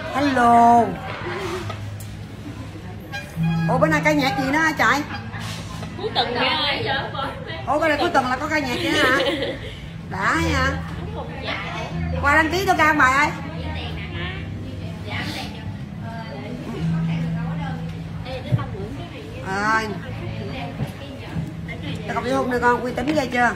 Hello. Ủa bữa nay ca nhạc gì nữa hả chạy? Cuối tuần nghe. Ủa cái này cuối tuần là có ca nhạc vậy hả? Đã nha. Qua đăng ký cho ca bài ơi. Rồi. Tao cọc vô được con, uy tín ghê chưa?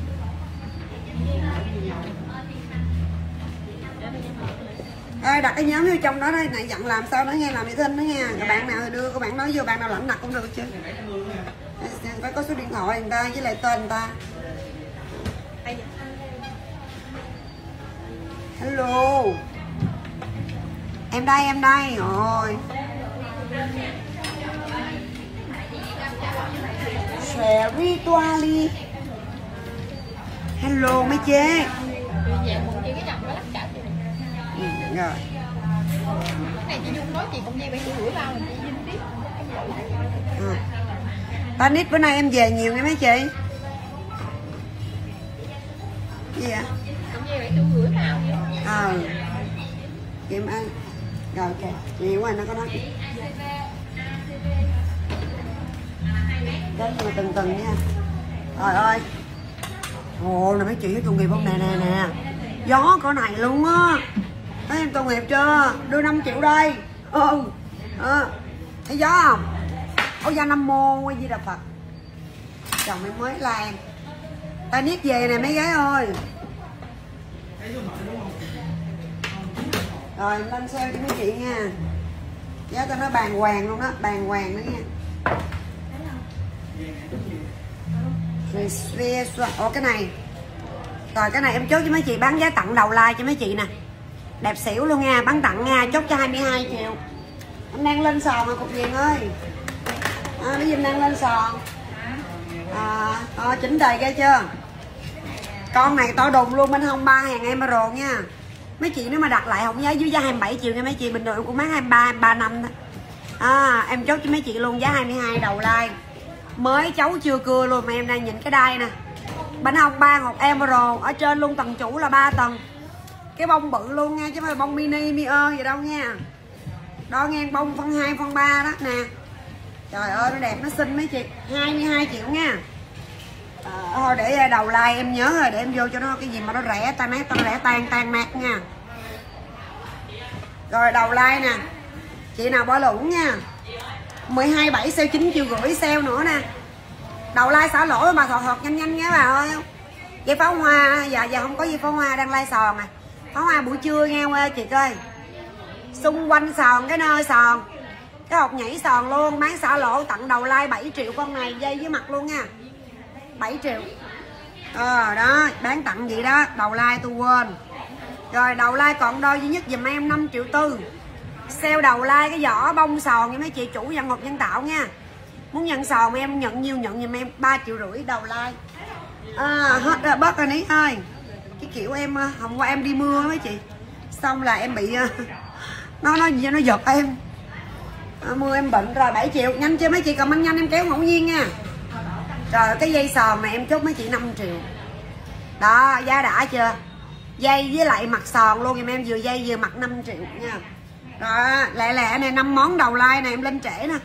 Ê, đặt cái nhóm vô trong đó đây, này dặn làm sao nó nghe làm vệ sinh đó nha. Các bạn nào thì đưa các bạn nói vô, bạn nào lãnh đặt cũng được chứ. Phải có số điện thoại người ta với lại tên người ta. Hello. Em đây. Rồi. Spiritually. Hello mấy chế. Rồi. Cái này chị Dung nói chị cũng dây 7 rưỡi bao mình chị Dung tiếp. Panic bữa nay em về nhiều nghe mấy chị. Gì ạ? Cũng dây 7 rưỡi bao vậy. Kim ăn. Rồi ok. Nhiều quá nó có nói. Đấy nhưng mà từng nha. Trời ơi. Ồ là mấy chị với tội nghiệp không? Nè. Gió cỡ này luôn á. Thấy em tội nghiệp chưa? Đưa 5 triệu đây. Thấy gió không? Ôi da Nam Mô Quay Di Đà Phật. Chồng em mới làm. Ta niết về nè mấy gái ơi. Rồi lên sale cho mấy chị nha. Giá tao nói bàn hoàng luôn đó. Bàn hoàng đó nha. Ủa cái này. Rồi cái này em chốt cho mấy chị bán giá tặng đầu like cho mấy chị nè. Đẹp xỉu luôn nha, bán tặng nha, chốt cho 22 triệu. Em đang lên sòn rồi cục Viền ơi. Mấy Vinh đang lên sòn. Chỉnh đầy ra chưa? Con này to đùng luôn, bên hông 3 hàng emerald nha. Mấy chị nếu mà đặt lại không giá dưới giá 27 triệu nha mấy chị, bình thường em cũng bán 23 năm thôi. Em chốt cho mấy chị luôn giá 22 đầu like. Mới cháu chưa cưa luôn mà em đang nhìn cái đai nè. Bên hông 3 ngọc emerald, ở trên luôn tầng chủ là 3 tầng. Cái bông bự luôn nha, chứ không phải bông mini gì đâu nha. Đo ngang bông phân 2 phân 3 đó nè. Trời ơi nó đẹp nó xinh mấy chị. 22 triệu nha. Thôi để đầu like em nhớ rồi, để em vô cho nó cái gì mà nó rẻ tan nát nha. Rồi đầu like nè. Chị nào bỏ lủng nha. 12/7 sale 9 triệu rưỡi sale nữa nè. Đầu like xả lỗi mà thọt nhanh nha bà ơi. Dây pháo hoa, giờ không có dây pháo hoa đang like sòn à. Pháo hoa buổi trưa nha chị ơi. Xung quanh sòn cái nơi sòn. Cái hộp nhảy sòn luôn, bán xả lỗ tặng đầu like 7 triệu con này, dây với mặt luôn nha. 7 triệu. Đó, bán tặng vậy đó, đầu like tôi quên. Rồi đầu like còn đôi duy nhất dùm em 5 triệu tư. Sale đầu like cái vỏ bông sòn nha mấy chị, chủ dân ngọc nhân tạo nha. Muốn nhận sòn em nhận nhiêu nhận giùm em 3 triệu rưỡi đầu like. Hết rồi bớt rồi ní ơi. Cái kiểu em hôm qua em đi mưa mấy chị. Xong là em bị nó giật em. Mưa em bệnh rồi 7 triệu. Nhanh chưa mấy chị, comment nhanh em kéo ngẫu nhiên nha. Rồi cái dây sòn này em chốt mấy chị 5 triệu. Đó giá đã chưa? Dây với lại mặt sòn luôn, em vừa dây vừa mặt 5 triệu nha. Rồi lẹ này 5 món đầu like này em lên trễ nè.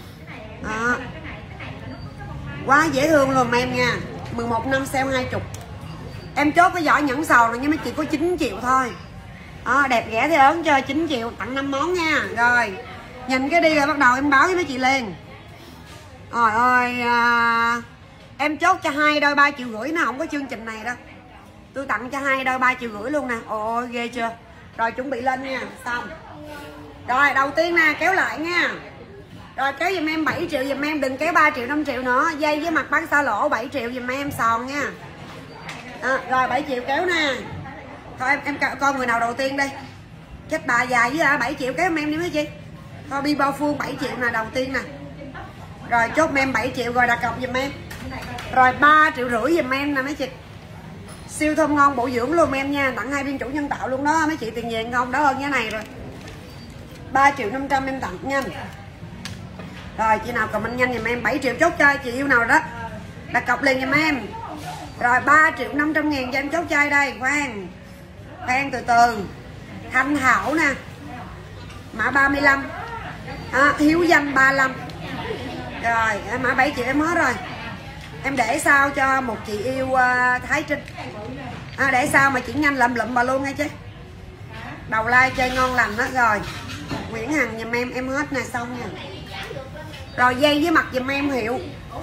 Quá dễ thương luôn em nha. 11 năm sale 20. Em chốt cái vỏ nhẫn sòn này nha mấy chị, có 9 triệu thôi. Đẹp rẻ thì ớn chơi 9 triệu tặng 5 món nha. Rồi nhìn cái đi rồi bắt đầu em báo với mấy chị liền. Trời ơi em chốt cho 2 đôi 3 triệu rưỡi, nó không có chương trình này đâu. Tôi tặng cho 2 đôi 3 triệu rưỡi luôn nè. Ôi ghê chưa. Rồi chuẩn bị lên nha. Xong. Rồi đầu tiên nè, kéo lại nha. Rồi kéo giùm em 7 triệu giùm em, đừng kéo 3 triệu 5 triệu nữa. Dây với mặt bán xa lỗ 7 triệu giùm em sòn nha. Rồi 7 triệu kéo nè. Thôi em coi người nào đầu tiên đi. Chết bà dài với 7 triệu kéo em đi mấy chị. Thôi bi bao phương 7 triệu là đầu tiên nè. Rồi chốt em 7 triệu rồi đặt cọc giùm em. Rồi 3 triệu rưỡi giùm em nè mấy chị. Siêu thơm ngon bổ dưỡng luôn em nha. Tặng 2 viên chủ nhân tạo luôn đó mấy chị, tiền vàng không đỡ hơn như này rồi. 3 triệu 500 em tặng nhanh. Rồi chị nào comment nhanh giùm em 7 triệu chốt cho chị yêu nào đó. Đặt cọc liền giùm em. Rồi 3 triệu 500 ngàn cho em chốt chai đây. Khoan từ từ. Thanh Thảo nè. Mã 35 Hiếu Danh 35. Rồi mã 7 triệu em hết rồi. Em để sao cho một chị yêu Thái Trinh. Để sao mà chuyển nhanh lụm bà luôn nghe chứ. Đầu like chơi ngon lành đó. Rồi Nguyễn Hằng giùm em hết nè, xong nha. Rồi dây với mặt giùm em hiệu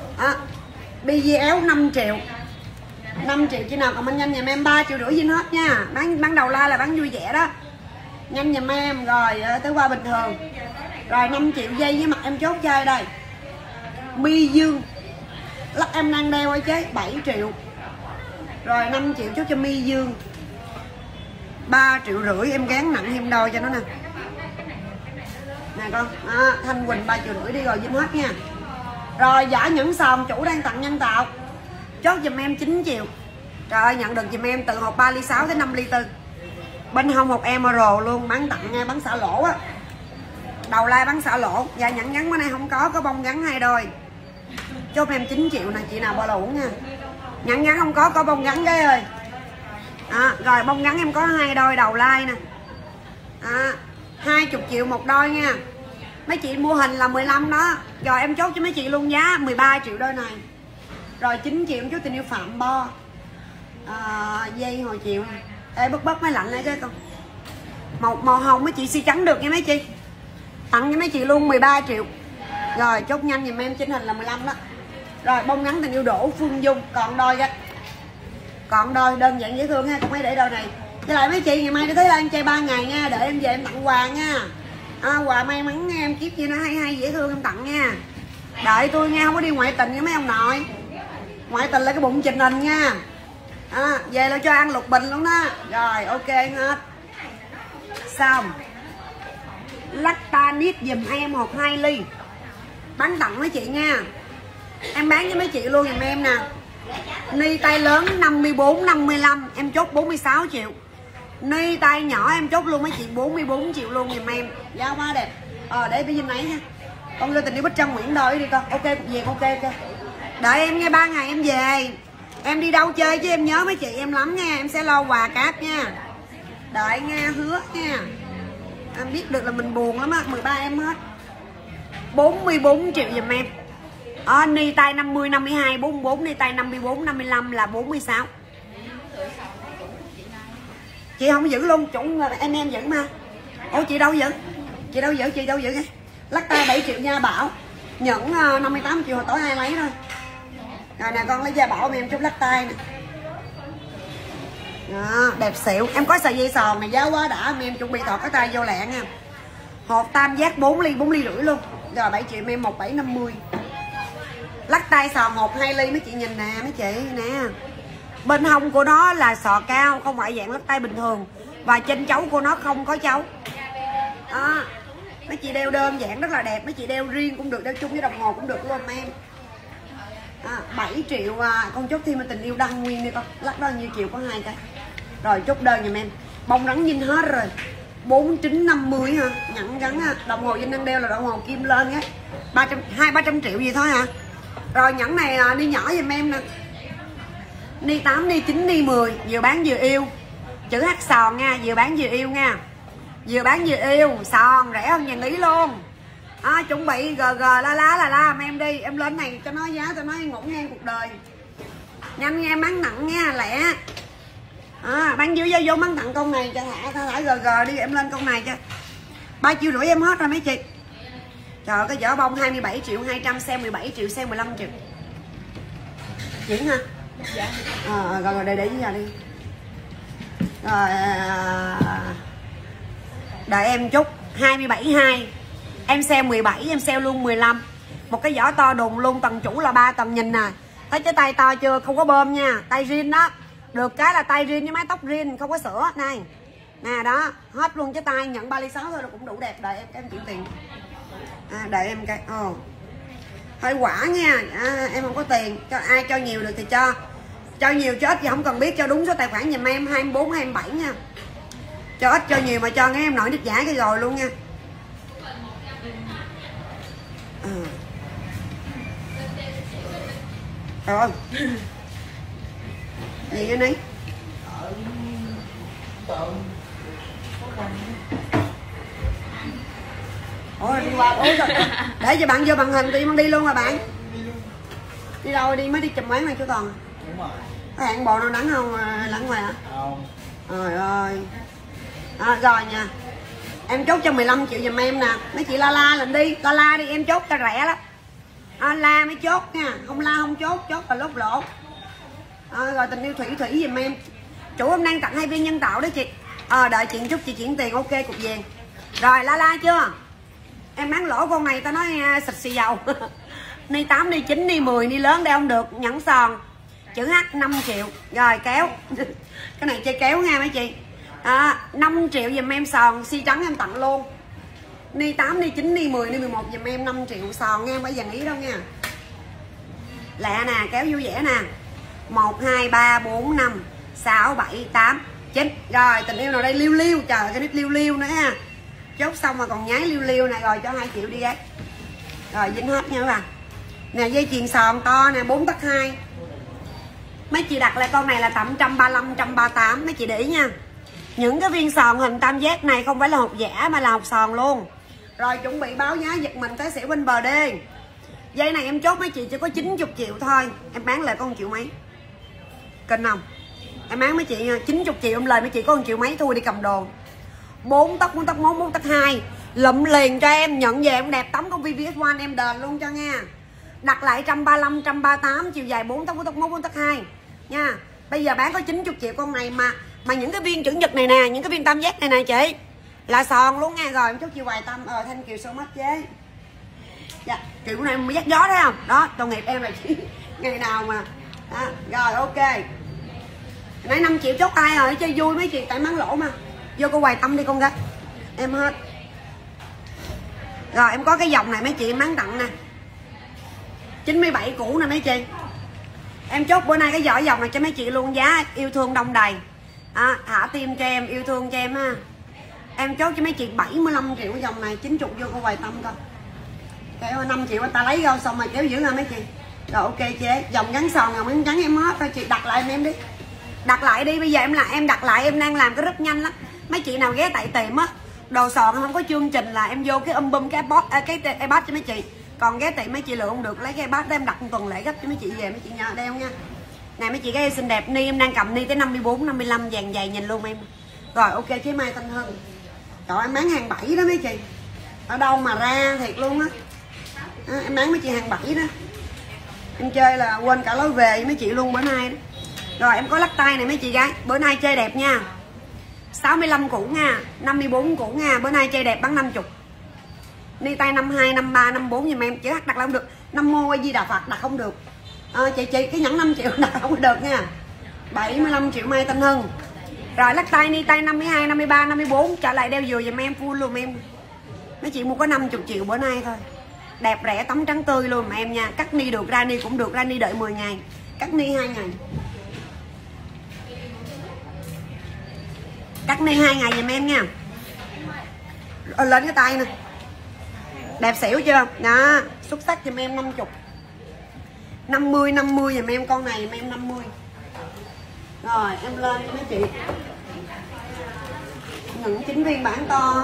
BGL 5 triệu. 5 triệu chị nào comment nhanh giùm em 3,5 triệu zin hết nha. Bán đầu like là bán vui vẻ đó. Nhanh giùm em. Rồi tới qua bình thường. Rồi 5 triệu dây với mặt em chốt chơi đây. Mi Dương lắc em đang đeo ấy chứ 7 triệu. Rồi 5 triệu chốt cho Mi Dương. 3,5 triệu em gán nặng thêm đôi cho nó nè. Nè con Thanh Quỳnh 3,5 triệu đi rồi dính hết nha. Rồi giả nhẫn sòn chủ đang tặng nhân tạo. Chốt giùm em 9 triệu. Trời ơi nhận được giùm em từ hộp 3 ly 6 tới 5 ly 4. Bên hông hộp Emerald luôn. Bán tặng nha, bán xả lỗ á. Đầu like bán xả lỗ. Dạ nhẫn gắn bữa nay không có bông gắn 2 đôi. Chốt em 9 triệu nè, chị nào bao lũ nha. Nhẫn gắn không có bông gắn cái ơi. Rồi bông gắn em có 2 đôi đầu like nè. 20 triệu một đôi nha. Mấy chị mua hình là 15 đó. Rồi em chốt cho mấy chị luôn giá 13 triệu đôi này. Rồi 9 triệu chú tình yêu Phạm Bo. Dây hồi triệu nè. Ê bớt máy lạnh lại cái con. Màu hồng mấy chị si trắng được nha mấy chị. Tặng cho mấy chị luôn 13 triệu. Rồi chốt nhanh giùm em, trên hình là 15 đó. Rồi bông ngắn tình yêu Đỗ Phương Dung. Còn đôi kìa. Còn đôi đơn giản dễ thương ha. Cũng phải để đôi này. Với lại mấy chị ngày mai đi tới Lan chơi 3 ngày nha. Để em về em tặng quà nha. Quà may mắn nha em, kiếp gì nó hay dễ thương em tặng nha. Đợi tôi nha, không có đi ngoại tình với mấy ông nội. Ngoại tình là cái bụng trình hình nha. Về là cho ăn lục bình luôn đó. Rồi ok hết. Xong. Lactanit dùm em hộp 2 ly. Bán tặng mấy chị nha. Em bán với mấy chị luôn dùm em nè. Ni tay lớn 54 55 em chốt 46 triệu. Ni tay nhỏ em chốt luôn mấy chị 44 triệu luôn dùm em. Giá quá đẹp. Để bên ấy nha. Con lên tình yêu Bích Trân Nguyễn đôi đi con. Ok về ok. Đợi em nghe 3 ngày em về. Em đi đâu chơi chứ em nhớ mấy chị em lắm nha. Em sẽ lo quà cáp nha. Đợi nha, hứa nha. Em biết được là mình buồn lắm á. 13 em hết 44 triệu dùm em. Ni tay 50 52 44, ni tay 54 55 là 46. Chị không giữ luôn, chủ em giữ mà. Ủa chị đâu giữ? Chị đâu giữ cái. Lắc tay 7 triệu nha Bảo. Nhẫn 58 triệu hồi tối ai lấy thôi. Rồi nè con lấy da Bảo em chút lắc tay nè. Đẹp xịu. Em có sợi dây sòn này giá quá đã. Em chuẩn bị thọt cái tay vô lẹ nha. Hộp tam giác 4 ly rưỡi luôn. Rồi 7 triệu em 1750. Lắc tay sòn hộp 2 ly mấy chị nhìn nè mấy chị nè. Bên hông của nó là sò cao, không phải dạng lắc tay bình thường. Và trên chấu của nó không có chấu. Mấy chị đeo đơn giản rất là đẹp. Mấy chị đeo riêng cũng được, đeo chung với đồng hồ cũng được luôn em. 7 triệu con chốt thêm tình yêu Đăng Nguyên đi con. Lắc đó nhiêu triệu có 2 cái. Rồi chốt đơn giùm em. Bông rắn zin hết rồi. 4950 ha. Nhẫn gắn ha. Đồng hồ zin đang đeo là đồng hồ kim lên á. 200-300 triệu gì thôi hả. Rồi nhẫn này đi nhỏ giùm em nè. Ni 8, ni 9, ni 10. Vừa bán vừa yêu. Chữ H sòn nha. Vừa bán vừa yêu nha. Vừa bán vừa yêu. Sòn rẻ hơn nhà lý luôn. Chuẩn bị GG la em đi. Em lên này cho nó giá cho nó ngổn ngang cuộc đời. Nhanh nha, bán nặng nha, lẹ. Bán dưới giá vốn bán tặng con này cho thả GG đi. Em lên con này cho 3,5 triệu em hết rồi mấy chị. Trời ơi, cái vỏ bông 27 triệu 200, sale 17 triệu, sale 15 triệu. Chuyển ha. Dạ. Rồi để với nhà đi. Rồi đợi em chút 27,2. Em sale 17, em sale luôn 15. Một cái vỏ to đùng luôn, tầng chủ là 3 tầng nhìn nè. Thấy cái tay to chưa? Không có bơm nha. Tay riêng đó. Được cái là tay riêng với mái tóc riêng, không có sữa này. Nè đó, hết luôn cái tay, nhận 3 ly 6 thôi là cũng đủ đẹp. Đợi em chuyển tiền. Đợi em cái hơi quả nha. Em không có tiền, cho ai cho nhiều được thì cho nhiều cho ít thì không cần biết, cho đúng số tài khoản giùm em 24 27 nha. Cho ít cho nhiều mà cho nghe em nổi đứt giả cái rồi luôn nha. Rồi gì cái này Ôi đi qua ôi rồi. Để cho bạn vô màn hình thì đi luôn mà bạn. Đi đâu đi mới đi chùm quán này chú Toàn. Đúng rồi. Có hẹn bộ nào nắng không lẫn ngoài hả? Không. Trời ơi. Rồi nha. Em chốt cho 15 triệu giùm em nè. Mấy chị la lên đi. La đi em chốt cho rẻ lắm. La mới chốt nha. Không la không chốt. Chốt là lốt lỗ. Rồi tình yêu thủy giùm em. Chủ em đang tặng 2 viên nhân tạo đó chị. Đợi chuyện chút chị chuyển tiền ok cục vàng. Rồi la chưa? Em bán lỗ con này tao nói xịt xì dầu. Ni 8, ni 9, ni 10, ni lớn đây không được. Nhẫn sòn. Chữ H 5 triệu. Rồi kéo. Cái này chơi kéo nha mấy chị. 5 triệu giùm em sòn. Si trắng em tặng luôn. Ni 8, ni 9, ni 10, ni 11 giùm em 5 triệu sòn nha. Không phải dàn ý đâu nha. Lẹ nè, kéo vui vẻ nè. 1, 2, 3, 4, 5 6, 7, 8, 9. Rồi tình yêu nào đây liêu liêu. Trời cái nít liêu liêu nữa ha. Chốt xong mà còn nhái liêu liêu này. Rồi cho 2 triệu đi gái. Rồi dính hết nha các bạn. Nè dây chuyền sòn to nè 4 tấc 2. Mấy chị đặt lại con này là tầm 135, 138. Mấy chị để ý nha. Những cái viên sòn hình tam giác này không phải là hộp giả mà là hộp sòn luôn. Rồi chuẩn bị báo giá giật mình tới xỉu bên bờ đê. Dây này em chốt mấy chị chỉ có 90 triệu thôi. Em bán lại có 1 triệu mấy. Kinh không? Em bán mấy chị 90 triệu em lời mấy chị có 1 triệu mấy thôi đi cầm đồ. 4 tấc 1, 4 tấc 2. Lụm liền cho em, nhận về em đẹp tấm con VVS1 em đền luôn cho nha. Đặt lại 135, 138 chiều dài 4 tấc 1, 4 tấc 2 nha. Bây giờ bán có 90 triệu con này mà những cái viên chữ nhật này nè, những cái viên tam giác này nè chị là sòn luôn nha. Rồi em chốt chiều hoài tâm thanh kiều so mắt chế. Dạ, kiểu này mới dắt gió thấy không? Đó, tội nghiệp em là chỉ ngày nào mà. Rồi ok. Nãy 5 triệu chốt ai rồi, chơi vui mấy chị tại bán lỗ mà. Vô cô hoài tâm đi con gái. Em hết. Rồi em có cái dòng này mấy chị em bán tặng nè. 97 cũ nè mấy chị. Em chốt bữa nay cái giỏ dòng này cho mấy chị luôn, giá yêu thương đông đầy. Thả tim cho em, yêu thương cho em ha. Em chốt cho mấy chị 75 triệu cái dòng này, 90 vô cô hoài tâm coi. Kéo 5 triệu ta lấy rau xong rồi kéo giữ ha mấy chị. Rồi ok chế, dòng gắn sòn dòng gắn trắng em hết thôi chị, đặt lại em đi. Đặt lại đi, bây giờ em đặt lại em đang làm cái rất nhanh lắm. Mấy chị nào ghé tại tiệm á, đồ sòn không có chương trình là em vô cái bum cái iPad cho mấy chị. Còn ghé tiệm mấy chị lựa không được lấy cái iPad đó em đặt một tuần lễ gấp cho mấy chị về mấy chị nhờ đeo nha. Nè mấy chị cái xinh đẹp, ni em đang cầm ni tới 54, 55 vàng dày nhìn luôn em. Rồi ok chế Mai Thanh Hân. Trời em bán hàng 7 đó mấy chị. Ở đâu mà ra thiệt luôn á. Em bán mấy chị hàng 7 đó. Em chơi là quên cả lối về với mấy chị luôn bữa nay đó. Rồi em có lắc tay này mấy chị gái, bữa nay chơi đẹp nha. 65 cũ nha, 54 cũ nha, bữa nay chơi đẹp bán 50. Ni tay 52, 53, 54 giùm em, chữ H đặt là không được. Nam Mô A Di Đà Phật đặt không được. Chị cái nhẫn 5 triệu đặt không được nha. 75 triệu Mai Thanh Hưng. Rồi lắc tay ni tay 52, 53, 54 trở lại đeo vừa giùm em full luôn em. Mấy chị mua có 50 triệu bữa nay thôi. Đẹp rẻ tấm trắng tươi luôn mà em nha. Cắt ni được, ra ni cũng được, ra ni đợi 10 ngày. Cắt ni 2 ngày. Cắt ni 2 ngày giùm em nha. Lên cái tay nè. Đẹp xỉu chưa? Đó, xuất sắc giùm em 50. 50 giùm em con này giùm em 50. Rồi em lên cho mấy chị. Những 9 viên bản to.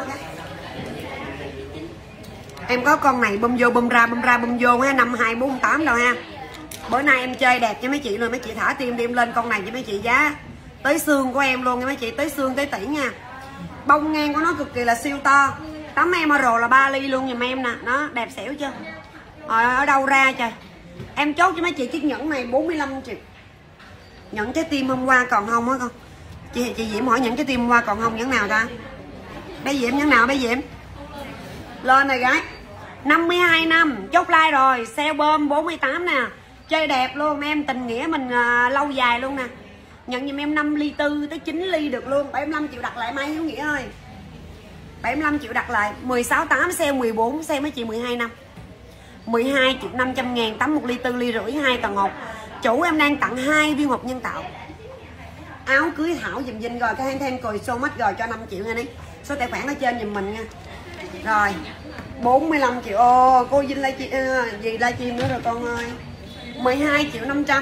Em có con này bơm vô bơm ra bơm vô ha, 5248 đâu ha. Bữa nay em chơi đẹp cho mấy chị luôn, mấy chị thả tim đi em lên con này cho mấy chị giá tới xương của em luôn nha mấy chị, tới xương tới tỉ nha. Bông ngang của nó cực kỳ là siêu to. Tấm em rồi là 3 ly luôn giùm em nè, nó đẹp xỉu chưa? Ở đâu ra trời. Em chốt cho mấy chị chiếc nhẫn này 45 triệu. Nhẫn trái tim hôm qua còn không á con. Chị Diễm hỏi nhẫn trái tim hôm qua còn không, nhẫn nào ta? Bé Diễm nhẫn nào bé Diễm? Lên này gái. 52 năm, chốt like rồi, sale bơm 48 nè. Chơi đẹp luôn em, tình nghĩa mình lâu dài luôn nè. Nhận giùm em 5 ly 4 tới 9 ly được luôn. 75 triệu đặt lại Mai Hiếu Nghĩa ơi. 75 triệu đặt lại. 16,8 sale 14, sale mấy chị 12 năm. 12 triệu 500 ngàn, tắm 1 ly 4 ly rưỡi 2 tầng hột. Chủ em đang tặng 2 viên hộp nhân tạo. Áo cưới Thảo dùm Vinh rồi, cái thêm cười so mắt rồi cho 5 triệu nha đi. Số tài khoản ở trên dùm mình nha. Rồi 45 triệu. Cô Vinh gì livestream nữa rồi con ơi. 12 triệu 500.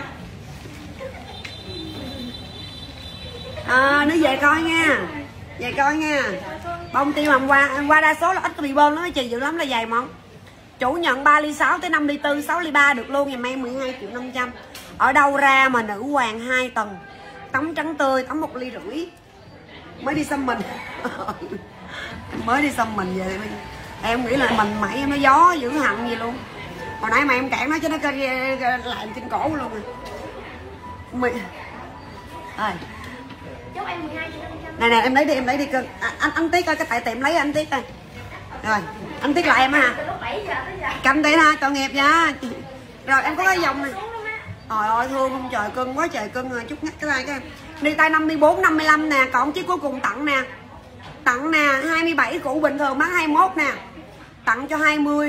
Nó về coi nha. Về coi nha. Bông tiêu hôm qua đa số là ít có bị bơm lắm mấy chị, dữ lắm là dày món. Chủ nhận 3 ly 6 tới 5 ly 4, 6 ly 3 được luôn, ngày mai 12.500.000. Ở đâu ra mà nữ hoàng 2 tầng tắm trắng tươi, tắm 1,5 ly mới đi xăm mình. Mới đi xăm mình về thì em nghĩ là mình mày em nó gió dữ hận gì luôn. Hồi nãy mà em cản nó chứ nó lại trên cổ luôn rồi. Này em lấy đi cưng. Anh Tiết coi cái tại tiệm lấy anh Tiết coi. Rồi anh Tiết lại em ha. Canh tí ha, tội nghiệp nha. Rồi em có cái dòng này. Trời ơi thương không trời, cưng quá trời cưng rồi. Chút ngắt cái tay cái đi tay 54, 55 nè. Còn chiếc cuối cùng tặng nè. Tặng nè 27 cũ bình thường bán 21 nè. Tặng cho 20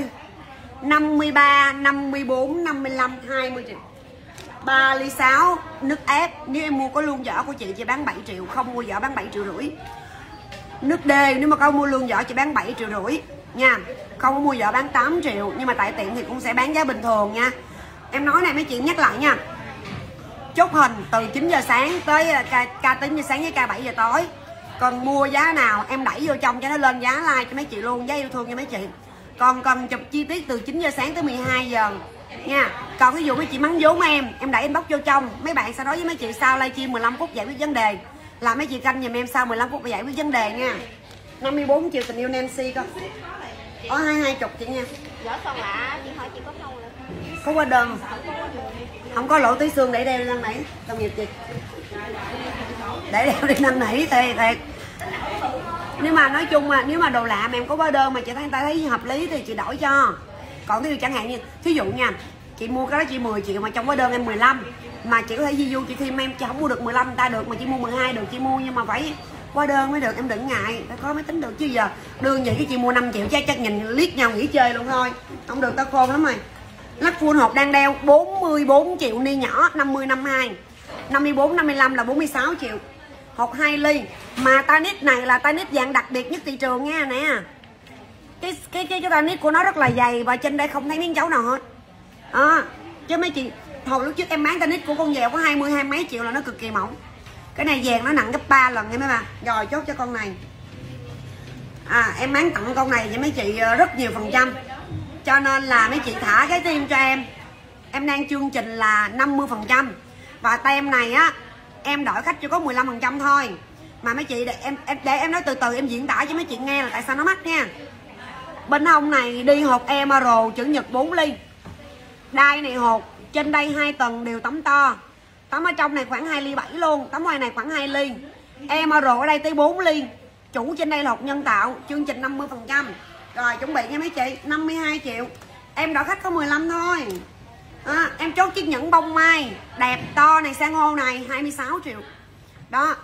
53, 54, 55, 20 triệu. 3 ly 6 nước ép. Nếu em mua có luôn vỏ của chị bán 7 triệu. Không mua vỏ bán 7,5 triệu. Nước D nếu mà có mua luôn vỏ chị bán 7,5 triệu nha. Không có mua vỏ bán 8 triệu. Nhưng mà tại tiệm thì cũng sẽ bán giá bình thường nha. Em nói này mấy chị nhắc lại nha. Chốt hình từ 9 giờ sáng tới ca 9 giờ sáng với ca 7 giờ tối. Còn mua giá nào em đẩy vô trong cho nó lên giá like cho mấy chị luôn, giá yêu thương cho mấy chị. Còn cần chụp chi tiết từ 9 giờ sáng tới 12 giờ nha. Còn ví dụ mấy chị mắng vốn em đẩy inbox vô trong. Mấy bạn sẽ nói với mấy chị sau livestream 15 phút giải quyết vấn đề. Là mấy chị canh giùm em sau 15 phút để giải quyết vấn đề nha. 54 triệu tình yêu Nancy con. Có 20 chị nha. Lỡ còn lạ chị hỏi chị có không nữa. Có qua đơn không có lỗ tí xương để đeo đi năn nỉ công nghiệp chị. Để đeo đi năn nỉ thiệt. Nếu mà nói chung mà nếu mà đồ lạ mà em có hóa đơn mà chị thấy hợp lý thì chị đổi cho. Còn ví dụ chẳng hạn như thí dụ nha, chị mua cái đó chị 10 triệu mà trong hóa đơn em 15 mà chị có thể di du chị thêm em, chị không mua được 15 người ta được mà chị mua 12 được chị mua, nhưng mà phải hóa đơn mới được, em đừng ngại, phải có mới tính được chứ giờ đương vậy cái chị mua 5 triệu chắc nhìn liếc nhau nghỉ chơi luôn thôi, không được tao khôn lắm rồi. Lắc full hộp đang đeo 44 triệu ni nhỏ 50 52 54 55 là 46 triệu. Hộp 2 ly mà tanit này là tanit dạng đặc biệt nhất thị trường nha nè. Cái tanit của nó rất là dày và trên đây không thấy miếng dấu nào hết. Chứ mấy chị hồi lúc trước em bán tanit của con dèo có 20 mấy triệu là nó cực kỳ mỏng. Cái này vàng nó nặng gấp 3 lần em mấy bà. Rồi chốt cho con này. Em bán tặng con này cho mấy chị rất nhiều phần trăm. Cho nên là mấy chị thả cái tim cho em. Em đang chương trình là 50%. Và tem này á em đổi khách chỉ có 15% thôi. Mà mấy chị để em nói từ từ em diễn tả cho mấy chị nghe là tại sao nó mắc nha. Bên hông này đi hột Emerald chữ nhật 4 ly. Đai này hột trên đây 2 tầng đều tấm to. Tấm ở trong này khoảng 2 ly 7 luôn. Tấm ngoài này khoảng 2 ly. Emerald ở đây tới 4 ly. Chủ trên đây là hột nhân tạo. Chương trình 50%. Rồi chuẩn bị nha mấy chị. 52 triệu. Em đổi khách có 15 thôi. Em chốt chiếc nhẫn bông mai đẹp to này, san hô này 26 triệu. Đó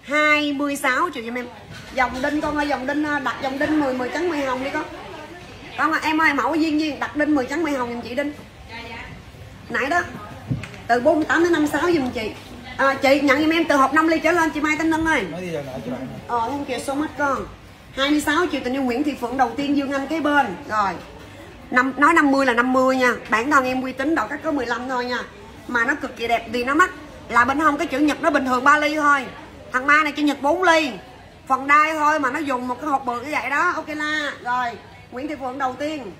26 triệu giùm em. Dòng đinh con ơi, dòng đinh đặt dòng đinh 10 trắng 10 hồng đi con. Con em ơi mẫu duyên đặt đinh 10 trắng 10 hồng giùm chị Đinh. Nãy đó từ 48 đến 56 giùm chị. Chị nhận giùm em từ hộp 5 ly trở lên chị Mai Thanh Nâng ơi. Không kìa số mất con. 26 triệu tình yêu Nguyễn Thị Phượng đầu tiên Dương Anh kế bên. Rồi nói 50 là 50 nha. Bản thân em uy tín đổi cách có 15 thôi nha. Mà nó cực kỳ đẹp vì nó mắc. Là bên hông cái chữ nhật nó bình thường 3 ly thôi. Thằng ma này chữ nhật 4 ly. Phần đai thôi mà nó dùng một cái hộp bự như vậy đó. Ok la. Rồi Nguyễn Thị Phượng đầu tiên.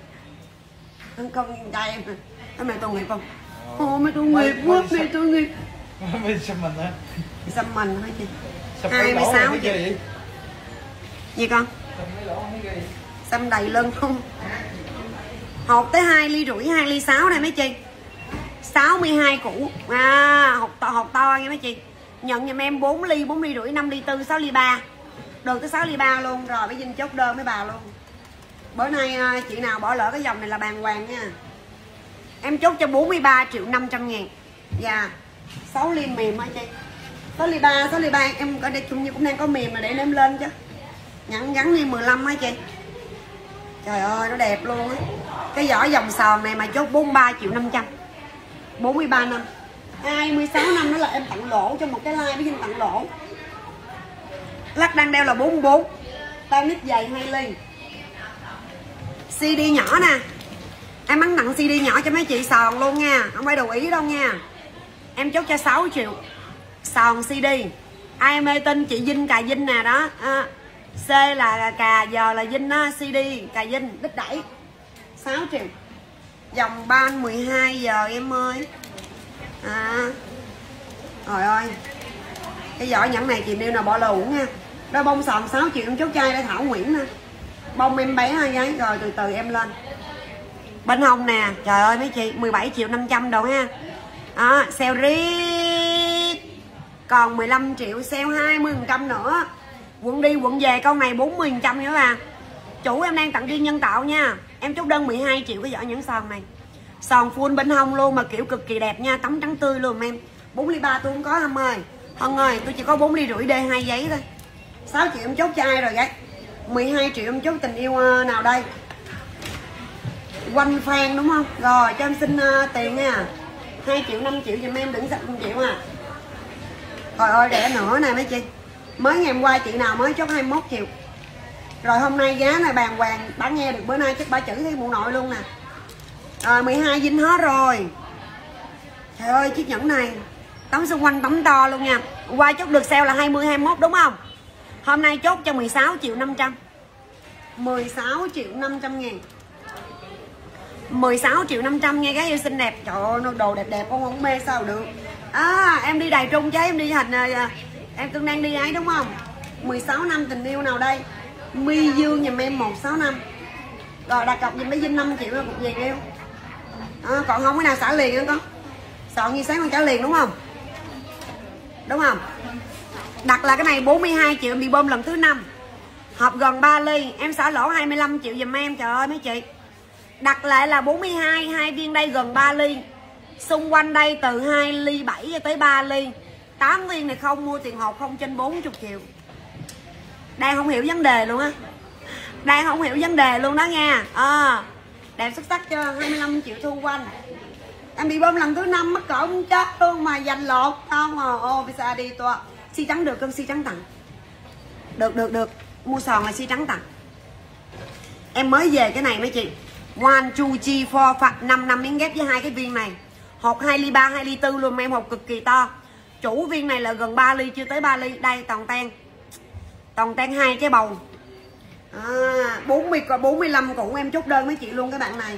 Con trai em. Mẹ tội nghiệp không? Ồ mẹ tội nghiệp quá. Mẹ tội nghiệp. Mày xăm mình hả? Xăm mình hả chị? 26 triệu. Gì con? Xăm đầy lưng không? Hộp tới 2 ly rưỡi 2 ly 6 này mấy chị. 62 củ. Hộp to nha mấy chị. Nhận giùm em 4 ly rưỡi 5 ly 4 6 ly 3. Được tới 6 ly 3 luôn. Rồi bây giờ chốt đơn với bà luôn. Bữa nay chị nào bỏ lỡ cái dòng này là bàng hoàng nha. Em chốt cho 43 triệu 500 ngàn. Dạ 6 ly mềm hả chị? 6 ly 3 em ở đây chung như cũng đang có mềm mà để em lên chứ. Nhẫn gắn như 15 hả chị? Trời ơi nó đẹp luôn á. Cái vỏ dòng sòn này mà chốt 43 triệu 500. 43 năm 26 năm nữa là em tặng lỗ cho một cái like với Vinh tặng lỗ. Lắc đang đeo là 44. Tay nít dày 2 ly. CD nhỏ nè. Em bán tặng CD nhỏ cho mấy chị sòn luôn nha. Không phải đồ ý đâu nha. Em chốt cho 6 triệu. Sòn CD. Ai mê tin chị Vinh cà Vinh nè đó. C là cà, giờ là Vinh á, CD cà Vinh đích đẩy 6 triệu. Dòng ban 12 giờ em ơi. Trời ơi, cái giỏ nhẫn này chị nêu nào bỏ lù nha. Đôi bông sòn 6 triệu em chốt chai để Thảo Nguyễn nè. Bông em bé hai gái rồi từ từ em lên. Bên hông nè, trời ơi mấy chị 17 triệu 500 đồ ha. Sale riết. Còn 15 triệu sale 20% nữa. Quận đi quận về con này 40% nữa à. Chủ em đang tặng riêng nhân tạo nha. Em chốt đơn 12 triệu cái giỏ nhẫn sòn này. Sòn full bên hông luôn mà kiểu cực kỳ đẹp nha, tấm trắng tươi luôn em. 4 ly 3 tôi không có Hân ơi. Hân ơi, tôi chỉ có 4 ly rưỡi D2 giấy thôi. 6 triệu em chốt cho ai rồi gái? 12 triệu em chốt tình yêu nào đây? Quanh Phan đúng không? Rồi cho em xin tiền nha. 2 triệu 5 triệu giùm em, đừng sạch 1 triệu à. Trời ơi rẻ nữa nè mấy chị. Mới ngày hôm qua chị nào mới chốt 21 triệu. Rồi hôm nay giá này bàng hoàng, bán nghe được bữa nay chắc bà chữ thấy mụ nội luôn nè. Rồi 12 Vinh hết rồi. Trời ơi chiếc nhẫn này tấm xung quanh tấm to luôn nha. Qua chốt được sale là 20 21 đúng không? Hôm nay chốt cho 16 triệu 500. 16 triệu 500 ngàn. 16 triệu 500 nghe gái yêu xinh đẹp. Trời ơi nó đồ đẹp đẹp không mê sao được. Em đi Đài Trung chứ em đi thành em cưng đang đi ấy đúng không? 16 năm tình yêu nào đây? My Dương giùm em 165. Rồi đặt cọc giùm bé Vinh 5 triệu là cục gì yêu. Còn không cái nào xả liền nữa con. Soạn như sáng con trả liền đúng không? Đúng không? Đặt là cái này 42 triệu em bị bơm lần thứ 5. Hộp gần 3 ly, em xả lỗ 25 triệu giùm em. Trời ơi mấy chị. Đặt lại là 42, hai viên đây gần 3 ly. Xung quanh đây từ 2 ly 7 cho tới 3 ly. 8 viên này không mua tiền hộp không trên 40 triệu. Đang không hiểu vấn đề luôn á. Đang không hiểu vấn đề luôn đó nha. Đẹp xuất sắc cho 25 triệu thu quanh. Em bị bơm lần thứ 5 mắc cỡ không chết luôn mà giành lột không à. Visa đi toa. Si trắng được cân si trắng tặng. Được. Mua sòn là si trắng tặng. Em mới về cái này mấy chị. One, two, three, four, phạt 5 năm miếng ghép với hai cái viên này. Hộp 2 ly 3, 2 ly 4 luôn em, hộp cực kỳ to. Chủ viên này là gần 3 ly chưa tới 3 ly. Đây toàn ten. Toàn ten 2 cái bầu. 45 củ em chốt đơn mấy chị luôn cái bạn này.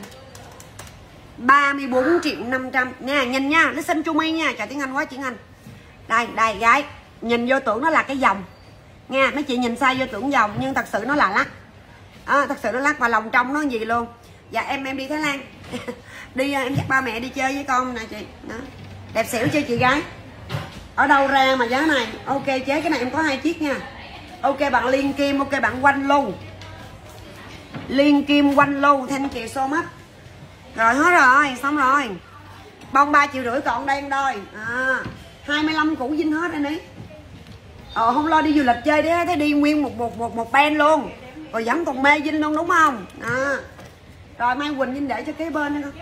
34 triệu 500 nha, nhìn nha, nó xinh chumi nha, trời tiếng Anh quá tiếng Anh. Đây gái, nhìn vô tưởng nó là cái vòng nha, mấy chị nhìn sai vô tưởng vòng nhưng thật sự nó là lắc. Thật sự nó lắc và lòng trong nó gì luôn. Dạ em đi Thái Lan. Đi em dắt ba mẹ đi chơi với con nè chị. Đó. Đẹp xỉu chưa chị gái. Ở đâu ra mà giá này? Ok chế cái này em có 2 chiếc nha. Ok bạn liên kim, ok bạn quanh luôn. Liên kim quanh luôn, thank you so much. Rồi hết rồi, xong rồi. Bông 3,5 triệu còn đang đôi. 25 củ Vinh hết anh ấy. Không lo đi du lịch chơi đi, thấy đi nguyên một band luôn. Rồi vẫn còn mê Vinh luôn đúng không? Rồi Mai Quỳnh Vinh để cho kế bên nữa.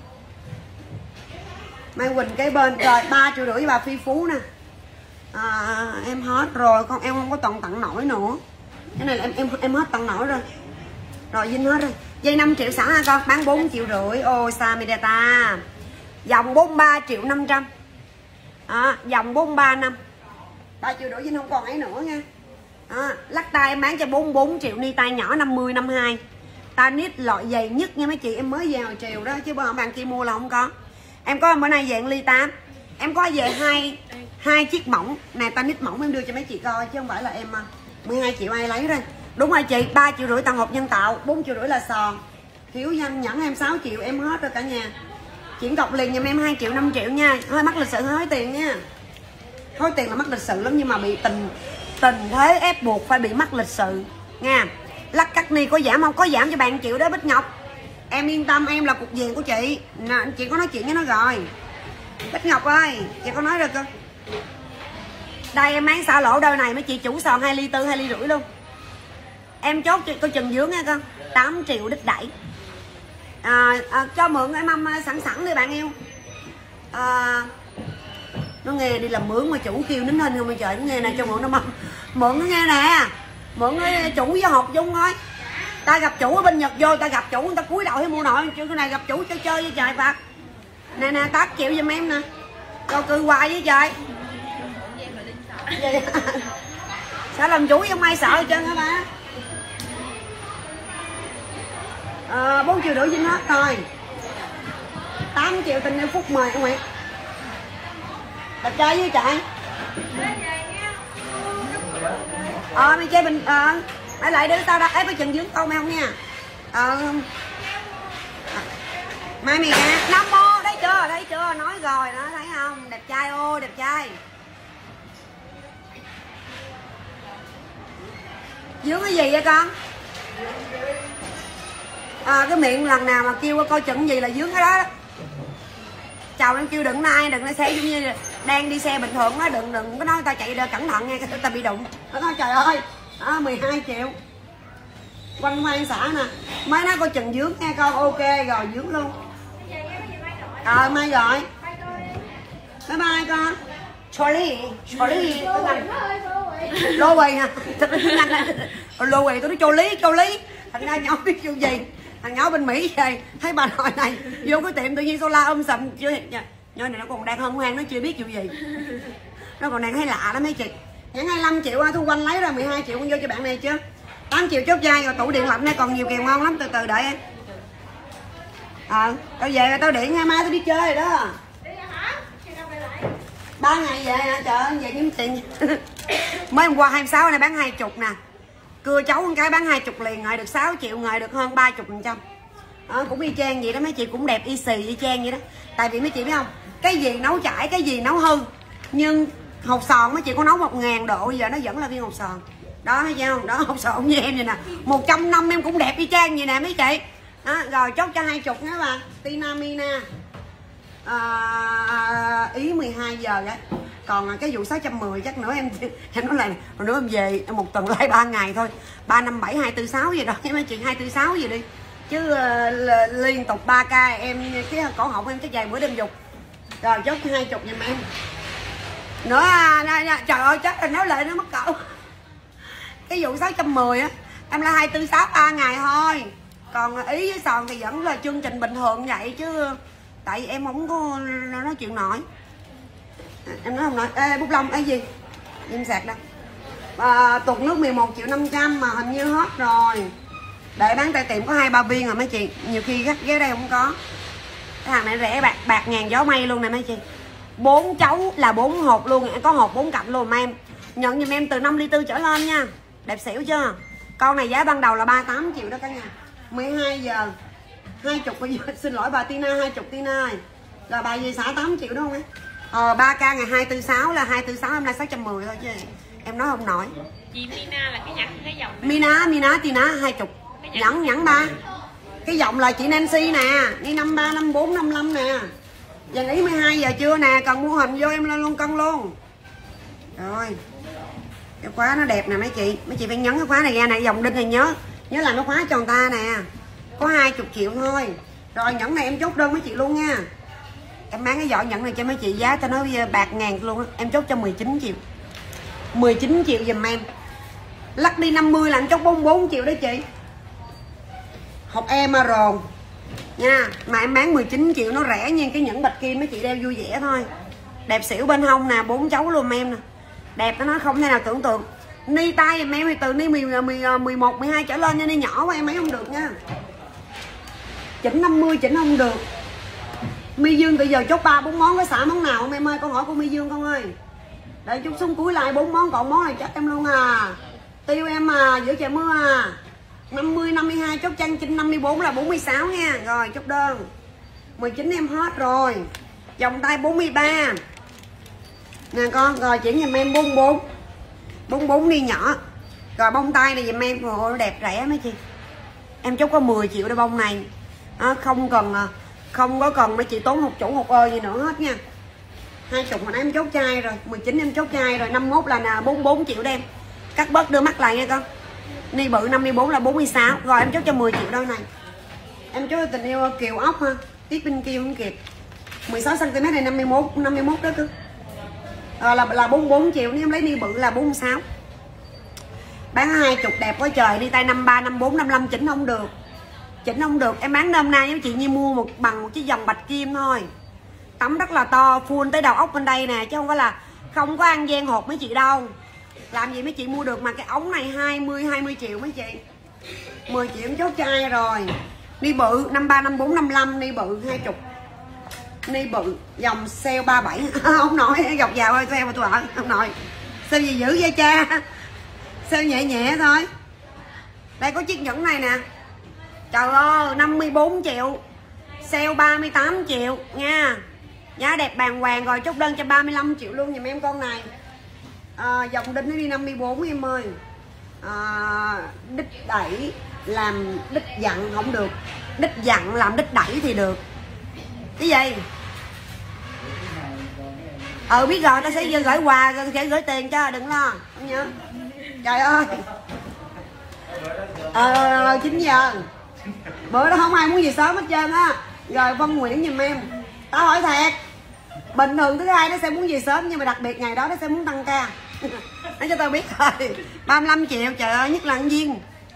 Mai Quỳnh kế bên. Rồi 3,5 triệu với bà Phi Phú nè. Em hết rồi, con em không có toàn tặng nổi nữa. Cái này là em hết tặng nổi rồi. Rồi Vinh hết rồi. Dây 5 triệu xả ha con, bán 4,5 triệu. Samidata. Dòng 43 triệu 500. Dòng 43 năm. 3,5 triệu Vinh không còn ấy nữa nha. Lắc tay em bán cho 44 triệu, ni tay nhỏ 50 52. Tanit loại dày nhất nha mấy chị, em mới về hồi chiều đó chứ bữa bạn kia mua là không có. Em có bữa nay về ly 8. Em có về hai chiếc mỏng nè, Tanit mỏng em đưa cho mấy chị coi chứ không phải là em 12 triệu ai lấy rồi. Đúng rồi chị, 3,5 triệu tặng hộp nhân tạo, 4,5 triệu là sòn. Thiếu danh nhẫn em 6 triệu em hết rồi cả nhà. Chuyển cọc liền giùm em 2 triệu 5 triệu nha. Hơi mắc lịch sự hối tiền nha. Hối tiền là mắc lịch sự lắm nhưng mà bị tình thế ép buộc phải bị mắc lịch sự nha. Lắc cắt ni có giảm không? Có giảm cho bạn triệu đó Bích Ngọc. Em yên tâm, em là cục diện của chị. Chị có nói chuyện với nó rồi. Bích Ngọc ơi, chị có nói rồi cơ. Đây em bán xả lỗ đôi này mấy chị, chủ sòn 2 ly 4, 2 ly rưỡi luôn. Em chốt coi chừng dướng nha con. 8 triệu đích đẩy. Cho mượn cái mâm sẵn đi bạn yêu. Nó nghe đi làm mướn mà chủ kêu nín hình không mà trời, nó nghe nè, cho mượn nó mâm. Mượn nó nghe nè. Mượn cái chủ với hộp chung thôi. Ta gặp chủ ở bên Nhật vô, ta gặp chủ người ta cúi đầu hay mua nội, chứ cái này gặp chủ chơi với trời phạt. Nè 8 triệu giùm em nè. Cho cư hoài với trời. Đã làm chủ không ai sợ hết trơn hả ba? 4,5 triệu dính hết rồi. 8 triệu tình yêu Phúc mời các bạn. Đẹp trai với chạy. Mày chơi bình mày lại đưa tao ra ép cái chân dướng tao mày không nha. Mai mày nè, Nam Mô, thấy chưa, nói rồi đó, thấy không? Đẹp trai ô, đẹp trai. Dướng cái gì vậy con? Cái miệng lần nào mà kêu coi chừng gì là dướng cái đó. Chào em kêu đừng ai, đừng nói xe giống như đang đi xe bình thường á, đừng có nói tao chạy cẩn thận nha, tao bị đụng. Nó nói trời ơi, 12 triệu. Quanh hoang xã nè, mấy nó coi chừng dướng nghe con, ok rồi dướng luôn. Mai gọi. Bye bye con. Charlie. Lô quỳ hả? Thật ra tiếng Anh này. Lô quỳ tôi nói chô lý. Thành ra nhỏ biết kiểu gì. Thằng nhỏ bên Mỹ về thấy bà nội này vô cái tiệm tự nhiên sola sầm chưa thiệt nha. Nhỏ này nó còn đang hân hoan, nó chưa biết kiểu gì. Nó còn đang thấy lạ đó mấy chị. Nhãn 25 triệu Thu Quanh lấy ra 12 triệu con vô cho bạn này chứ. 8 triệu chốt dây rồi, tủ điện lạnh này còn nhiều kèo ngon lắm, từ từ đợi em. Tao về rồi tao điện, ngày mai tao đi chơi rồi đó. 3 ngày về hả? Trời ơi, về kiếm tiền. Mới hôm qua 26 này bán 20 nè. Cưa cháu con cái bán 20 liền, ngợi được 6 triệu, ngợi được hơn 30%. Cũng y chang vậy đó mấy chị, cũng đẹp y xì y chang vậy đó. Tại vì mấy chị biết không, cái gì nấu chảy, cái gì nấu hư. Nhưng hột sòn mấy chị có nấu 1000 độ giờ nó vẫn là viên hột sòn. Đó thấy chưa không? Đó hột sòn như em vậy nè. 100 năm em cũng đẹp y chang vậy nè mấy chị. Đó, rồi chốt cho 20 nha bà. Tina Mina. Ý 12 giờ đấy. Còn cái vụ 610 chắc nữa em nói là rồi nữa em về một tuần lại 3 ngày thôi. 357 246 gì đó nha mấy chị, 246 gì đi. Chứ liên tục 3k em cái cổ họng em chắc vài bữa đêm dục. Rồi chốt 20 giùm em. Nữa trời ơi chắc là nói lại nó mất cậu. Cái vụ 610 á em là 246 3 ngày thôi. Còn ý với sòn thì vẫn là chương trình bình thường vậy chứ. Tại em không có nói chuyện nổi. Em nói không nổi. Ê bút lông ấy gì em sạc đâu. Tuần nước 11.500.000 mà hình như hết rồi. Để bán tại tiệm có 2-3 viên rồi mấy chị. Nhiều khi khách ghé đây không có. Cái thằng này rẻ bạc ngàn gió mây luôn nè mấy chị. 4 cháu là 4 hộp luôn. Có hộp 4 cặp luôn mà em. Nhận giùm em từ 5 ly tư trở lên nha. Đẹp xỉu chưa? Con này giá ban đầu là 38 triệu đó cả nhà. 12 giờ 20 bây giờ xin lỗi bà Tina, 20 Tina ơi. Rồi bà về xả 8 triệu đúng không ấy? 3k ngày 246 là 246 em là 610 thôi chứ em nói không nổi. Chị Mina là cái nhẫn cái dòng Mina Tina 20 nhẫn ba. Cái giọng là chị Nancy nè, đi 53 54 55 nè. Giờ ý 12 giờ trưa nè, cần mua hình vô em lên luôn cân luôn. Rồi. Cái khóa nó đẹp nè mấy chị phải nhấn cái khóa này ra nè, dòng đinh này nhớ làm cái khóa cho người ta nè. Có 20 triệu thôi. Rồi nhẫn này em chốt đơn mấy chị luôn nha. Em bán cái vỏ nhẫn này cho mấy chị giá tao nói bạc ngàn luôn á. Em chốt cho 19 triệu. 19 triệu giùm em. Lắc đi 50 là em chốt 44 triệu đó chị. Hộp emerald nha. Mà em bán 19 triệu nó rẻ nha. Cái nhẫn bạch kim mấy chị đeo vui vẻ thôi. Đẹp xỉu bên hông nè, 4 cháu luôn em nè. Đẹp nó nói không thể nào tưởng tượng. Ni tay giùm em từ ni 11, 12 trở lên nha. Ni nhỏ quá em mấy không được nha. Chỉnh 50 chỉnh không được. My Dương bây giờ chốt 3-4 món có xả món nào không em ơi? Con hỏi của My Dương con ơi. Để chút xuống cuối lại 4 món, còn món này chắc em luôn à. Tiêu em à, giữa trời mưa à. 50 52 chốt chân chinh 54 là 46 nha. Rồi chốt đơn. 19 em hết rồi. Vòng tay 43. Nè con, rồi chuyển giùm em 44. 44 đi nhỏ. Rồi bông tay này giùm em, ôi đẹp rẻ mấy chị. Em chốt có 10 triệu để bông này. Không có cần mấy chị tốn hột chủ hột ơi gì nữa hết nha. 20 hồi nãy em chốt chai rồi, 19 em chốt chai rồi, 51 là 44 triệu đem. Cắt bớt đưa mắt lại nha con. Ni bự 54 là 46. Rồi em chốt cho 10 triệu đôi này. Em chốt tình yêu kiều ốc ha. Tiếp bên kia không kịp. 16 cm này 51 đó cứ. Là 44 triệu, nếu em lấy ni bự là 46. Bán 20 đẹp quá trời, đi tay 53, 54, 55 chỉnh không được. Chỉnh không được, em bán hôm nay với chị Nhi mua một chiếc vòng bạch kim thôi. Tấm rất là to, full tới đầu ốc bên đây nè, chứ không có là không có ăn gian hột mấy chị đâu. Làm gì mấy chị mua được mà cái ống này 20 triệu mấy chị. 10 triệu em chốt cho ai rồi. Ni bự 53, 54, 55, ni bự 20. Ni bự dòng sale 37. Không nổi, gọc vào ơi, sale mà tôi ở không nổi. Sale gì dữ vậy cha. Sale nhẹ nhẹ thôi. Đây có chiếc nhẫn này nè. Trời ơi 54 triệu. Sale 38 triệu nha. Giá đẹp bàng hoàng rồi, chốt đơn cho 35 triệu luôn giùm em con này. Dòng đinh nó đi 54 em ơi. Đích đẩy làm đích dặn không được, đích dặn làm đích đẩy thì được. Cái gì? Biết rồi, ta sẽ gửi quà, sẽ gửi tiền cho, đừng lo, không nhớ. Trời ơi 9 giờ. Bữa đó không ai muốn gì sớm hết trơn á. Rồi Vân Nguyễn giùm em. Tao hỏi thiệt, bình thường thứ hai nó sẽ muốn gì sớm, nhưng mà đặc biệt ngày đó nó sẽ muốn tăng ca. Nói cho tao biết thôi. 35 triệu, trời ơi, nhất là ăn viên.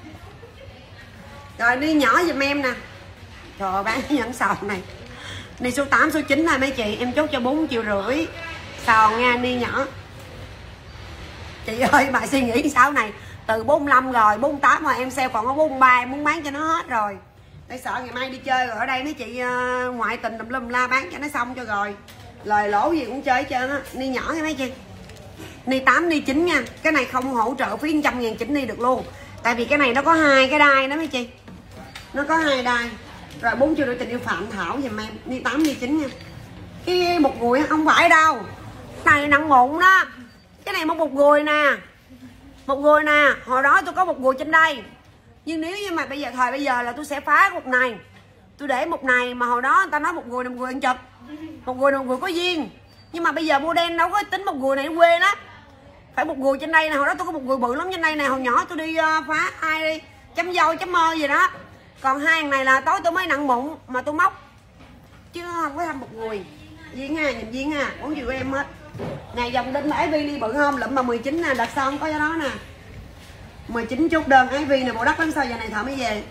Rồi đi nhỏ giùm em nè. Trời ơi, bán nhẫn sòn này. Đi số 8, số 9 này mấy chị, em chốt cho 4,5 triệu. Sòn nha, đi nhỏ. Chị ơi, bà suy nghĩ sao này. Từ 45 rồi, 48 mà em sale còn có 43, em muốn bán cho nó hết rồi. Tại sợ ngày mai đi chơi rồi ở đây mấy chị ngoại tình tùm lum la bán cho nó xong cho rồi. Lời lỗ gì cũng chơi hết trơn á. Ni nhỏ nha mấy chị. Ni 8, ni 9 nha. Cái này không hỗ trợ phí 100.000 chỉnh ni được luôn. Tại vì cái này nó có 2 cái đai đó mấy chị. Nó có 2 đai. Rồi 4,5 triệu tình yêu Phạm Thảo giùm em. Ni 8, ni 9 nha. Cái một gùi không phải đâu. Này nặng mụn đó. Cái này một gùi nè. Một gùi nè. Hồi đó tôi có một gùi trên đây. Nhưng nếu như mà bây giờ là tôi sẽ phá một này. Tôi để một này mà hồi đó người ta nói một gùi là một gùi ăn chật. Một gùi có duyên. Nhưng mà bây giờ model đâu có tính một gùi này nó quê lắm. Phải một gùi trên đây nè. Hồi đó tôi có một gùi bự lắm trên đây nè. Hồi nhỏ tôi đi phá ai đi chấm dâu chấm mơ gì đó. Còn hai thằng này là tối tôi mới nặng mụn mà tôi móc. Chứ không có thăm một gùi. Duyên ha, nhìn duyên ha. 4 triệu em hết. Này dòng đinh là Ivy đi bự không? Lụm mà 19 nè, đặt sau không có cho đó nè. 19 chốt đơn Ivy nè, bộ đất lắm sao giờ này Thợ mới về.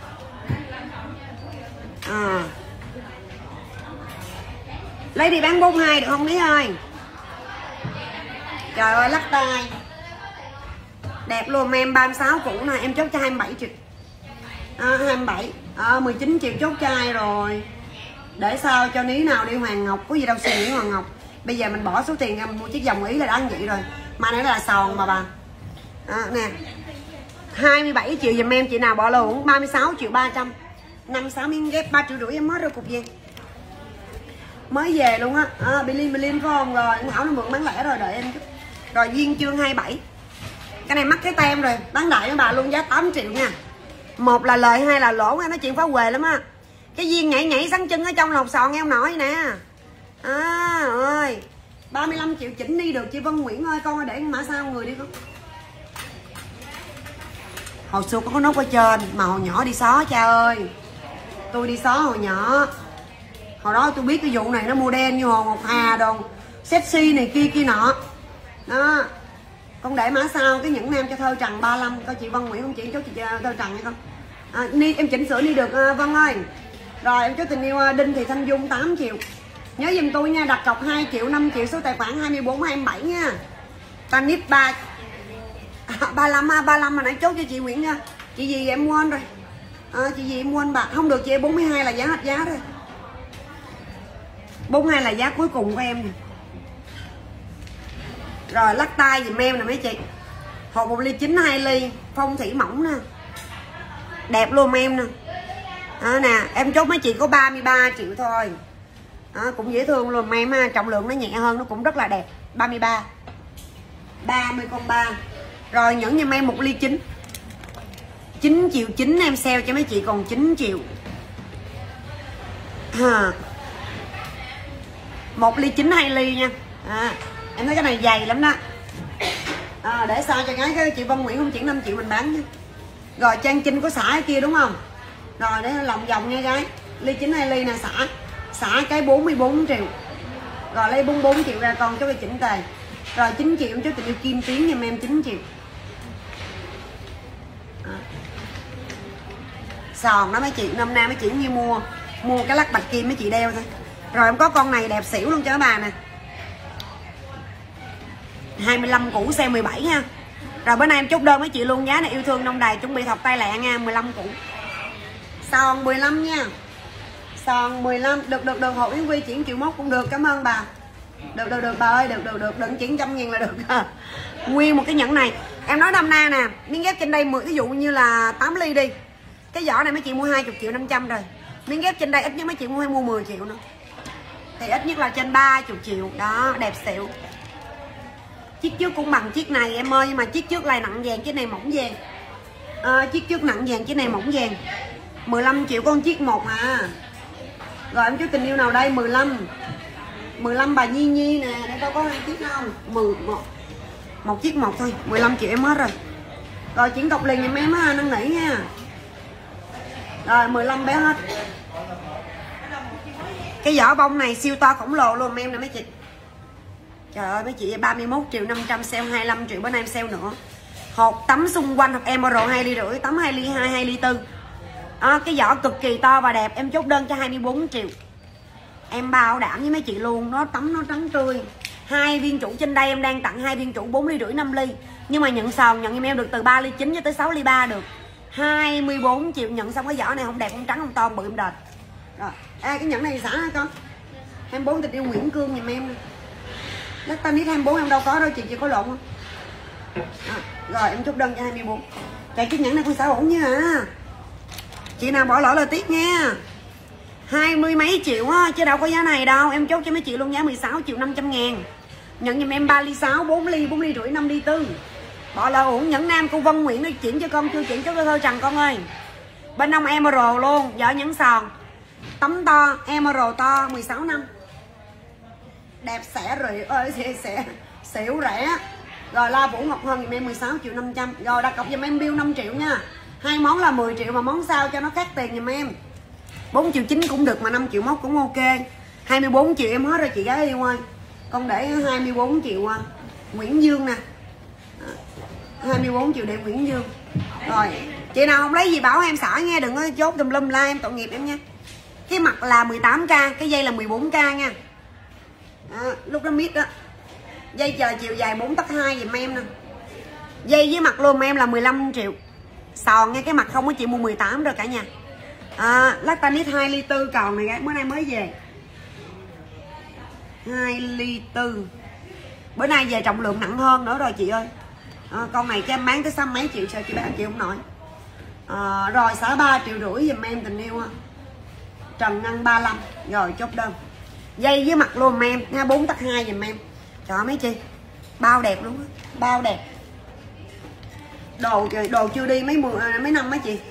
Lấy đi bán 42 được không Lý ơi? Trời ơi lắc tay. Đẹp luôn em, 36 cũ nè, em chốt cho 27 triệu. 27 19 triệu chốt cho ai rồi. Để sao cho ní nào đi Hoàng Ngọc. Có gì đâu suy nghĩ Hoàng Ngọc. Bây giờ mình bỏ số tiền ra mình mua chiếc vòng Ý là đã ăn vậy rồi. Mà này là sòn mà bà. Nè 27 triệu giùm em chị nào bỏ luôn. 36 triệu 300. 5-6 miếng ghép 3,5 triệu em hết rồi cục gì. Mới về luôn á. Bilin phải không? Rồi Thảo nó mượn bán lẻ rồi, đợi em chút. Rồi Duyên Chương 27. Cái này mắc cái tem rồi. Bán đại với bà luôn, giá 8 triệu nha. Một là lời, hai là lỗ. Nó chuyện phá quề lắm á. Cái viên nhảy sắn chân ở trong lột sòn eo nổi nè. Ơi 35 triệu chỉnh đi được chị Vân Nguyễn ơi. Con để mã sao người đi con. Hồi xưa có nốt ở trên mà hồi nhỏ đi xó cha ơi. Tôi đi xó hồi nhỏ. Hồi đó tôi biết cái vụ này nó mua đen như Hồ Ngọc Hà đồ sexy này kia nọ. Đó. Con để mã sao cái nhẫn nam cho Thơ Trần 35. Coi chị Vân Nguyễn không chị chốt chị Thơ Trần hay không? Em chỉnh sửa đi được Vân ơi. Rồi em chốt tình yêu Đinh Thị Thanh Dung 8 triệu. Nhớ giùm tôi nha, đặt cọc 2 triệu 5 triệu số tài khoản 24 27 nha. Tanip 35 mà nãy chốt cho chị Nguyễn nha. Chị gì em quên rồi. Chị gì em quên bạc. Không được chị 42 là giá hết giá thôi. 42 là giá cuối cùng của em nè. Rồi lắc tay giùm em nè mấy chị. Hộp 1 ly 9 2 ly phong thủy mỏng nè. Đẹp luôn em nè. Nè em chốt mấy chị có 33 triệu thôi. Cũng dễ thương luôn em ha. Trọng lượng nó nhẹ hơn, nó cũng rất là đẹp. 33 30 con 3. Rồi nhẫn giùm em 1 ly 9 9 triệu 9 em sale cho mấy chị còn 9 triệu. 1 ly 9 2 ly nha. Em thấy cái này dày lắm đó. Để sao cho gái cái chị Vân Nguyễn không chuyển 5 triệu mình bán nha. Rồi Trang Trinh có xả cái kia đúng không? Rồi để lòng vòng nha gái. Ly 9 2 ly nè, xả cái 44 triệu. Rồi lấy 44 triệu ra con cho cái chỉnh tề. Rồi 9 triệu cho tình yêu Kim Tiến giùm em 9 triệu. Sòn đó mấy chị, năm nay mấy chị như mua cái lắc bạch kim mấy chị đeo thôi. Rồi em có con này đẹp xỉu luôn cho bà nè. 25 cũ sale 17 nha. Rồi bữa nay em chốt đơn với chị luôn, giá này yêu thương nông đài chuẩn bị thọc tay lẹ nha, 15 cũ. Sòn 15 nha. Sòn 15, được Hồ Yến Vi chuyển triệu mốt cũng được, cảm ơn bà. Được bà ơi, được, đừng chuyển 100.000 là được. Nguyên một cái nhẫn này. Em nói năm nay nè, miếng ghép trên đây 10 ví dụ như là 8 ly đi. Cái vỏ này mấy chị mua 20 triệu 500 rồi. Miếng ghép trên đây ít nhất mấy chị mua 10 triệu nữa. Thì ít nhất là trên 30 triệu. Đó, đẹp xịu. Chiếc trước cũng bằng chiếc này em ơi, nhưng mà chiếc trước này nặng vàng, chiếc này mỏng vàng. Chiếc trước nặng vàng, chiếc này mỏng vàng. 15 triệu con chiếc một à. Rồi em chú tình yêu nào đây? 15 bà Nhi Nhi nè, để coi có 2 chiếc không? 11. Một chiếc một thôi, 15 triệu em hết rồi. Rồi chuyển cọc liền giùm em á, năn nỉ nha. Rồi 15 bé hết. Cái vỏ bông này siêu to khổng lồ luôn em nè mấy chị. Trời ơi mấy chị, 31 triệu 500 sale 25 triệu, bữa nay em sale nữa. Hột tắm xung quanh hoặc emerald 2 ly rưỡi, tắm 2 ly 2, 2 ly 4. Cái vỏ cực kỳ to và đẹp, em chốt đơn cho 24 triệu. Em bảo đảm với mấy chị luôn, nó tắm nó trắng tươi. 2 viên chủ trên đây em đang tặng 2 viên chủ 4 ly rưỡi 5 ly. Nhưng mà nhận sòn nhận em được từ 3 ly 9 cho tới 6 ly 3 được. 24 triệu nhận xong cái vỏ này không đẹp, không trắng, không to, bự em đệt. Rồi, cái nhẫn này xả hả con? 24 tình yêu Nguyễn Cương giùm em nè. Đất ta biết 24 em đâu có đâu, chị chỉ có lộn không? Rồi em chốt đơn cho 24. Chạy chiếc nhẫn này con xả ổn nha hả? Chị nào bỏ lỡ là tiếc nha. 20 mấy triệu á, chứ đâu có giá này đâu. Em chốt cho mấy chị luôn giá 16 triệu 500 ngàn. Nhận giùm em 3 ly 6, 4 ly rưỡi, 5 ly 4. Bỏ lỡ ổn. Nhẫn nam cô Vân Nguyễn đi chuyển cho con, chưa chuyển cho Thơ Trần con ơi. Bên ông emerald luôn, vỏ nhẫn sòn. Tấm to, emerald to, 16 năm. Đẹp xẻ rỉ ơi, xỉu rẻ. Rồi La Vũ Ngọc Hân giùm em 16 triệu 500. Rồi đặt cọc giùm em bill 5 triệu nha. 2 món là 10 triệu mà món sau cho nó khác tiền giùm em. 4 triệu 9 cũng được mà 5 triệu mốt cũng ok. 24 triệu em hết rồi chị gái yêu ơi. Con để 24 triệu Nguyễn Dương nè. 24 triệu để Nguyễn Dương. Rồi, chị nào không lấy gì bảo em xả nghe, đừng có chốt tùm lum la em tội nghiệp em nha. Cái mặt là 18k, cái dây là 14k nha. Lúc đó mít đó. Dây chờ chiều dài 4 tấc 2 giùm em nè. Dây với mặt luôn em là 15 triệu. Sòn nha, cái mặt không có chị mua 18 rồi cả nhà. Lactanit 2 ly 4 còn này, bữa nay mới về 2 ly 4. Bữa nay về trọng lượng nặng hơn nữa rồi chị ơi. Con này cho em bán tới 6 mấy triệu, sao chị bán chịu không nổi. Rồi xả 3 triệu rưỡi giùm em tình yêu. Trần Ngân 35. Rồi chốt đơn. Dây với mặt luôn em nha, 4 tấc 2 giùm em. Trời ơi mấy chị, bao đẹp luôn á, bao đẹp. Đồ chưa đi mấy năm mấy chị.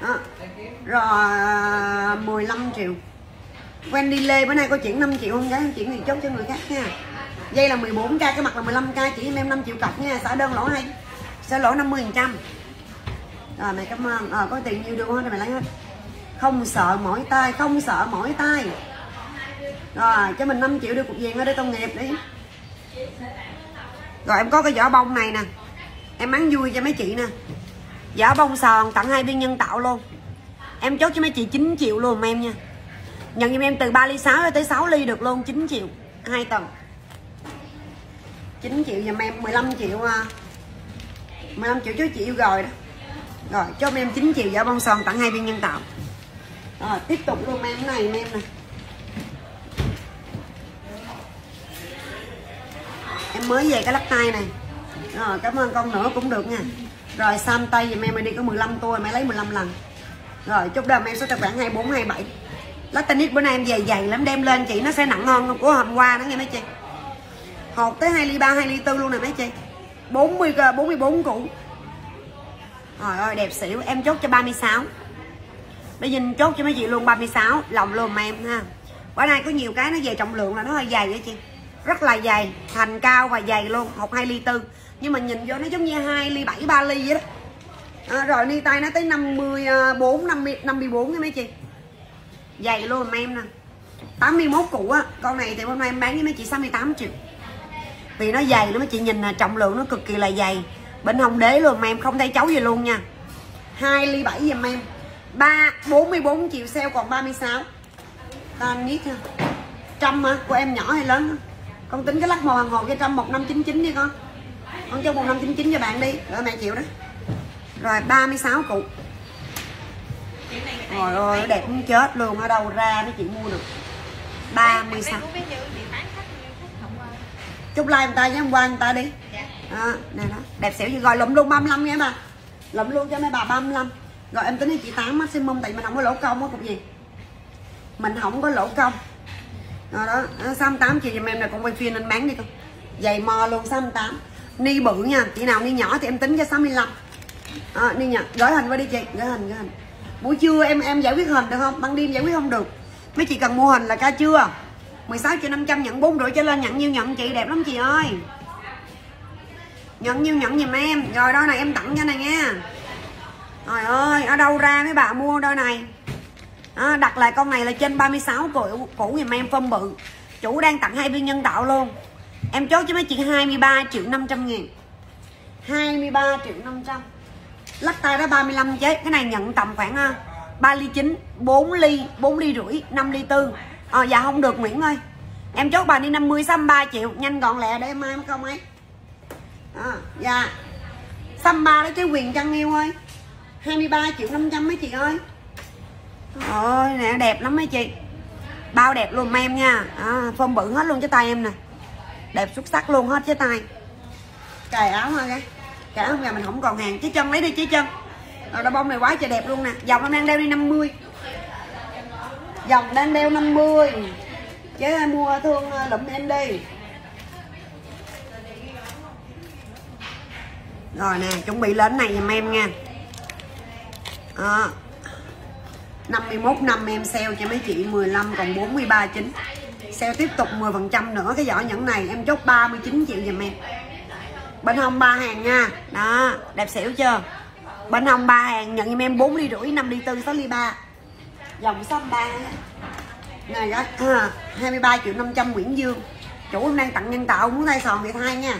Rồi 15 triệu. Wendy Lê bữa nay có chuyển 5 triệu không gái, không chuyển thì chốt cho người khác nha. Dây là 14k, cái mặt là 15k, chỉ em 5 triệu cọc nha, xả đơn lỗ hay. Sẽ lỗ 50%. Rồi mày cảm ơn. Có tiền nhiêu đưa hết rồi mày lấy hết. Không sợ mỏi tay, không sợ mỏi tay. Rồi cho mình 5 triệu đưa cục vàng ở đây công nghiệp đi. Rồi em có cái vỏ bông này nè. Em bán vui cho mấy chị nè. Vỏ bông sòn tặng 2 viên nhân tạo luôn. Em chốt cho mấy chị 9 triệu luôn em nha. Nhận giùm em từ 3 ly 6 tới 6 ly được luôn, 9 triệu 2 tầng. 9 triệu giùm em, 15 triệu 15 triệu chú chị yêu rồi đó. Rồi cho em 9 triệu vỏ bông sòn tặng 2 viên nhân tạo. Rồi tiếp tục luôn em này em nè. Em mới về cái lắc tay này. Rồi cảm ơn con nữa cũng được nha. Rồi Sam tay giùm em, mày đi có 15 tour mày lấy 15 lần. Rồi chúc đợt em số tài khoản 2427. Lá tennis bữa nay em về dày lắm, đem lên chị nó sẽ nặng hơn của hôm qua đó nghe mấy chị. Hột tới 2 ly 3, 2 ly 4 luôn nè mấy chị. 44 củ. Trời ơi đẹp xỉu, em chốt cho 36. Bây giờ chốt cho mấy chị luôn 36, lòng luôn mà em ha. Bữa nay có nhiều cái nó về trọng lượng là nó hơi dày vậy chị. Rất là dày, thành cao và dày luôn, hột 2 ly 4. Nhưng mà nhìn vô nó giống như 2 ly 7, 3 ly vậy đó. Rồi ni tay nó tới 54, 54 nha mấy chị. Dày luôn mà em nè. 81 củ á. Con này thì hôm nay em bán với mấy chị 68 triệu. Vì nó dày lắm mấy chị, nhìn trọng lượng nó cực kỳ là dày. Bên hông đế luôn mà em, không thấy chấu gì luôn nha. 2 ly 7 giùm em. 44 triệu sale còn 36. Ta biết ha. Trăm hả? Của em nhỏ hay lớn hả? Con tính cái lắc màu hàng hồ cái trăm 1599 đi con. Con cho 1599 cho bạn đi, rồi mẹ chịu đó. Rồi 36 cụ. Trời ơi, đẹp muốn chết luôn, ở đâu ra mấy chị mua được. 36. Chúc like người ta với hôm qua người ta đi. Đó, nè đó, đẹp xỉu gì rồi, lụm luôn 35 nha bà. Lụm luôn cho mấy bà 35. Rồi em tính cho chị 8 maximum, tại mình không có lỗ công á cục gì. Mình không có lỗ công. Rồi đó, 68 chị giùm em này, con quay phim nên bán đi con. Giày mò luôn 68. Ni bự nha, chị nào ni nhỏ thì em tính cho 65. Ni nha, gửi hình qua đi chị, gửi hình. Buổi trưa em giải quyết hình được không? Ban đêm giải quyết không được. Mấy chị cần mua hình là ca trưa. 16.500 nhận 4 rưỡi trở lên, nhận nhiêu nhận chị, đẹp lắm chị ơi. Nhận nhiêu nhận giùm em. Rồi đôi này em tặng cho này nha. Trời ơi, ở đâu ra mấy bà mua đôi này. Đặt lại con này là trên 36 cũ giùm em, phân bự. Chủ đang tặng 2 viên nhân tạo luôn. Em chốt cho mấy chị 23.500.000. 23.500.000. Lắc tay đó 35 chế. Cái này nhận tầm khoảng 3 ly 9, 4 ly rưỡi, 5 ly 4. Dạ không được Nguyễn ơi. Em chốt bà đi 50 63 triệu, nhanh gọn lẹ để em mai không ấy. Dạ. 63 đó cái quyền chăn yêu ơi. 23.500.000 mấy chị ơi. Ôi nè, đẹp lắm mấy chị. Bao đẹp luôn em nha. Phơm bự hết luôn cái tay em nè. Đẹp xuất sắc luôn hết cái tay. Cài áo thôi cái. Cài áo không mình không còn hàng. Chế chân lấy đi chế chân. Rồi đôi bông này quá trời đẹp luôn nè. Dòng em đang đeo đi 50. Dòng đang đeo 50. Chế mua thương lụm em đi. Rồi nè, chuẩn bị lên này giùm em nha. 51 năm em sale cho mấy chị 15 còn 43.9. Sale tiếp tục 10% nữa. Cái giỏ nhẫn này em chốt 39 triệu giùm em. Bên hông 3 hàng nha. Đó, đẹp xỉu chưa? Bên hông 3 hàng nhận giùm em 4 ly rưỡi, 5 ly 4, 6 ly 3. Dòng shop 3. Này đó, 23.500.000 Nguyễn Dương. Chủ em đang tặng nhân tạo, muốn thay sòn thì thay nha.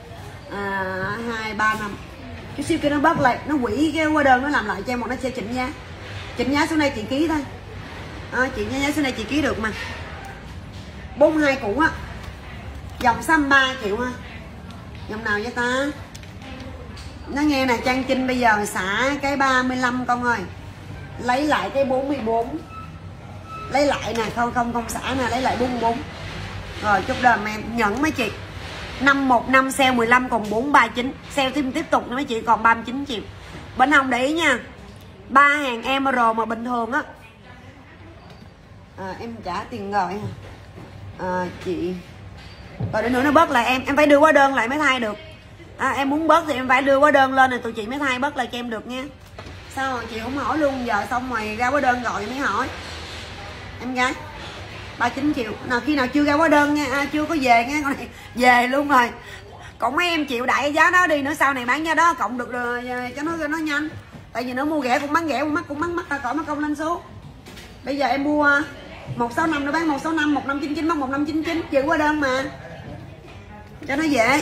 2, 3, 5. Chút xíu kia nó bớt lại, nó quỷ cái qua đơn nó làm lại cho em một nó sẽ chỉnh giá. Chỉnh giá xuống đây chị ký thôi. Chị giá xuống đây chị ký được mà. 42 cũ á. Dòng 63 triệu ha. Dòng nào vậy ta? Nó nghe nè, Trang Trinh bây giờ xả cái 35 con ơi. Lấy lại cái 44. Lấy lại nè, không xả nè, lấy lại 44. Rồi chúc đờm em nhẫn mấy chị. 515 sale 15 còn 439. Sale tiếp tục nữa mấy chị còn 39 triệu. Bên hông để ý nha. 3 hàng MR mà bình thường á. Em trả tiền rồi chị. Rồi để nữa nó bớt lại em phải đưa hóa đơn lại mới thay được. Em muốn bớt thì em phải đưa hóa đơn lên rồi tụi chị mới thay bớt lại cho em được nha. Sao rồi chị không hỏi luôn, giờ xong rồi ra hóa đơn gọi mới hỏi. Em gái 39 triệu. Nào khi nào chưa ra hóa đơn nha, chưa có về nha, con này về luôn rồi. Còn mấy em chịu đại giá đó đi nữa, sau này bán giá đó cộng được cho nó nhanh. Tại vì nó mua rẻ cũng bán rẻ, cũng bán mắc ta khỏi mất công lên số. Bây giờ em mua 165 nó bán 165, 1599 mắc 1599, giữ hóa đơn mà. Cho nó dễ.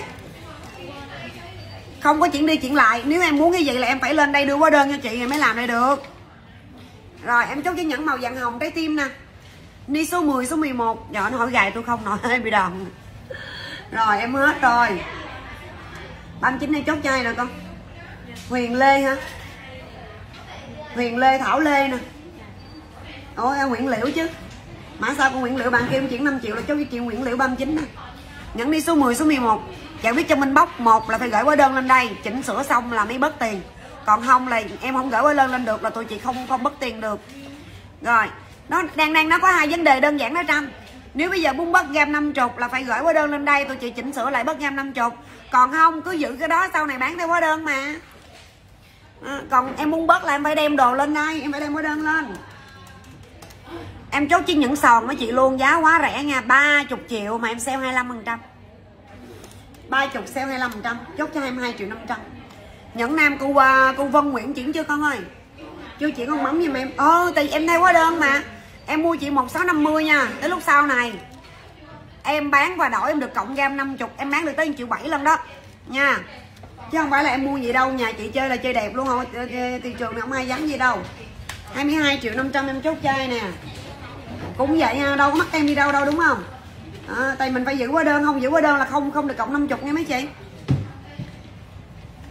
Không có chuyển đi chuyển lại. Nếu em muốn như vậy là em phải lên đây đưa hóa đơn cho chị rồi mới làm đây được. Rồi em chốt cái nhẫn màu vàng hồng trái tim nè. Ni số 10, số 11. Giờ nó hỏi gài tôi không nổi bị đòn. Rồi em hết rồi. 39 này chốt chay nè con. Huyền Lê hả? Huyền Lê, Thảo Lê nè. Ôi Nguyễn Liễu chứ. Mã sao con Nguyễn Liễu bạn kêu chuyển 5 triệu là chốt cái chuyện Nguyễn Liễu 39 nè. Nhẫn đi số 10, số 11. Giải quyết cho Minh Bóc. Một là phải gửi hóa đơn lên đây, chỉnh sửa xong là mới bớt tiền. Còn không là em không gửi hóa đơn lên được là tụi chị không bớt tiền được. Rồi, nó nó có hai vấn đề đơn giản đó Trâm. Nếu bây giờ muốn bớt gam 50 là phải gửi hóa đơn lên đây, tụi chị chỉnh sửa lại bớt gam 50. Còn không cứ giữ cái đó sau này bán theo hóa đơn mà. Còn em muốn bớt là em phải đem đồ lên đây, em phải đem hóa đơn lên. Em chốt chiếc nhẫn sòn với chị luôn, giá quá rẻ nha, 30 triệu mà em sale 25%. 30 sale 25%, chốt cho 22.500.000. Nhẫn nam cô Vân Nguyễn chuyển chưa con ơi? Chưa chuyển con bấm giùm em. Tại em theo hóa đơn mà. Em mua chị 1650 nha. Tới lúc sau này em bán và đổi em được cộng gam 50, em bán được tới 1,7 triệu lần đó nha. Chứ không phải là em mua gì đâu, nhà chị chơi là chơi đẹp luôn không. Thị trường này không ai dám gì đâu. 22.500.000 em chốt chơi nè. Cũng vậy ha, đâu có mắc em đi đâu đúng không? Tại mình phải giữ hóa đơn, không giữ hóa đơn là không được cộng 50 nha mấy chị.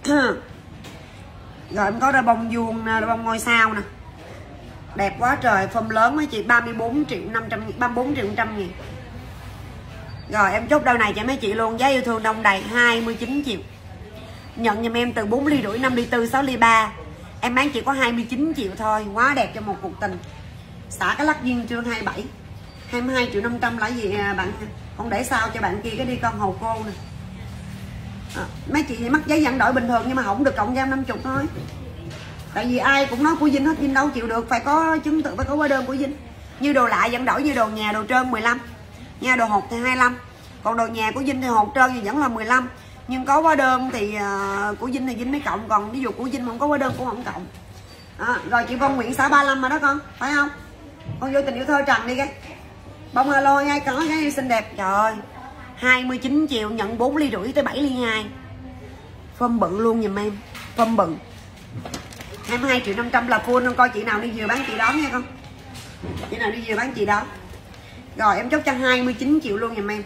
Rồi em có đôi bông vuông, đôi bông ngôi sao nè, đẹp quá trời, form lớn mấy chị, 34 triệu 100 nghìn. Rồi em chốt đôi này cho mấy chị luôn, giá yêu thương đông đầy 29 triệu. Nhận giùm em từ 4 ly rưỡi, 5 ly 4, 6 ly 3. Em bán chỉ có 29 triệu thôi, quá đẹp cho một cuộc tình. Xả cái lắc duyên chương 27, 22 triệu 500 là gì bạn? Con để sao cho bạn kia cái đi con hồ cô nè. Mấy chị mắc giấy dẫn đổi bình thường nhưng mà không được cộng giam 50 thôi. Tại vì ai cũng nói của Vinh hết, Vinh đâu chịu được, phải có chứng tự, phải có hóa đơn của Vinh. Như đồ lạ dẫn đổi, như đồ nhà, đồ trơn 15 nha, đồ hột thì 25. Còn đồ nhà của Vinh thì hột trơn thì vẫn là 15. Nhưng có hóa đơn thì của Vinh thì Vinh mới cộng, còn ví dụ của Vinh không có hóa đơn cũng không cộng. Rồi chị Vân Nguyễn xã 35 mà đó con, phải không? Con vô tình yêu thơ Trần đi cái bông alo ngay, có cái xinh đẹp. Trời ơi, 29 triệu nhận 4 ly rưỡi tới 7 ly 2. Phơm bự luôn giùm em, phơm bự. 22 triệu 500 là full không? Coi chị nào đi vừa bán chị đó nha con. Chị nào đi vừa bán chị đó. Rồi em chốt cho 29 triệu luôn giùm em.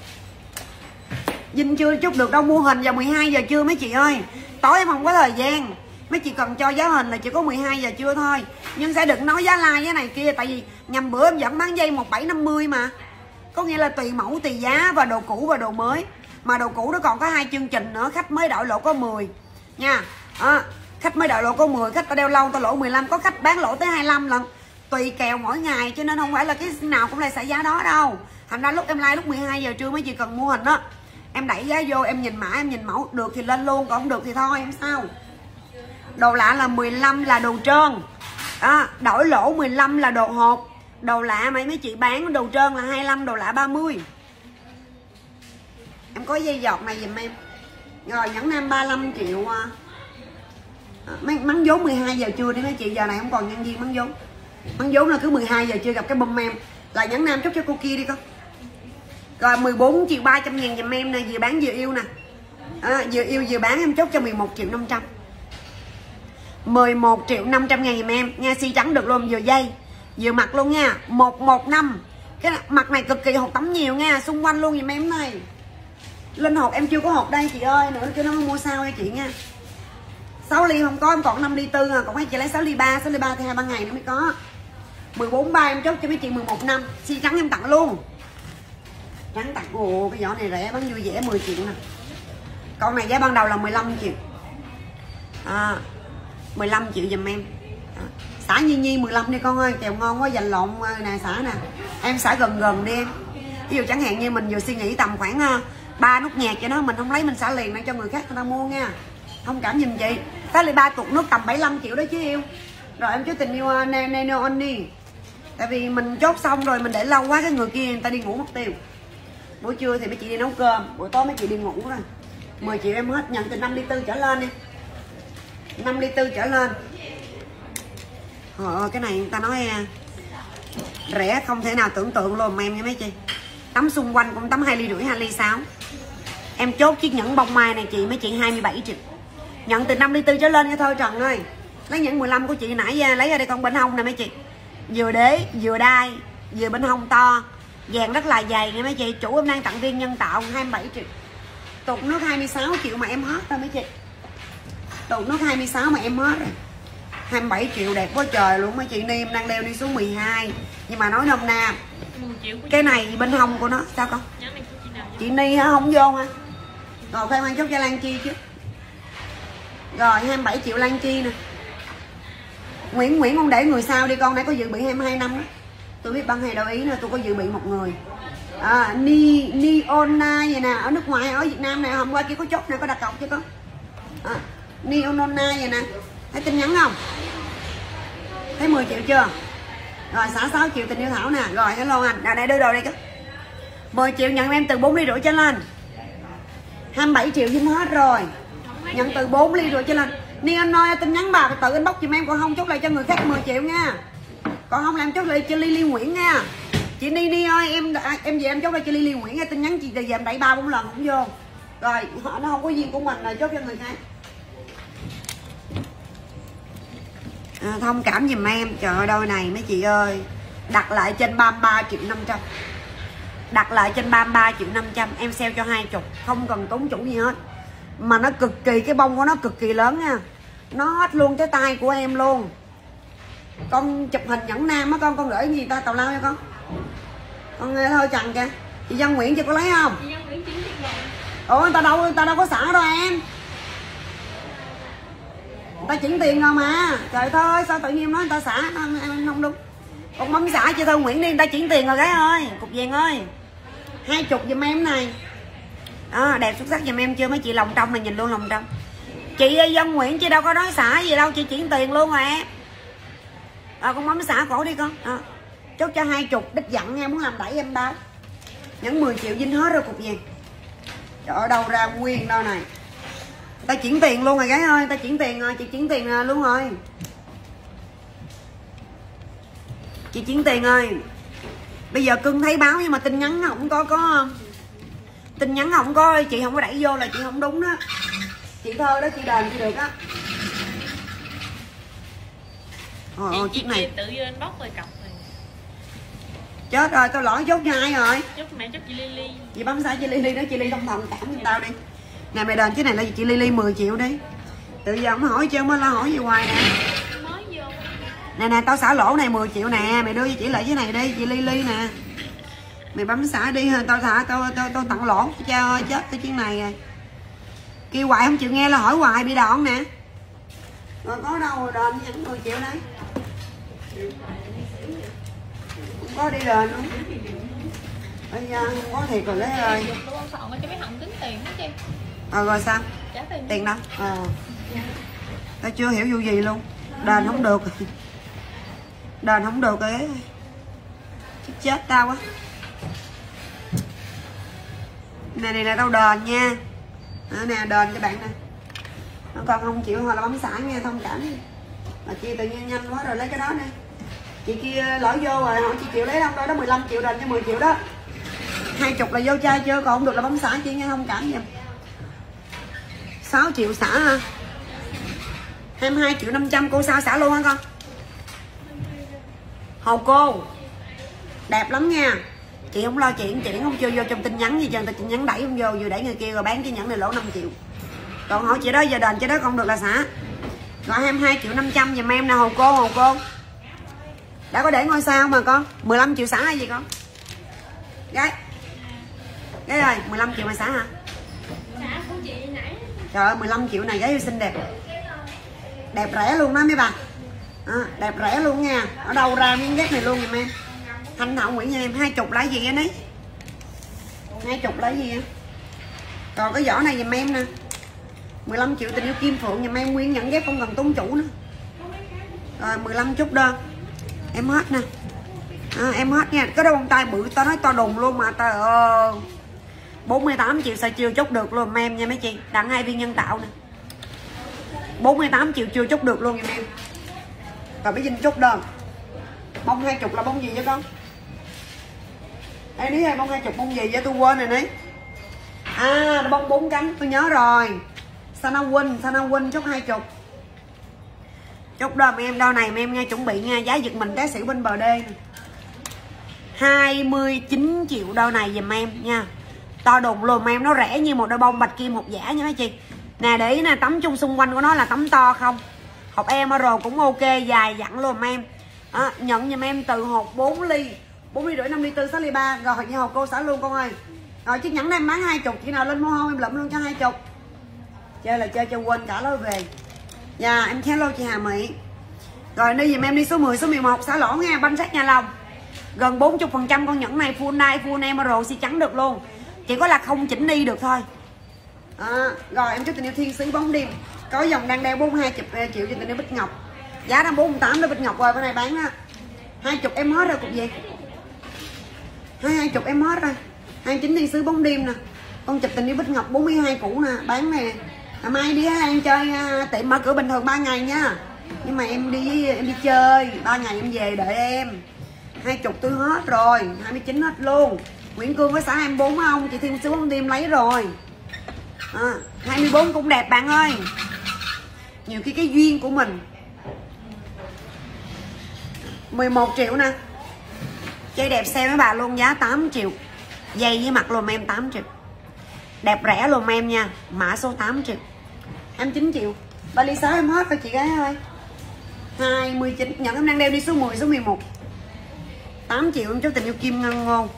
Vinh chưa chốt được đâu, mua hình vào 12 giờ trưa mấy chị ơi. Tối em không có thời gian. Mấy chị cần cho giá hình là chỉ có 12 giờ trưa thôi. Nhưng sẽ đừng nói giá like giá này kia. Tại vì nhằm bữa em vẫn bán dây 1750 mà. Có nghĩa là tùy mẫu tùy giá và đồ cũ và đồ mới. Mà đồ cũ nó còn có 2 chương trình nữa. Khách mới đổi lỗ có 10 nha. Khách mới đổi lỗ có 10. Khách ta đeo lâu ta lỗ 15. Có khách bán lỗ tới 25 lần. Tùy kèo mỗi ngày. Cho nên không phải là cái nào cũng lại xảy giá đó đâu. Thành ra lúc em like lúc 12 giờ trưa mấy chị cần mua hình đó, em đẩy giá vô, em nhìn mã, em nhìn mẫu, được thì lên luôn, còn không được thì thôi, em sao. Đồ lạ là 15 là đồ trơn. Đổi lỗ 15 là đồ hột. Đồ lạ mấy chị bán đồ trơn là 25, đồ lạ 30. Em có dây giọt này giùm em. Rồi nhẫn nam 35 triệu. Mắng vốn 12 giờ trưa đi mấy chị, giờ này không còn nhân viên mắng vốn. Mắng vốn là cứ 12 giờ trưa gặp cái bum em. Là nhẫn nam chốt cho cô kia đi con. Rồi 14 triệu 300 ngàn giùm em nè, vừa bán vừa yêu nè. Vừa yêu vừa bán em chốt cho 11 triệu 500. 11 triệu 500 ngàn giùm em nha, xi trắng được luôn, vừa dây vừa mặt luôn nha. 115. Cái mặt này cực kỳ hột tắm nhiều nha, xung quanh luôn giùm em này. Lên hột em chưa có hột đây chị ơi, nữa cho nó mua sao nha chị nha. 6 ly không có, em còn 5 ly 4 à, còn mấy chị lấy 6 ly 3, 6 ly 3 thì 2-3 ngày nó mới có. 14 3 em chốt cho mấy chị 11 năm, xi trắng em tặng luôn. Trắng tặng, ồ cái vỏ này rẻ, bán vui vẻ 10 triệu nè. Con này giá ban đầu là 15 triệu. 15 triệu giùm em. Xả Nhi 15 đi con ơi, kèo ngon quá, dành lộn nè xả nè. Em xả gần đi em. Ví dụ chẳng hạn như mình vừa suy nghĩ tầm khoảng 3 nút nhạc cho nó, mình không lấy mình xả liền để cho người khác người ta mua nha. Thông cảm giùm chị. Tới ly 3 tuột nước tầm 75 triệu đó chứ yêu. Rồi em chú tình yêu Neno on đi. Tại vì mình chốt xong rồi mình để lâu quá cái người kia người ta đi ngủ mất tiêu. Buổi trưa thì mấy chị đi nấu cơm, buổi tối mấy chị đi ngủ rồi. 10 triệu em hết, nhận từ 5 ly 4 trở lên đi. 5 ly 4 trở lên. Cái này người ta nói rẻ không thể nào tưởng tượng luôn mà em nha mấy chị. Tắm xung quanh cũng tắm 2 ly rưỡi, 2 ly 6. Em chốt chiếc nhẫn bông mai này chị, mấy chị 27 triệu. Nhận từ 5 ly 4 trở lên nha thôi Trần ơi. Lấy nhẫn 15 của chị nãy lấy ra đây con bên hông nè mấy chị. Vừa đế, vừa đai, vừa bên hông to. Vàng rất là dày nha mấy chị. Chủ em đang tặng riêng nhân tạo 27 triệu. Tụt nước 26 triệu mà em hết rồi mấy chị. Tụt nước 26 mà em hết rồi. 27 triệu đẹp quá trời luôn mấy chị. Ni em đang đeo đi số 12. Nhưng mà nói nôm na, cái này bên hông của nó sao con? Chị Ni hả, không vô hả? Rồi phải mang chốt cho Lan Chi chứ. Rồi 27 triệu Lan Chi nè. Nguyễn con để người sau đi con, nãy có dự bị 22 năm đó. Tôi biết băng hay đâu ý nữa, tôi có dự bị một người. Niona vậy nè, ở nước ngoài ở Việt Nam này, hôm qua kia có chốt này, có đặt cọc chứ con. Niona vậy nè. Thấy tin nhắn không? Thấy 10 triệu chưa? Rồi xả 6 triệu tình yêu Thảo nè. Rồi hello anh, đây đưa đồ đây chứ. 10 triệu nhận em từ 4 ly rưỡi trở lên. 27 triệu dính hết rồi. Nhận từ 4 ly rưỡi trở lên. Nion ơi tin nhắn bà tự inbox giùm em, còn không chốt lại cho người khác 10 triệu nha. Còn không làm chốt lại cho Lily Nguyễn nha. Chị Ni ơi em về em chốt lại cho Lily Nguyễn nha. Tin nhắn chị về em đẩy 3-4 lần không vô. Rồi nó không có duyên của mình rồi chốt cho người khác. Thông cảm giùm em. Trời ơi đôi này mấy chị ơi. Đặt lại trên 33 triệu 500. Đặt lại trên 33 triệu 500. Em sale cho 20. Không cần tốn chủ gì hết. Mà nó cực kỳ, cái bông của nó cực kỳ lớn nha. Nó hết luôn cái tay của em luôn. Con chụp hình nhẫn nam á con gửi gì ta tào lao cho con. Con nghe thôi Trần kìa. Chị Dân Nguyễn chị có lấy không? Chị Dân Nguyễn 9 triệu rồi. Ủa người ta đâu có xả đâu em. Người ta chuyển tiền rồi mà. Trời thôi sao tự nhiên nói người ta xả, em không đúng. Con bấm xả chị Thơ Nguyễn đi, người ta chuyển tiền rồi gái ơi. Cục vàng ơi, 20 giùm em này. Đẹp xuất sắc giùm em chưa mấy chị? Lòng trong này nhìn luôn, lòng trong. Chị Dân Nguyễn chị đâu có nói xả gì đâu, chị chuyển tiền luôn rồi em. Con bấm xả cổ đi con. Chốt cho 20 đích dặn nha, muốn làm đẩy em báo. Nhẫn 10 triệu dính hết rồi cục vàng. Trời ơi đâu ra nguyên đâu này. Ta chuyển tiền luôn rồi gái ơi, ta chuyển tiền rồi, chị chuyển tiền luôn rồi. Chị chuyển tiền rồi. Bây giờ cưng thấy báo nhưng mà tin nhắn không có tin nhắn không có, chị không có đẩy vô là chị không đúng đó. Chị Thơ đó chị đền chị được á. Chiếc này tự inbox rồi cọc này. Chết rồi, tao lỗi chốt cho ai rồi? Chốt mẹ chốt chị Lily. Chị bấm sai chị Lily đó, chị Lily thông cảm giùm tao đi. Nè mày đền cái này là chị Lily 10 triệu đi. Tự giờ không hỏi chứ mới lo hỏi gì hoài nè. Mới vô. Nè tao xả lỗ này 10 triệu nè, mày đưa cho chị lại cái này đi, chị Lily nè. Mày bấm xả đi, tao xả tao tặng lỗ cho ơi, chết cái chuyện này rồi. Kêu hoài không chịu nghe là hỏi hoài bị đòn nè. Rồi có đâu rồi đền nhận 10 triệu đấy. Không có đi đền không? Bây giờ không có thiệt rồi đấy ơi. Con sợ cho mấy Hồng tính tiền hết chứ. Rồi sao? Trả tiền. Tiền đâu? Tao chưa hiểu vụ gì luôn. Đền không được. Đền không được rồi. Chết tao quá. Này là tao đền nha. Nè đền cho bạn nè. Nó còn không chịu hoặc là bấm xả nha, thông cảm đi. Mà kia tự nhiên nhanh quá rồi lấy cái đó nè. Chị kia lỗi vô rồi hỏi chị chịu lấy đâu đó 15 triệu đền cho 10 triệu đó. 20 là vô chai chưa, còn không được là bấm xả chị nha, thông cảm giùm. 6 triệu xả ha. 22 triệu 500 cô sao xả luôn hả con? Hồ cô đẹp lắm nha. Chị không lo chuyện không chưa vô trong tin nhắn gì trơn, tin nhắn đẩy không vô, vừa đẩy người kia rồi bán cái nhẫn này lỗ 5 triệu. Còn hỏi chị đó giờ đền cho đó không được là xả. Rồi 22 triệu 500 giùm em nè Hồ cô. Đã có để ngôi sao mà con. 15 triệu xả hay gì con? Gái ơi 15 triệu mà xả hả? Xả của chị nãy. Trời ơi 15 triệu này gái yêu xinh đẹp. Đẹp rẻ luôn đó mấy bà. Đẹp rẻ luôn nha. Ở đâu ra miếng ghép này luôn giùm em. Thanh Thảo Nguyễn nha em. 20 lá gì vậy đấy? 20 lá gì vậy? Còn cái vỏ này giùm em nè. 15 triệu tình yêu Kim Phượng giùm em, nguyên nhẫn ghép không cần tốn chủ nữa. Rồi 15 chút đơn. Em hết nè. Em hết nha. Cái đó bông tay bự tao nói to đùng luôn mà trời ơi. 48 triệu sao chưa chốt được luôn em nha mấy chị. Tặng 2 viên nhân tạo nè. 48 triệu chưa chốt được luôn em. Rồi bây giờ chốt đơn. Bông 20 là bông gì vậy con? Ê ní ơi bông 20 bông gì vậy tôi quên rồi ní. Bông 4 cánh tôi nhớ rồi. Sana Win chốt 20. Chốt đơn em đâu này em nha, chuẩn bị nha, giá giật mình té xỉu bên bờ đê. 29 triệu đôi này giùm em nha. To đùng luôn em, nó rẻ như một đôi bông bạch kim hộp giả nha mấy chị. Nè để ý nè, tấm chung xung quanh của nó là tấm to không. Hộp em rồi cũng ok, dài dặn luôn em. Nhận giùm em từ hộp 4 ly, 4 ly rưỡi, 5 ly 4, 6 ly 3. Rồi như hộp cô xả luôn con ơi. Rồi chiếc nhẫn này em bán 20, chị nào lên mua không em lụm luôn cho 20. Chơi là chơi cho quên cả lối về. Dạ em hello chị Hà Mỹ. Rồi đi giùm em đi số 10, số 11 xả lỗ nha, banh sát nhà lòng. Gần 40% con nhẫn này full night, full emerald xi trắng được luôn. Chỉ có là không chỉnh đi được thôi. Rồi em chúc tình yêu thiên sứ bóng đêm. Có dòng đang đeo 42 triệu cho tình yêu Bích Ngọc. Giá đang 48 đó Bích Ngọc rồi, bữa nay bán á 20 em hết rồi cục gì. 20 em hết rồi. 29 thiên sứ bóng đêm nè. Con chụp tình yêu Bích Ngọc 42 cũ nè, bán nè. Mai đi ăn chơi tiệm mở cửa bình thường 3 ngày nha. Nhưng mà em đi chơi 3 ngày em về đợi em. 20 tôi hết rồi, 29 hết luôn. Nguyễn Cương với xã 24 không? Chị Thiên Sứ bóng đêm lấy rồi. 24 cũng đẹp bạn ơi. Nhiều khi cái duyên của mình. 11 triệu nè. Chơi đẹp xe với bà luôn, giá 8 triệu. Dây với mặt luôn em 8 triệu. Đẹp rẻ luôn em nha. Mã số 8 triệu. Em 9 triệu. Vali 6 em hết rồi chị gái ơi. 29. Nhận em đang đeo đi số 10, số 11. 8 triệu em chốt tình yêu Kim Ngân Ngôn.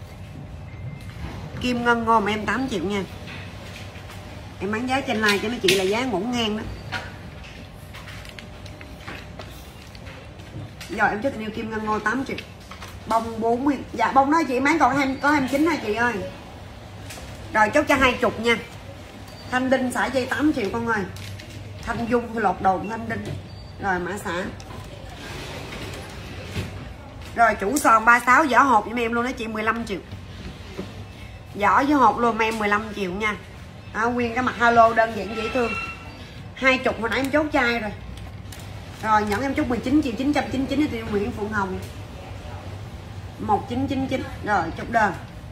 Kim Ngân Ngôn em 8 triệu nha. Em bán giá trên like cho mấy chị là giá ngổn ngang đó. Rồi em chốt tình yêu Kim Ngân Ngôn 8 triệu. Bông 40. Dạ bông đó chị bán còn có 29 hả chị ơi. Rồi chốt cho 20 nha. Thanh đinh xả dây 8 triệu con ơi. Thanh dung lột đồn thanh đinh. Rồi mã xả. Rồi chủ sòn 36 vỏ hộp với em luôn đó chị 15 triệu. Vỏ với hộp luôn em 15 triệu nha. Nguyên cái mặt halo đơn giản dễ thương. 20 hồi nãy em chốt chai rồi. Rồi nhận em chốt 19 triệu 999 thì Nguyễn Phượng Hồng 1999. Rồi chốt đơn.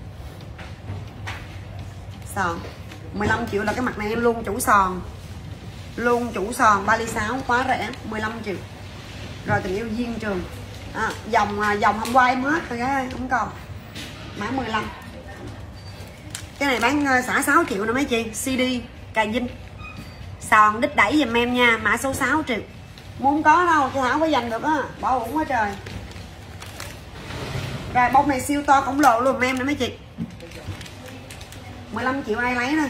Sòn 15 triệu là cái mặt này em luôn chủ sòn. Luôn chủ sòn 36 quá rẻ 15 triệu. Rồi tình yêu Duyên Trường. Dòng hôm qua em hết rồi gái không còn. Mã 15. Cái này bán xả 6 triệu nè mấy chị. CD Cà Vinh. Sòn đích đẩy giùm em nha. Mã số 6 triệu. Muốn có đâu chứ Thảo phải giành được á. Bỏ uổng quá trời. Rồi bông này siêu to khổng lồ luôn em nè mấy chị. 15 triệu ai lấy nè.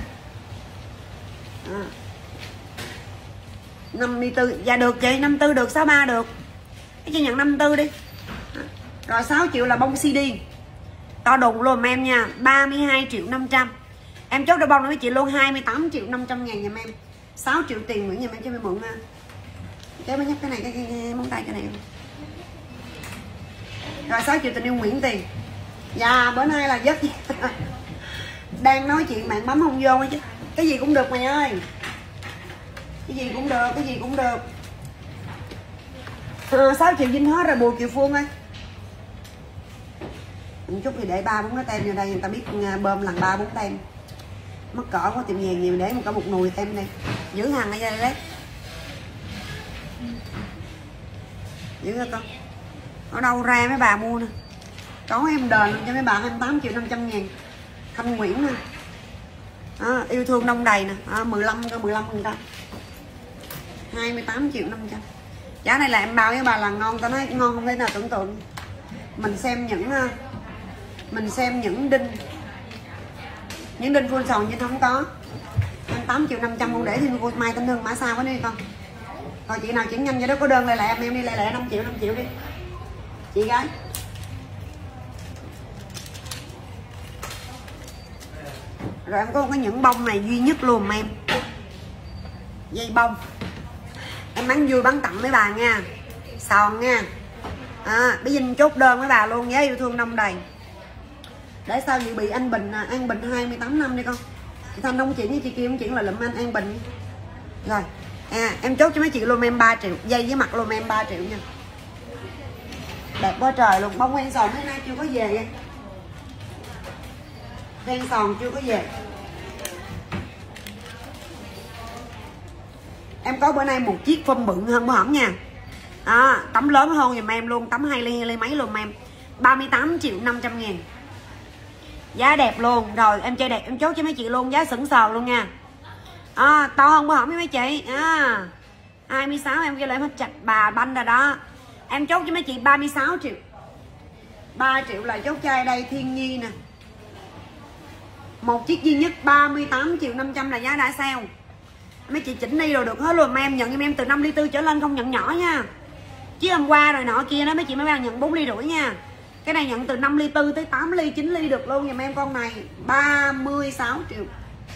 54. Dạ được chị. 54 được 63 được. Cái chị nhận 54 đi. Rồi 6 triệu là bông CD. To đùng luôn em nha. 32 triệu 500. Em chốt đôi bông với chị luôn 28 triệu 500 ngàn giùm em. 6 triệu tiền Nguyễn giùm em cho em mượn. Cháu mới nhắc cái này cái móng tay cái này. Rồi 6 triệu tình yêu Nguyễn tiền. Dạ bữa nay là giấc. Đang nói chuyện bạn bấm không vô chứ. Cái gì cũng được mày ơi. Cái gì cũng được, cái gì cũng được. 6 triệu Vinh hết rồi Bùi Kiều Phương ơi. Một chút thì để 3-4 cái tem vô đây người ta biết bơm lần 3-4 tem. Mất cỡ có tiệm vàng nhiều để một cả một nùi tem đây. Giữ hàng ở đây đấy. Giữ ra con. Ở đâu ra mấy bà mua nè. Có em đền cho mấy bà 28 triệu 500 ngàn. Thanh Nguyễn nè. Yêu thương đông đầy nè. 15 cơ 15%. 28 triệu 500. Giá này là em bao với bà là ngon. Tao nói ngon không thể nào tưởng tượng. Mình xem những đinh. Những đinh full sòn chứ không có. 28 triệu 500 không để thêm cô Mai Thanh Hương mã sao quá đi con. Rồi chị nào chuyển nhanh cho đó có đơn lại em đi lại 5 triệu đi. Chị gái. Rồi em có cái những bông này duy nhất luôn em. Dây bông. Em bán vui bán tặng mấy bà nha. Sòn nha. Bây giờ chốt đơn với bà luôn. Giá yêu thương đông đầy. Để sao dự bị anh Bình An Bình 28 năm đi con. Chị Thanh không chuyển với chị Kim không chuyển là lụm anh An Bình. Rồi em chốt cho mấy chị luôn em 3 triệu. Dây với mặt luôn em 3 triệu nha. Đẹp quá trời luôn. Bông hoen sòn hôm nay chưa có về vậy. Hoen sòn chưa có về. Em có bữa nay một chiếc phông bự hơn bữa hổm nha. Tấm lớn hơn giùm em luôn. Tấm 2 ly mấy luôn em. 38 triệu 500 ngàn. Giá đẹp luôn. Rồi em chơi đẹp em chốt cho mấy chị luôn. Giá sững sờ luôn nha. To hơn bữa hổm với mấy chị. 26 em kêu là em hết chặt bà banh rồi đó. Em chốt cho mấy chị 36 triệu. 3 triệu là chốt chai đây Thiên Nhi nè. Một chiếc duy nhất 38 triệu 500 là giá đã sale. Mấy chị chỉnh đi rồi được hết luôn. Mà em nhận em từ 5 ly 4 trở lên không nhận nhỏ nha. Chứ hôm qua rồi nọ kia đó mấy chị mới đang nhận 4 ly rưỡi nha. Cái này nhận từ 5 ly 4 tới 8 ly 9 ly được luôn. Dùm em con này 36 triệu.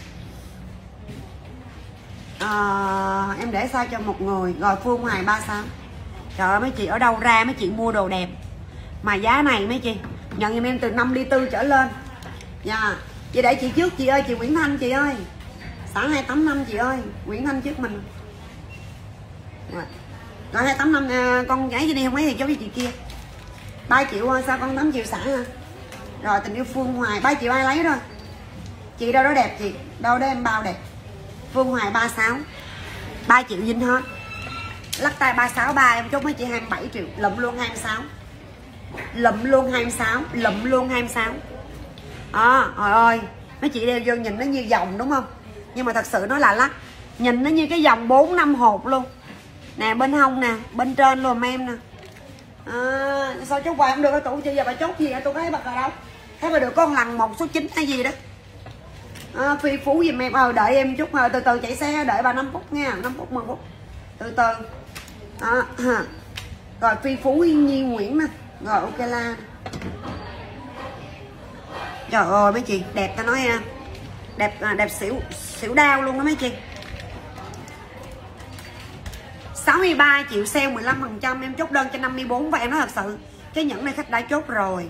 Em để sao cho một người. Rồi Phương Hoài 36. Trời ơi mấy chị ở đâu ra mấy chị mua đồ đẹp. Mà giá này mấy chị nhận dùm em từ 5 ly 4 trở lên. Dạ. Chị để chị trước chị ơi. Chị Nguyễn Thanh chị ơi. Xã 285 chị ơi. Nguyễn Thanh trước mình. Rồi 285 con gái gì đi không ấy thì cho với chị kia. 3 triệu sao con 8 triệu xả ha. Rồi tình yêu Phương Hoài 3 triệu ai lấy rồi. Chị đâu đó đẹp chị. Đâu đó em bao đẹp. Phương Hoài 36. 3 triệu Vinh hết. Lắc tay 363 em chốt mấy chị 27 triệu. Lụm luôn 26. Lụm luôn 26. Lụm luôn 26. Trời ơi Mấy chị đeo vô nhìn nó như vòng đúng không, nhưng mà thật sự nó là lắc, nhìn nó như cái vòng 4-5 hột luôn nè, bên hông nè, bên trên luôn em nè. Sao chốt hoài không được hả tụ chị? Giờ bà chốt gì hả? Tôi thấy bà cờ đâu, thấy bà được con lần 1 số 9 hay gì đó. Phi Phú giùm em. Đợi em chút, từ từ chạy xe, đợi bà 5 phút nha, 5 phút 10 phút từ từ. Rồi Phi Phú Nhi Nguyễn nè, rồi ok la. Trời ơi mấy chị đẹp, ta nói ha, đẹp xỉu đau luôn đó mấy chị. 63 triệu sale 15%, em chốt đơn cho 54. Và em nói thật sự cái nhẫn này khách đã chốt rồi.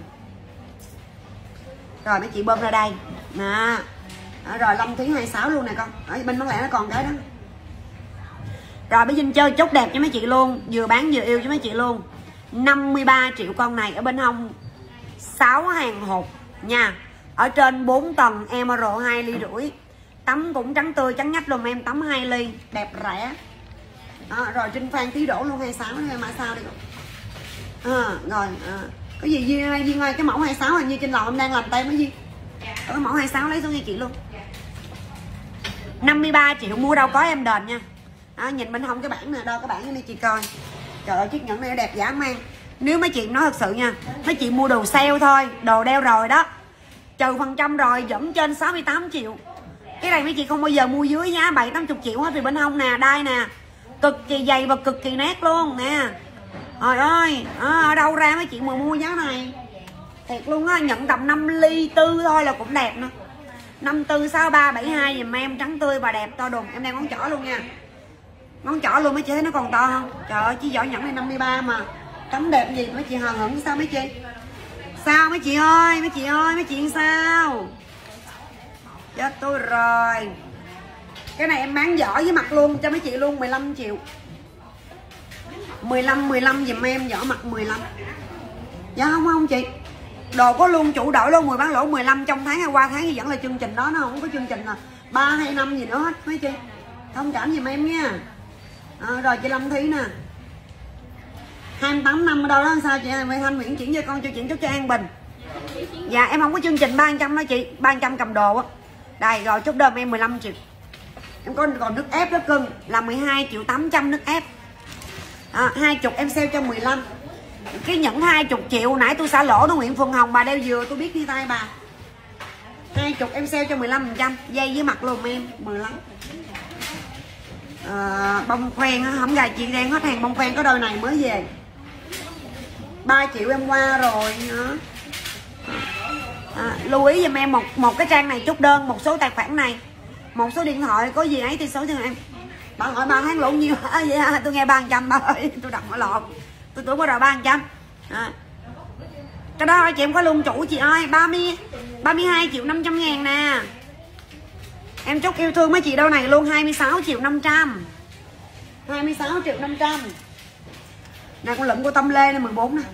Rồi mấy chị bơm ra đây nè. Rồi Lâm Thúy 26 luôn nè con, ở bên bán lẻ nó còn cái đó. Rồi bây giờ chơi chốt đẹp cho mấy chị luôn, vừa bán vừa yêu cho mấy chị luôn. 53 triệu con này, ở bên hông 6 hàng hộp nha. Ở trên 4 tầng, emerald 2,5 ly. Tắm cũng trắng tươi trắng nhách luôn em, tắm 2 ly, đẹp rẻ. Rồi Trinh Phan Tí Đổ luôn 26 nữa em, mã sao đi con. Cái gì Duyên ơi, cái mẫu 26 hình như trên lò em đang làm tem cái gì. Cái mẫu 26 lấy xuống cho chị luôn. 53 triệu mua đâu có em đền nha. Nhìn bên hông cái bảng nè, đo cái bảng đi chị coi. Trời ơi chiếc nhẫn này đẹp dã man. Nếu mấy chị nói thật sự nha, mấy chị mua đồ sale thôi, đồ đeo rồi đó, trừ phần trăm rồi vẫn trên 68 triệu. Cái này mấy chị không bao giờ mua dưới giá 7-80 triệu hết. Vì bên hông nè, đai nè, cực kỳ dày và cực kỳ nét luôn nè. Trời ơi, ở đâu ra mấy chị mà mua giá này thiệt luôn á. Nhận tầm 5 ly tư thôi là cũng đẹp nữa. 54 63 72 dùm em, trắng tươi và đẹp to đùng. Em đang ngón trỏ luôn nha, ngón trỏ luôn mấy chị thấy nó còn to không? Trời ơi chị giỏi nhẫn này 53 mà tấm đẹp gì mấy chị hờn hững sao mấy chị? Sao mấy chị ơi, mấy chị ơi, mấy chị sao? Chết tôi rồi. Cái này em bán giỏ với mặt luôn cho mấy chị luôn, 15 triệu. 15 dùm em, giỏ mặt 15. Dạ không chị. Đồ có luôn chủ đổi luôn, 10 bán lỗ 15 trong tháng hay qua tháng thì vẫn là chương trình đó, nó không có chương trình là 3 hay 5 gì nữa hết mấy chị. Thông cảm dùm em nha. Rồi chị Lâm Thúy nè, 28 năm ở đâu đó sao chị Mai Thanh Nguyễn chuyển cho con cho chuyển cho An Bình. Dạ em không có chương trình 300 đó chị, 300 cầm đồ á. Đây rồi chốt đơn em 15 triệu. Em còn nước ép đó cưng là 12 triệu 800 nước ép. 20 em sale cho 15. Cái nhẫn 20 triệu nãy tôi xả lỗ đó Nguyễn Phương Hồng, bà đeo dừa tôi biết đi tay bà. 20 em sale cho 15%, dây với mặt luôn em 15. Bông khoen không gài chị đang hết hàng bông khoen, có đôi này mới về. 3 triệu em qua rồi nữa. Lưu ý giùm em một cái trang này chốt đơn, một số tài khoản này, một số điện thoại, có gì ấy thì số cho em. Bạn hỏi 3 tháng lỗ nhiêu hả? Vậy hả? Tôi nghe 300 bà ơi, tôi đọc hỏi lộn. Tôi tưởng có rồi 300. Cái đó chị em có luôn chủ chị ơi, 32 triệu 500 ngàn nè. Em chúc yêu thương mấy chị đâu này luôn, 26 triệu 500. 26 triệu 500. Nè con lụm của Tâm Lê này 14 nè.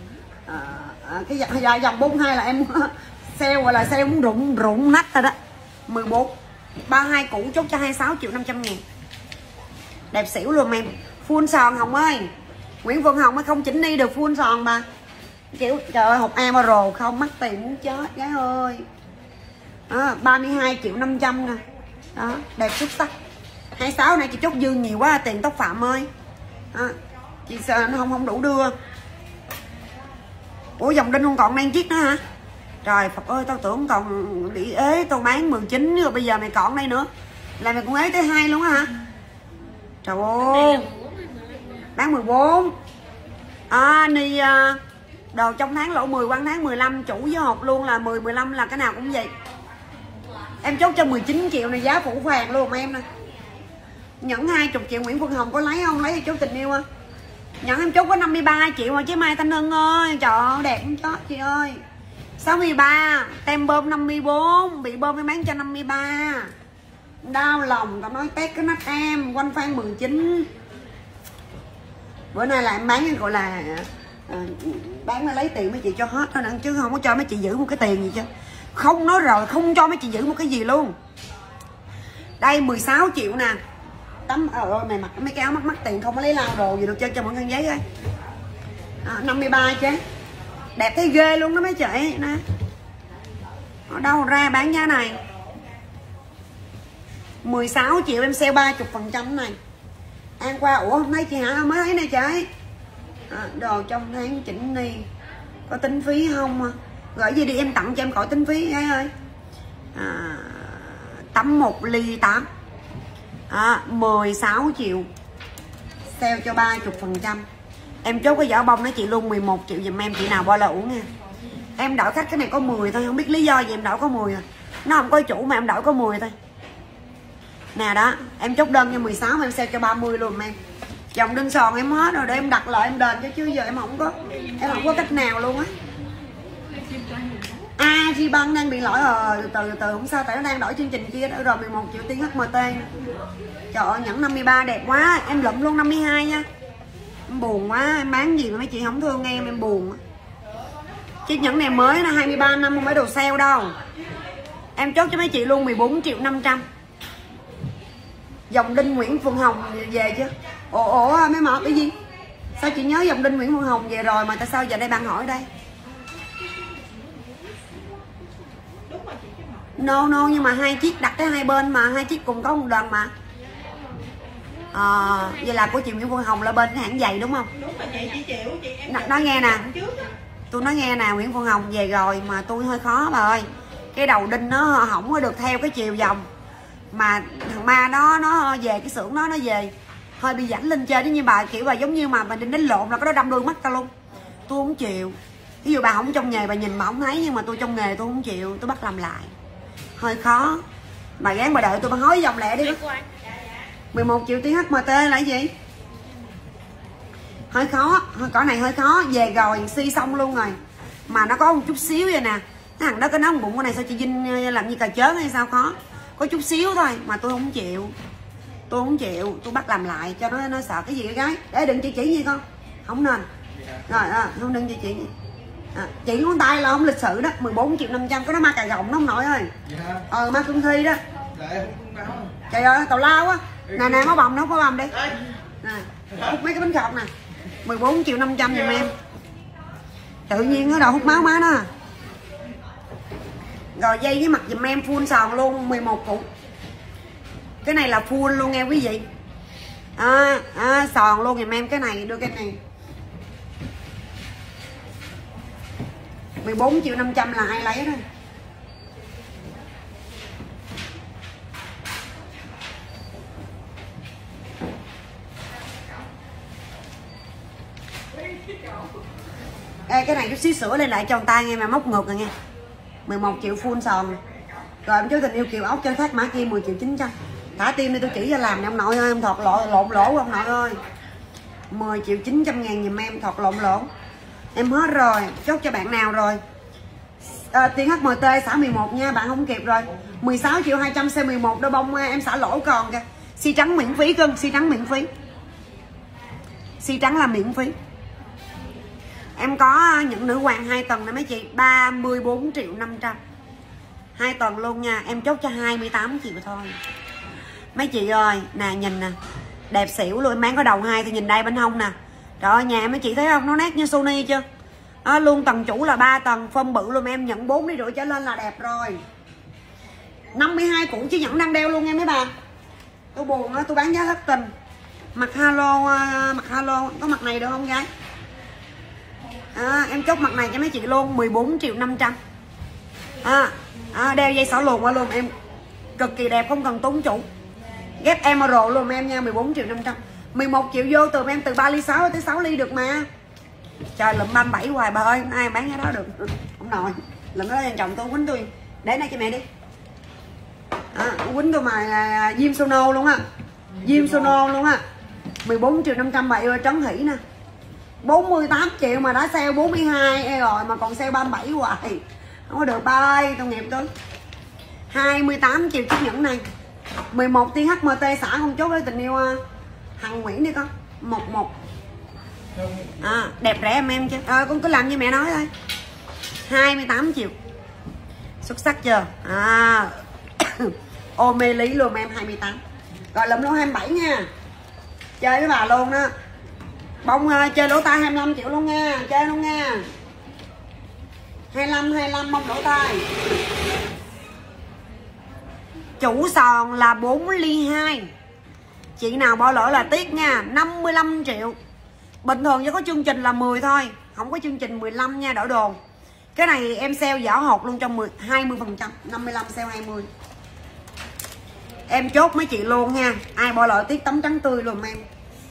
Cái dòng 42 là em sale gọi là sale muốn rụng nách rồi đó. 14 32 cũ chốt cho 26 triệu 500 ngàn. Đẹp xỉu luôn em. Full sòn Hồng ơi. Nguyễn Phương Hồng mới không chỉnh đi được full sòn mà. Kiểu trời ơi hộp emerald không mắc tiền muốn chết gái ơi. 32 triệu 500 nè. Đó, đẹp xuất sắc. 26 này chị chốt dư nhiều quá tiền Tóc Phạm ơi. Chị sợ nó không đủ đưa. Ủa dòng đinh không còn đang chiếc nữa hả? Trời Phật ơi tao tưởng còn bị ế, tao bán 19 rồi bây giờ mày còn đây nữa. Là mày cũng ế tới 2 luôn á hả? Trời ơi. Bán 14. Ni đồ trong tháng lỗ 10 qua tháng 15, chủ với hộp luôn là 10 15 là cái nào cũng vậy. Em chốt cho 19 triệu này, giá phủ vàng luôn em nè. Nhẫn 20 triệu Nguyễn Phương Hồng có lấy không? Lấy thì chốt tình yêu á. Nhẫn em chốt có 53 triệu mà chứ Mai Thanh Hưng ơi. Trời ơi đẹp không chót chị ơi. 63, tem bơm 54, bị bơm em bán cho 53. Đau lòng, tao nói tét cái nách em, quanh phan 19. Bữa nay là em bán gọi là bán lấy tiền mấy chị cho hết thôi chứ không có cho mấy chị giữ một cái tiền gì chứ. Không nói rồi, không cho mấy chị giữ một cái gì luôn. Đây 16 triệu nè. Tấm ơi mày mặc mấy cái áo mắc tiền không có lấy lao đồ gì được cho mọi khăn giấy ơi. 53 chứ. Đẹp thấy ghê luôn đó mấy chị nè. Ở đâu ra bán giá này? 16 triệu em sale 30% này. An qua, ủa hôm nay chị Hạ mới thấy nè chị. Đồ trong tháng chỉnh ni. Có tính phí không? Gửi gì đi em tặng cho em khỏi tính phí gái ơi. Tắm 1 ly 8. 16 triệu. Sale cho 30%. Em chốt cái vỏ bông đó chị luôn 11 triệu giùm em, chị nào bo là uống nha. Em đổi khách cái này có 10 thôi, không biết lý do gì em đổi có 10 à. Nó không có chủ mà em đổi có 10 thôi. Nè đó, em chốt đơn cho 16 mà em sale cho 30 luôn em. Dòng đinh sòn em hết rồi, để em đặt lại em đền cho, chứ giờ em không có cách nào luôn á. Di Băng đang bị lỗi rồi, từ không sao, tại nó đang đổi chương trình kia đó rồi. 11 triệu tiền HMT. Trời ơi, nhẫn 53 đẹp quá, em lụm luôn 52 nha. Em buồn quá, em bán gì mà mấy chị không thương em buồn. Chiếc nhẫn này mới là 23 năm, không phải đồ sale đâu. Em chốt cho mấy chị luôn 14 triệu 500. Dòng đinh Nguyễn Phương Hồng về chứ? Ủa mấy mọt cái gì? Sao chị nhớ dòng đinh Nguyễn Phương Hồng về rồi mà tại sao giờ đây bạn hỏi đây? No, nhưng mà 2 chiếc đặt tới 2 bên mà, 2 chiếc cùng có một lần mà. Vậy là của chị Nguyễn Phương Hồng là bên cái hãng giày đúng không? Đúng rồi chị chịu, chị em nói nghe nè. Tôi nói nghe nè, Nguyễn Phương Hồng về rồi mà tôi hơi khó bà ơi. Cái đầu đinh nó không có được theo cái chiều vòng. Mà thằng ma nó về cái xưởng nó về hơi bị rảnh lên chơi, như bà kiểu bà giống như mà đinh đánh lộn là cái đó đâm đuôi mắt ta luôn. Tôi không chịu. Ví dụ bà không trong nghề bà nhìn mà không thấy, nhưng mà tôi trong nghề tôi không chịu, tôi bắt làm lại. Hơi khó. Bà gán bà đợi tôi bà hối dòng lẹ đi. 11 triệu tiếng HMT là cái gì? Hơi khó, cỏ này hơi khó. Về rồi si xong luôn rồi. Mà nó có một chút xíu vậy nè. Cái thằng đó cái nóng bụng cái này sao chị Vinh làm như cà chớn hay sao khó. Có chút xíu thôi mà tôi không chịu. Tôi bắt làm lại cho nó sợ cái gì cái gái. Để đừng chỉ gì con. Không nên. Rồi không đừng chỉ gì. Chỉ ngón tay là không lịch sự đó. 14 triệu 500 có nó ma cà gọng nó không nội ơi. Ma cương thi đó. Trời ơi tào lao á. Nè máu bầm nó không có bầm đi. Nè hút mấy cái bánh khọt nè. 14 triệu 500 giùm em. Tự nhiên nó đầu hút máu má nó. Rồi dây với mặt giùm em full sòn luôn 11 củ. Cái này là full luôn nghe quý vị. Sòn luôn giùm em cái này, đưa cái này. 14 triệu 500 là ai lấy thôi. Ê, cái này chút xíu sửa lên lại cho người ta nghe mà móc ngược rồi nghe. 11 triệu full sòn. Rồi em chú tình yêu Kiều ốc cho khách mã kia 10 triệu 900. Thả tim đi tôi chỉ cho làm nè ông nội ơi, em thọt lộn lỗ ông nội ơi. 10 triệu 900 ngàn giùm em, thọt lộn lỗ. Em hết rồi, chốt cho bạn nào rồi? Tiền HMT xả 11 nha, bạn không kịp rồi. 16 triệu 200 C11 đôi bông em xả lỗ còn kìa. Si trắng miễn phí cưng, si trắng miễn phí. Si trắng là miễn phí. Em có những nữ hoàng 2 tầng nè mấy chị, 34 triệu 500. 2 tầng luôn nha, em chốt cho 28 triệu thôi. Mấy chị ơi, nè nhìn nè. Đẹp xỉu luôn, em bán có đầu 2 thì nhìn đây bên hông nè. Trời ơi, nhà mấy chị thấy không, nó nét như Sony chưa? Luôn tầng chủ là 3 tầng, phân bự luôn em, nhận 4 đi rưỡi trở lên là đẹp rồi. 52 củ chứ nhẫn đang đeo luôn em mấy bà. Tôi buồn á, tôi bán giá thất tình. Mặt halo, có mặt này được không gái? Em chốt mặt này cho mấy chị luôn 14 triệu 500. Đeo dây xỏ luồn qua luôn em. Cực kỳ đẹp, không cần tốn chủ. Ghép emerald luôn em nha, 14 triệu 500. 11 triệu vô từ em từ 3 ly 6 tới 6 ly được mà. Trời lụm 37 hoài bà ơi, ai bán cái đó được. Không nổi. Lụm đó quan trọng tôi quýnh tôi. Để đây cho mẹ đi. Quýnh tôi mà Diêm Sono luôn á. Diêm Sono luôn á. 14 triệu 500 bà ơi, trấn hỷ nè. 48 triệu mà đã sale 42 rồi mà còn sale 37 hoài. Không có được ba ơi, tôi nghiệp tôi. 28 triệu chiếc nhẫn này. 11 tiếng HMT xả không chốt với tình yêu Hằng Nguyễn đi con. 11. Đẹp rẻ em chứ. Con cứ làm như mẹ nói thôi. 28 triệu. Xuất sắc chưa? Ô mê lý luôn em 28. Rồi lụm luôn 27 nha. Chơi với bà luôn đó. Bông chơi lỗ tai 25 triệu luôn nha. Chơi luôn nha. 25 mông đổ tay. Chủ sòn là 4 ly 2. Chị nào bỏ lỡ là tiếc nha. 55 triệu. Bình thường chỉ có chương trình là 10 thôi, không có chương trình 15 nha đỡ đồ. Cái này em sale giỏ hột luôn cho 20%. 55 sale 20. Em chốt mấy chị luôn nha. Ai bỏ lỡ tiếc tấm trắng tươi luôn em.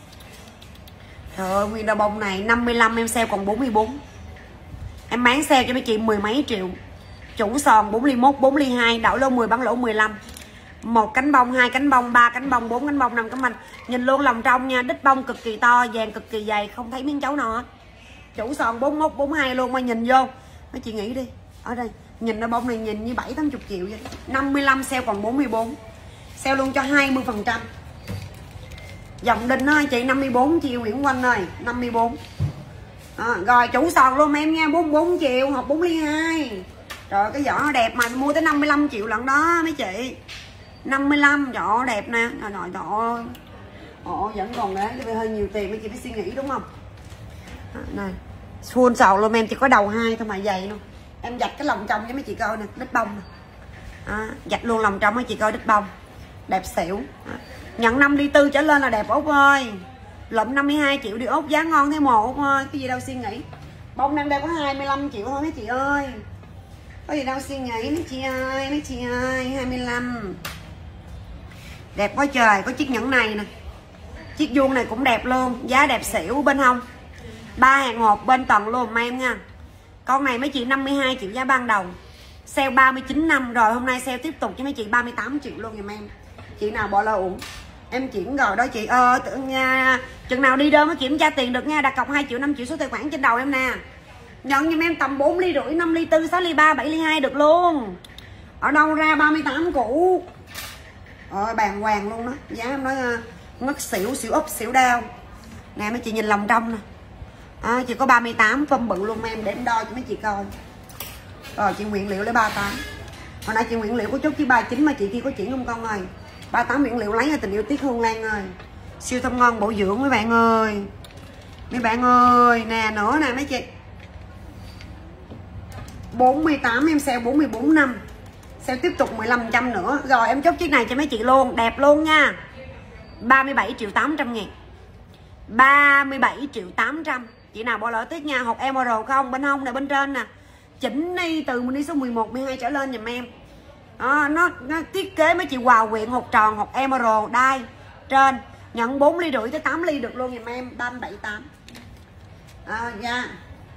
Trời ơi, nguyên đôi bông này 55 em sale còn 44. Em bán sale cho mấy chị 10 mấy triệu. Chủ sòn 4 ly 1, 4 ly 2, đảo lô 10 bán lỗ 15. 1 cánh bông, 2 cánh bông, 3 cánh bông, 4 cánh bông, 5 cánh bông. Nhìn luôn lòng trong nha, đít bông cực kỳ to, vàng cực kỳ dày, không thấy miếng chấu nào hết. Chủ sòn 41, 42 luôn mà nhìn vô. Mấy chị nghĩ đi. Ở đây, nhìn đôi bông này nhìn như 7-80 triệu vậy. 55 sale còn 44. Sale luôn cho 20%. Dòng đinh ơi chị 54 triệu Nguyễn Quanh ơi, 54. Rồi chủ sòn luôn em nha, 44 triệu hộp 4 ly 2. Trời cái vỏ đẹp mà mua tới 55 triệu lận đó mấy chị. 55 vỏ đẹp nè. Trời ơi. Vẫn còn đấy, hơi nhiều tiền mấy chị phải suy nghĩ đúng không? Này. Full sòn luôn em, chỉ có đầu 2 thôi mà dày luôn. Em dạch cái lòng trong cho mấy chị coi nè, đít bông nè. Dạch luôn lòng trong mấy chị coi đít bông. Đẹp xỉu. Nhận 5 ly 4 trở lên là đẹp Út ơi. Lụm 52 triệu đi Út, giá ngon thế mồ Út ơi. Cái gì đâu suy nghĩ. Bông đang đây có 25 triệu thôi mấy chị ơi. Có gì đâu suy nghĩ mấy chị ơi. Mấy chị ơi 25. Đẹp quá trời. Có chiếc nhẫn này nè. Chiếc vuông này cũng đẹp luôn. Giá đẹp xỉu bên hông. 3 hàng hộp bên tầng luôn mà em nha. Con này mấy chị 52 triệu giá ban đầu. Sale 39 năm rồi. Hôm nay sale tiếp tục cho mấy chị 38 triệu luôn giùm em. Chị nào bỏ lỡ uổng em chuyển rồi đó chị. Chừng nào đi đơn mới kiểm tra tiền được nha. Đặt cọc 2 triệu 5 triệu số tài khoản trên đầu em nè. Nhận giùm em tầm 4 ly rưỡi, 5 ly 4, 6 ly 3, 7 ly 2 được luôn. Ở đâu ra 38 củ. Bàng hoàng luôn đó. Giá em nói ngất xỉu, xỉu úp, xỉu đau. Nè mấy chị nhìn lòng trong nè. Chị có 38 phân bự luôn em, để em đo cho mấy chị coi. Rồi chị nguyên liệu lấy 38. Hồi nãy chị nguyên liệu có chốt chứ 39 mà chị kia có chuyển không con ơi. 38 nguyên liệu lấy ở Tình Yêu Tiết Hương Lan ơi. Siêu thơm ngon bổ dưỡng mấy bạn ơi. Mấy bạn ơi, nè nữa nè mấy chị. 48 em sale 44 năm. Sale tiếp tục 15% nữa. Rồi em chốt chiếc này cho mấy chị luôn, đẹp luôn nha. 37 triệu 800 ngàn. 37 triệu 800. Chị nào bỏ lỡ tiếc nha. Hộp Emerald không, bên hông này bên trên nè. Chỉnh đi từ mình đi số 11, 12 trở lên giùm em. Nó thiết kế mấy chị quà quyện hộp tròn, hộp Emerald đai trên. Nhận 4 ly rưỡi tới 8 ly được luôn giùm em. 378. Nha.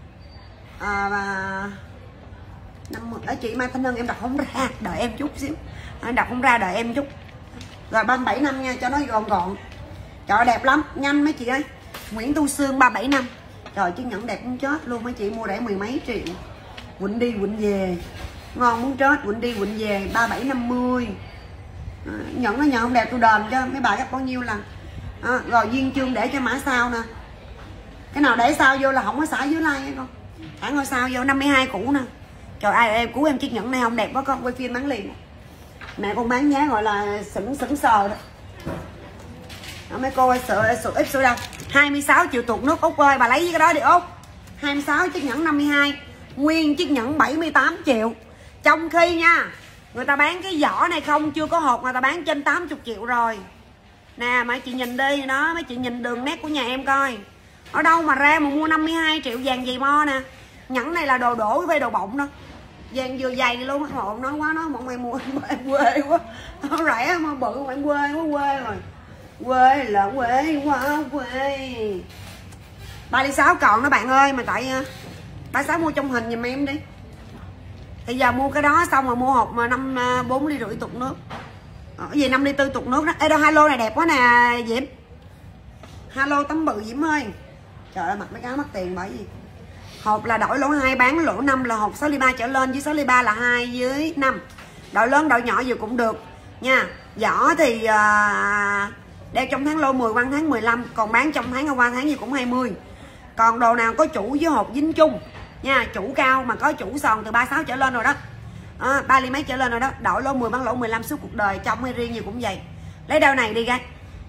Và 50. Ở chị Mai Thanh Hân em đọc không ra, đợi em chút xíu. Đọc không ra đợi em chút. Rồi 37 năm nha, cho nó gọn gọn. Trời đẹp lắm, nhanh mấy chị ơi. Nguyễn Tu Sương 37 năm. Trời chiếc nhẫn đẹp cũng chết luôn mấy chị, mua rẻ 10 mấy triệu. Quỳnh đi quỳnh về. Ngon muốn chết, quỳnh đi quỳnh về 3750. Nhẫn nó nhận không đẹp tôi đền cho mấy bà gấp bao nhiêu lần. Rồi duyên chương để cho mã sao nè. Cái nào để sao vô là không có xả dưới like nha con. Thả ngôi sao vô 52 cũ nè. Trời ai em cứu em chiếc nhẫn này không đẹp quá con, quay phim bán liền. Mẹ con bán giá gọi là sững sờ đó. Mấy cô ơi ít sữa đâu. 26 triệu tuột nước Út ơi, bà lấy cái đó đi Út. 26 chiếc nhẫn 52. Nguyên chiếc nhẫn 78 triệu. Trong khi nha, người ta bán cái vỏ này không chưa có hộp, người ta bán trên 80 triệu rồi. Nè mấy chị nhìn đi đó, mấy chị nhìn đường nét của nhà em coi. Ở đâu mà ra mà mua 52 triệu vàng dày mo nè. Nhẫn này là đồ đổ với đồ bọng đó. Vàng vừa dày luôn á, họ nói quá, nói mọi người mua em quê quá. Nó rẻ mà bự em quê quá, quê rồi. Quê là quê quá quê. 36 còn đó bạn ơi, mà tại 36 mua trong hình giùm em đi. Bây giờ mua cái đó xong rồi mua hộp mà 4 ly rưỡi tục nước. Cái gì 5 ly 4 tục nước đó. Ê đâu hai lô này đẹp quá nè Diễm. Hai lô tấm bự Diễm ơi. Trời ơi mặc mấy cái mắc tiền bởi vì hộp là đổi lỗ 2 bán lỗ 5 là hộp 6 ly 3 trở lên, dưới 6 ly 3 là 2 dưới 5. Đổi lớn đổi nhỏ gì cũng được nha. Vỏ thì đeo trong tháng lô 10 quăng tháng 15, còn bán trong tháng qua tháng gì cũng 20. Còn đồ nào có chủ với hộp dính chung nha, chủ cao mà có chủ sòn từ 36 trở lên rồi đó. 3 ly mấy trở lên rồi đó, đổi lô 10 bán lỗ 15 suốt cuộc đời, trong hay riêng gì cũng vậy. Lấy đeo này đi gái.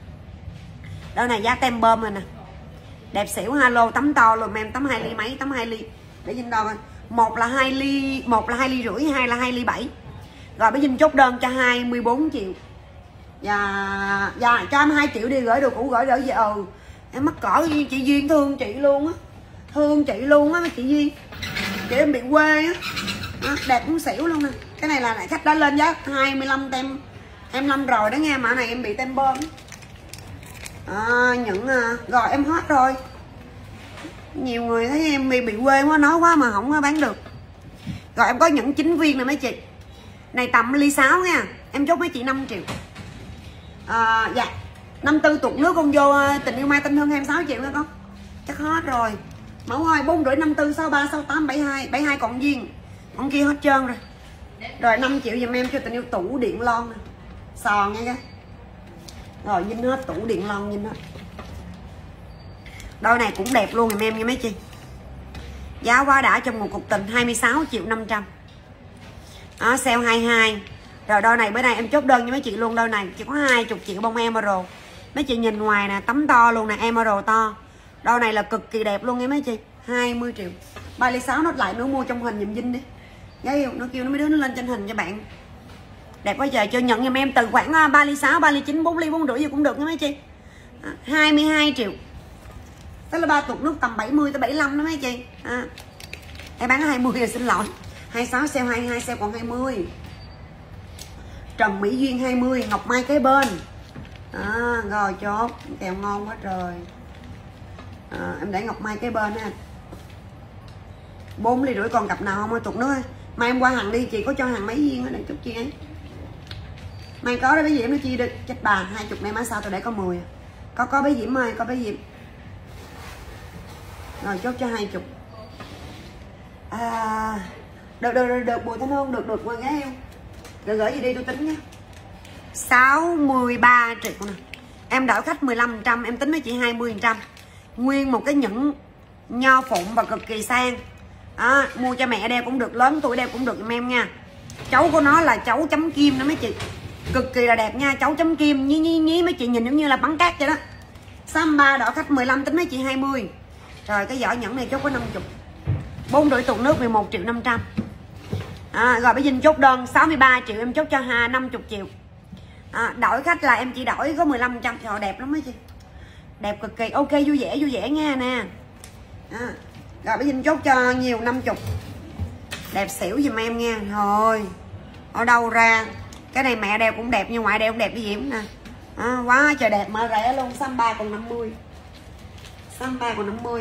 Đeo này giá tem bơm rồi nè. Đẹp xỉu ha lô, tấm to luôn em, tấm 2 ly mấy, tấm 2 ly. Để nhìn đo coi. một là 2 ly, một là 2 ly rưỡi, hai là 2 ly 7. Rồi bây giờ chốt đơn cho 24 triệu. Dạ cho em 2 triệu đi, gửi đồ cũ gửi về. Em mắc cỡ chị Duyên, thương chị luôn á. Thương chị luôn á chị Duyên. Chị em bị quê á. Đẹp cũng xỉu luôn nè. Cái này là lại khách đã lên giá 25 tem. Em 5 rồi đó nghe, mã này em bị tem bơm. Rồi em hết rồi. Nhiều người thấy em bị quê quá, nói quá mà không bán được. Rồi em có những 9 viên này mấy chị. Này tầm ly 6 nha. Em chốt mấy chị 5 triệu. Dạ 54 tuột nước con vô tình yêu Mai Tinh Hương 26 triệu nha con. Chắc hết rồi. Mẫu ơi 4,5, 54, 63, 68, 72. 72 còn viên. Con kia hết trơn rồi. Rồi 5 triệu giùm em cho tình yêu tủ điện lon nè. Sò nghe cái. Rồi dinh hết, tủ điện lon dinh hết. Đôi này cũng đẹp luôn giùm em nha mấy chị. Giá quá đã trong một cuộc tình 26 triệu 500. Sale 22. Rồi đôi này bữa nay em chốt đơn cho mấy chị luôn. Đôi này chỉ có 20 triệu bông emerald. Mấy chị nhìn ngoài nè, tấm to luôn nè, emerald to. Đôi này là cực kỳ đẹp luôn nha mấy chị. 20 triệu. 3 ly 6 nốt lại nữa, mua trong hình giùm Vinh đi. Nó kêu nó mấy đứa nó lên trên hình cho bạn. Đẹp quá trời. Cho nhận giùm em từ khoảng 3 ly 6, 3 ly 9, 4 ly 4 rưỡi gì cũng được nha mấy chị. 22 triệu. Tức là 3 tuột nước tầm 70 tới 75 đó mấy chị. Em bán 20 rồi, xin lỗi. 26 sale 22, sale còn 20. Trần Mỹ Duyên 20, Ngọc Mai kế bên. Rồi chốt, kèo ngon quá trời. Em để Ngọc Mai kế bên ha. 4 ly rưỡi còn cặp nào không ơi, tuột nước ơi. Mai em qua hàng đi, chị có cho hàng mấy viên ở đây chút chị ấy. Mai có đó bé Diễm nó chia được chết bà 20 này má sao tôi để có 10. Có bé Diễm ơi, có bé Diễm. Rồi chốt cho 20. Được Bùi Thanh Hương, được qua gái yêu. Rồi gửi gì đi tôi tính nha. 63 triệu nè. Em đỡ khách 15%, em tính với chị 20%. Nguyên một cái nhẫn nho phụng và cực kỳ sang. Mua cho mẹ đeo cũng được, lớn tuổi đeo cũng được giùm em nha. Cháu của nó là cháu chấm kim đó mấy chị. Cực kỳ là đẹp nha, cháu chấm kim nhí mấy chị nhìn giống như là bắn cát vậy đó. 63 đỡ khách 15, tính mấy chị 20. Rồi cái giỏ nhẫn này chốt có 50. 4 rưỡi tuột nước 11 triệu 500. Rồi bây giờ chốt đơn 63 triệu, em chốt cho 50 triệu. Đổi khách là em chỉ đổi có 15%. Trời đẹp lắm mấy chị. Đẹp cực kỳ, ok vui vẻ nha nè. Rồi bây giờ chốt cho nhiều 50. Đẹp xỉu giùm em nha. Thôi ở đâu ra. Cái này mẹ đeo cũng đẹp nhưng ngoại đeo cũng đẹp cái gì nè. Quá trời đẹp mà rẻ luôn. 63 còn 50. 63 còn 50.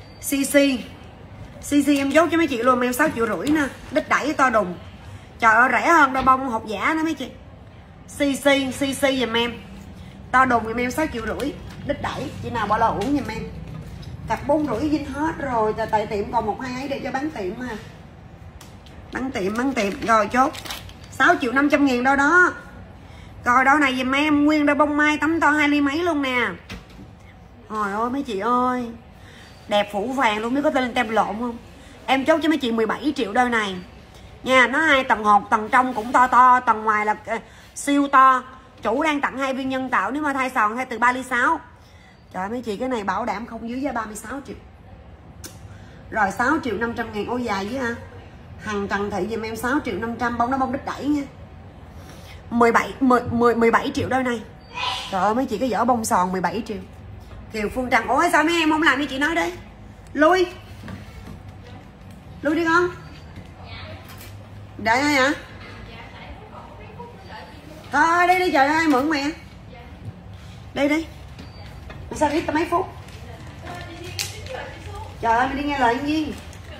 CC em chốt cho mấy chị luôn, em 6,5 triệu nè. Đích đẩy to đùng. Trời ơi rẻ hơn đôi bông hộp giả nữa mấy chị. CC giùm em. To đùng giùm em 6,5 triệu. Đích đẩy, chị nào bỏ lò uống giùm em. Cặp 4 rưỡi Vinh hết rồi. Tại tiệm còn 1, 2 ấy để cho bán tiệm mà. Bán tiệm. Rồi chốt 6 triệu 500 ngàn đôi đó. Rồi đôi này giùm em nguyên đôi bông mai tấm to 2 ly mấy luôn nè. Trời ơi mấy chị ơi. Đẹp phủ vàng luôn, biết có tên tem lộn không. Em chốt cho mấy chị 17 triệu đôi này nha. Nó 2 tầng hột, tầng trong cũng to, tầng ngoài là siêu to. Chủ đang tặng 2 viên nhân tạo nếu mà thai sòn hay từ 3 ly 6. Trời ơi mấy chị cái này bảo đảm không dưới giá 36 triệu. Rồi 6 triệu 500 ngàn. Ô dài với ha. Hằng Trần Thị giùm em 6 triệu 500. Bông nó bông đích đẩy nha. 17 triệu đôi này. Trời ơi mấy chị cái vỏ bông sòn 17 triệu. Kiều Phương Trần. Ủa sao mấy em không làm như chị nói đi. Lui đi con. Đợi thôi hả? Thôi đi trời ơi mượn mẹ. Đi. Sao ít tao mấy phút. Trời ơi mày đi nghe lời Duyên.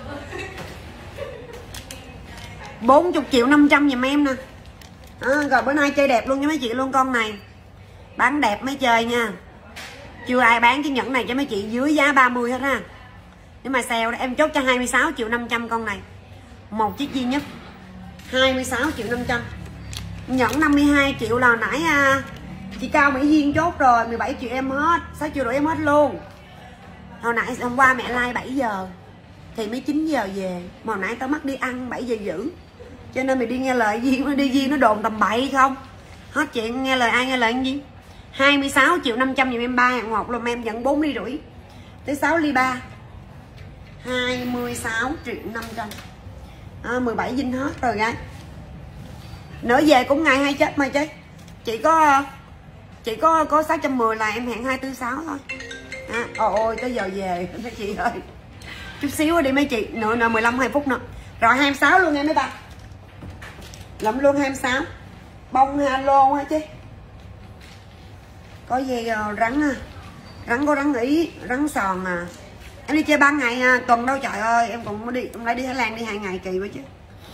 40 triệu 500 giùm em nè. Rồi bữa nay chơi đẹp luôn cho mấy chị luôn con này. Bán đẹp mới chơi nha. Chưa ai bán cái nhẫn này cho mấy chị dưới giá 30 hết ha. Nếu mà sale đó em chốt cho 26 triệu 500 con này. Một chiếc duy nhất 26 triệu 500. Nhẫn 52 triệu là nãy chị Cao Mỹ Duyên chốt rồi. 17 triệu em hết. 6 triệu rưỡi em hết luôn. Hồi nãy hôm qua mẹ like 7 giờ thì mới 9 giờ về. Mà hồi nãy tao mắc đi ăn 7 giờ rưỡi. Cho nên mày đi nghe lời Duyên. Đi Duyên nó đồn tầm bậy không. Hết chuyện nghe lời ai nghe lời anh Duyên. 26 triệu 500 giùm em 3 hạng một luôn. Em dẫn 4 ly rưỡi tới 6 ly 3. 26 triệu 500. 17 dinh hết rồi gái. Nữa về cũng ngày hay chết mà chứ. Chị có 610 là em hẹn 246 thôi. Ôi tới giờ về mấy chị ơi. Chút xíu đi mấy chị, nữa 15-20 phút nữa. Rồi 26 luôn em mấy bà. Lụm luôn 26. Bông halo hả chứ. Có gì rắn à. Rắn có rắn Ý, rắn sòn à. Em đi chơi 3 ngày à, tuần đâu trời ơi, em còn đi, em lại đi Thái Lan đi 2 ngày kỳ quá chứ.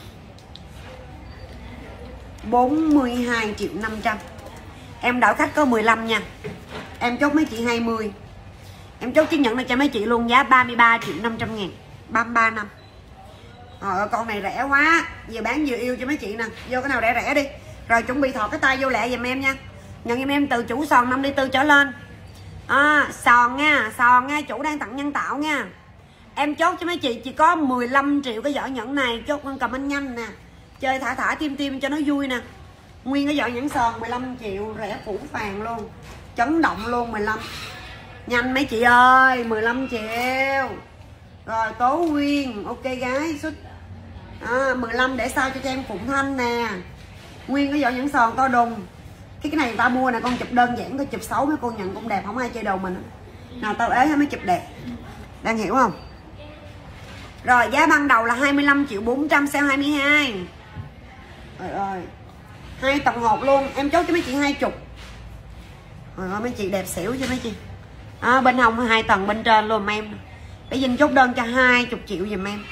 42.500.000. Em đợi khách có 15 nha. Em chốt mấy chị 20. Em chốt chứng nhận này cho mấy chị luôn, giá 33.500.000, 33 năm. Con này rẻ quá, vừa bán vừa yêu cho mấy chị nè. Vô cái nào rẻ rẻ đi. Rồi chuẩn bị thọt cái tay vô lẹ giùm em nha. Nhận giùm em từ chủ sòn 5 ly trở lên. Sòn nha, chủ đang tặng nhân tạo nha. Em chốt cho mấy chị chỉ có 15 triệu cái giỏ nhẫn này. Chốt con comment nhanh nè. Chơi thả tim cho nó vui nè. Nguyên cái giỏ nhẫn sòn 15 triệu, rẻ phủ phàng luôn. Chấn động luôn 15. Nhanh mấy chị ơi, 15 triệu. Rồi Tố Nguyên, ok gái, xuất 15 để sao cho em Phụng Thanh nè. Nguyên cái giỏ nhẫn sòn to đùng. Cái này người ta mua nè, con chụp đơn giản, con chụp xấu mấy con nhận cũng đẹp, không ai chơi đầu mình. Nào tao ế hay mới chụp đẹp. Đang hiểu không? Rồi giá ban đầu là 25.400.000, sale 22. Rồi 2 tầng hộp luôn, em chốt cho mấy chị 20. Rồi mấy chị đẹp xỉu cho mấy chị. Bên hông 2 tầng bên trên luôn em. Để dinh chốt đơn cho 20 triệu giùm em.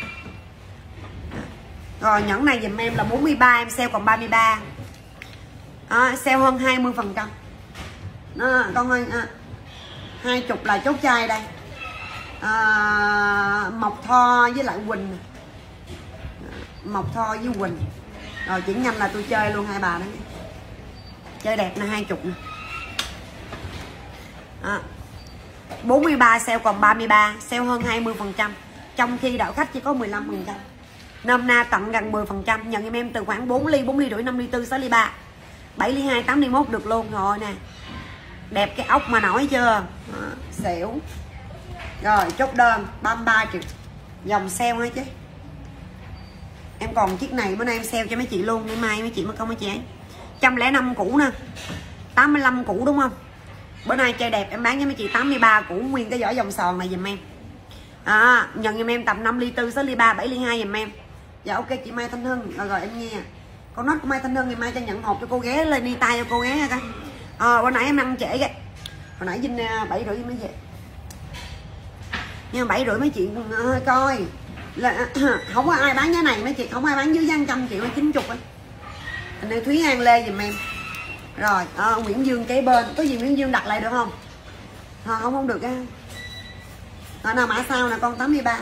Rồi nhẫn này giùm em là 43, em sale còn 33. Sale hơn 20%. Con ơi 20 là chốt chai đây. Mộc Tho với lại Quỳnh. Mộc Tho với Quỳnh. Rồi chuyển nhanh là tôi chơi luôn hai bà đó. Chơi đẹp nè 20 nè. 43 sale còn 33, sale hơn 20%. Trong khi đạo khách chỉ có 15%. Nôm na tặng gần 10%. Nhận giùm em từ khoảng 4 ly, 4 ly rưỡi, 5 ly 4, 6 ly 3, 7 ly 2, 8 ly 1 được luôn rồi nè. Đẹp cái ốc mà nổi chưa? Xỉu. Rồi chốt đơn 33 triệu. Dòng sale hết chứ. Em còn chiếc này bữa nay em sale cho mấy chị luôn. Ngày mai mấy chị mới không mấy chị ấy. 105 cũ nè, 85 cũ đúng không? Bữa nay chơi đẹp em bán cho mấy chị 83 cũ, nguyên cái vỏ dòng sòn này giùm em. Nhận giùm em tầm 5 ly 4, 6 ly 3, 7 ly 2 giùm em. Dạ ok chị Mai Thanh Hưng. Rồi em nghe. Con nói của Mai Thanh Hưng thì Mai cho nhận hộp cho cô ghé lên đi tay cho cô ghé coi. Bữa nãy em ăn trễ kìa. Hồi nãy Vinh 7 rưỡi mới về. Nhưng 7 rưỡi mấy chị coi là không có ai bán giá này mấy chị, không ai bán dưới 100 triệu hay 90 ấy. Anh đây Thúy An Lê giùm em. Rồi Nguyễn Dương kế bên. Có gì Nguyễn Dương đặt lại được không? Không được á. Nào mã sau nè con 83.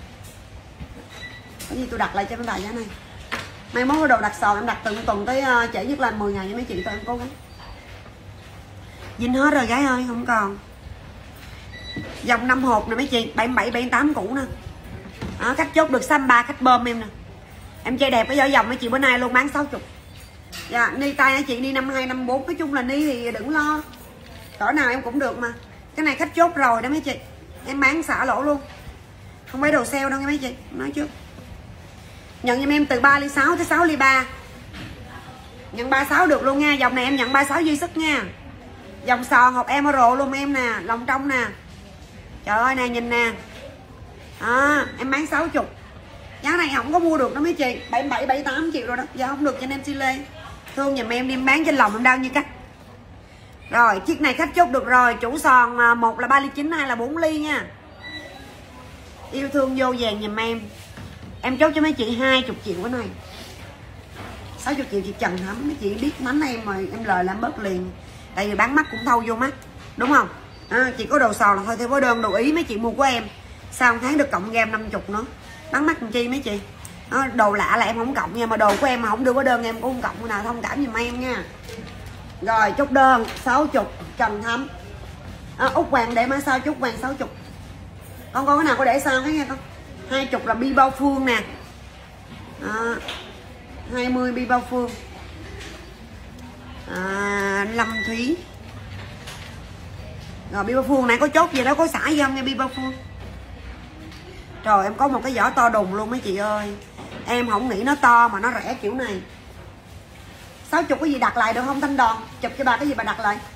Có gì tôi đặt lại cho mấy bà giá này. Mai mốt cái đồ đặt sòn em đặt từ tuần tới trễ nhất là 10 ngày cho mấy chị, tôi em cố gắng. Dinh hết rồi gái ơi, không còn. Dòng 5 hộp nè mấy chị, 77, 78 cũ nè. Khách chốt được 63, khách bơm em nè. Em chơi đẹp cái vỏ dòng mấy chị bữa nay luôn bán 60. Dạ, ni tay hả chị, ni 52, 54. Nói chung là ni thì đừng lo. Cỡ nào em cũng được mà. Cái này khách chốt rồi đó mấy chị. Em bán xả lỗ luôn. Không phải đồ sale đâu nha mấy chị, nói trước. Nhận giùm em từ 3 ly 6 tới 6 ly 3. Nhận 36 được luôn nha. Dòng này em nhận 36 duy sức nha. Dòng sòn hộp emerald luôn em nè, lòng trong nè. Trời ơi nè, nhìn nè. Em bán 60. Giá này không có mua được đó mấy chị. 77, 78 triệu rồi đó. Giờ không được cho nên xin lê. Thương giùm em đi bán trên lòng em đau như cắt. Rồi chiếc này khách chốt được rồi. Chủ sòn 1 là 3 ly 9, 2 là 4 ly nha. Yêu thương vô vàng giùm em. Em chốt cho mấy chị 20 triệu cái này. 60 triệu chị Trần Thắm. Mấy chị biết mánh em mà em lời làm bớt liền. Tại vì bán mắt cũng thâu vô mắt. Đúng không? Chị có đồ sòn là thôi theo với đơn đồ ý mấy chị mua của em. Sao một tháng được cộng gram 50 nữa. Bán mắt làm chi mấy chị. Đồ lạ là em không cộng nha. Mà đồ của em mà không đưa có đơn em cũng không cộng. Nào thông cảm giùm em nha. Rồi chốt đơn 60 Trần Thắm. Út Hoàng để mai sao chốt vàng 60. Con cái nào có để sao cái nha con. 20 là bi bao phương nè. 20 bi bao phương. Lâm Thúy. Rồi bi bao phương này có chốt gì đó, có xả gì không nha bi bao phương. Trời em có một cái vỏ to đùng luôn mấy chị ơi. Em không nghĩ nó to mà nó rẻ kiểu này. 60 cái gì đặt lại được không Thanh Đòn? Chụp cho bà cái gì bà đặt lại.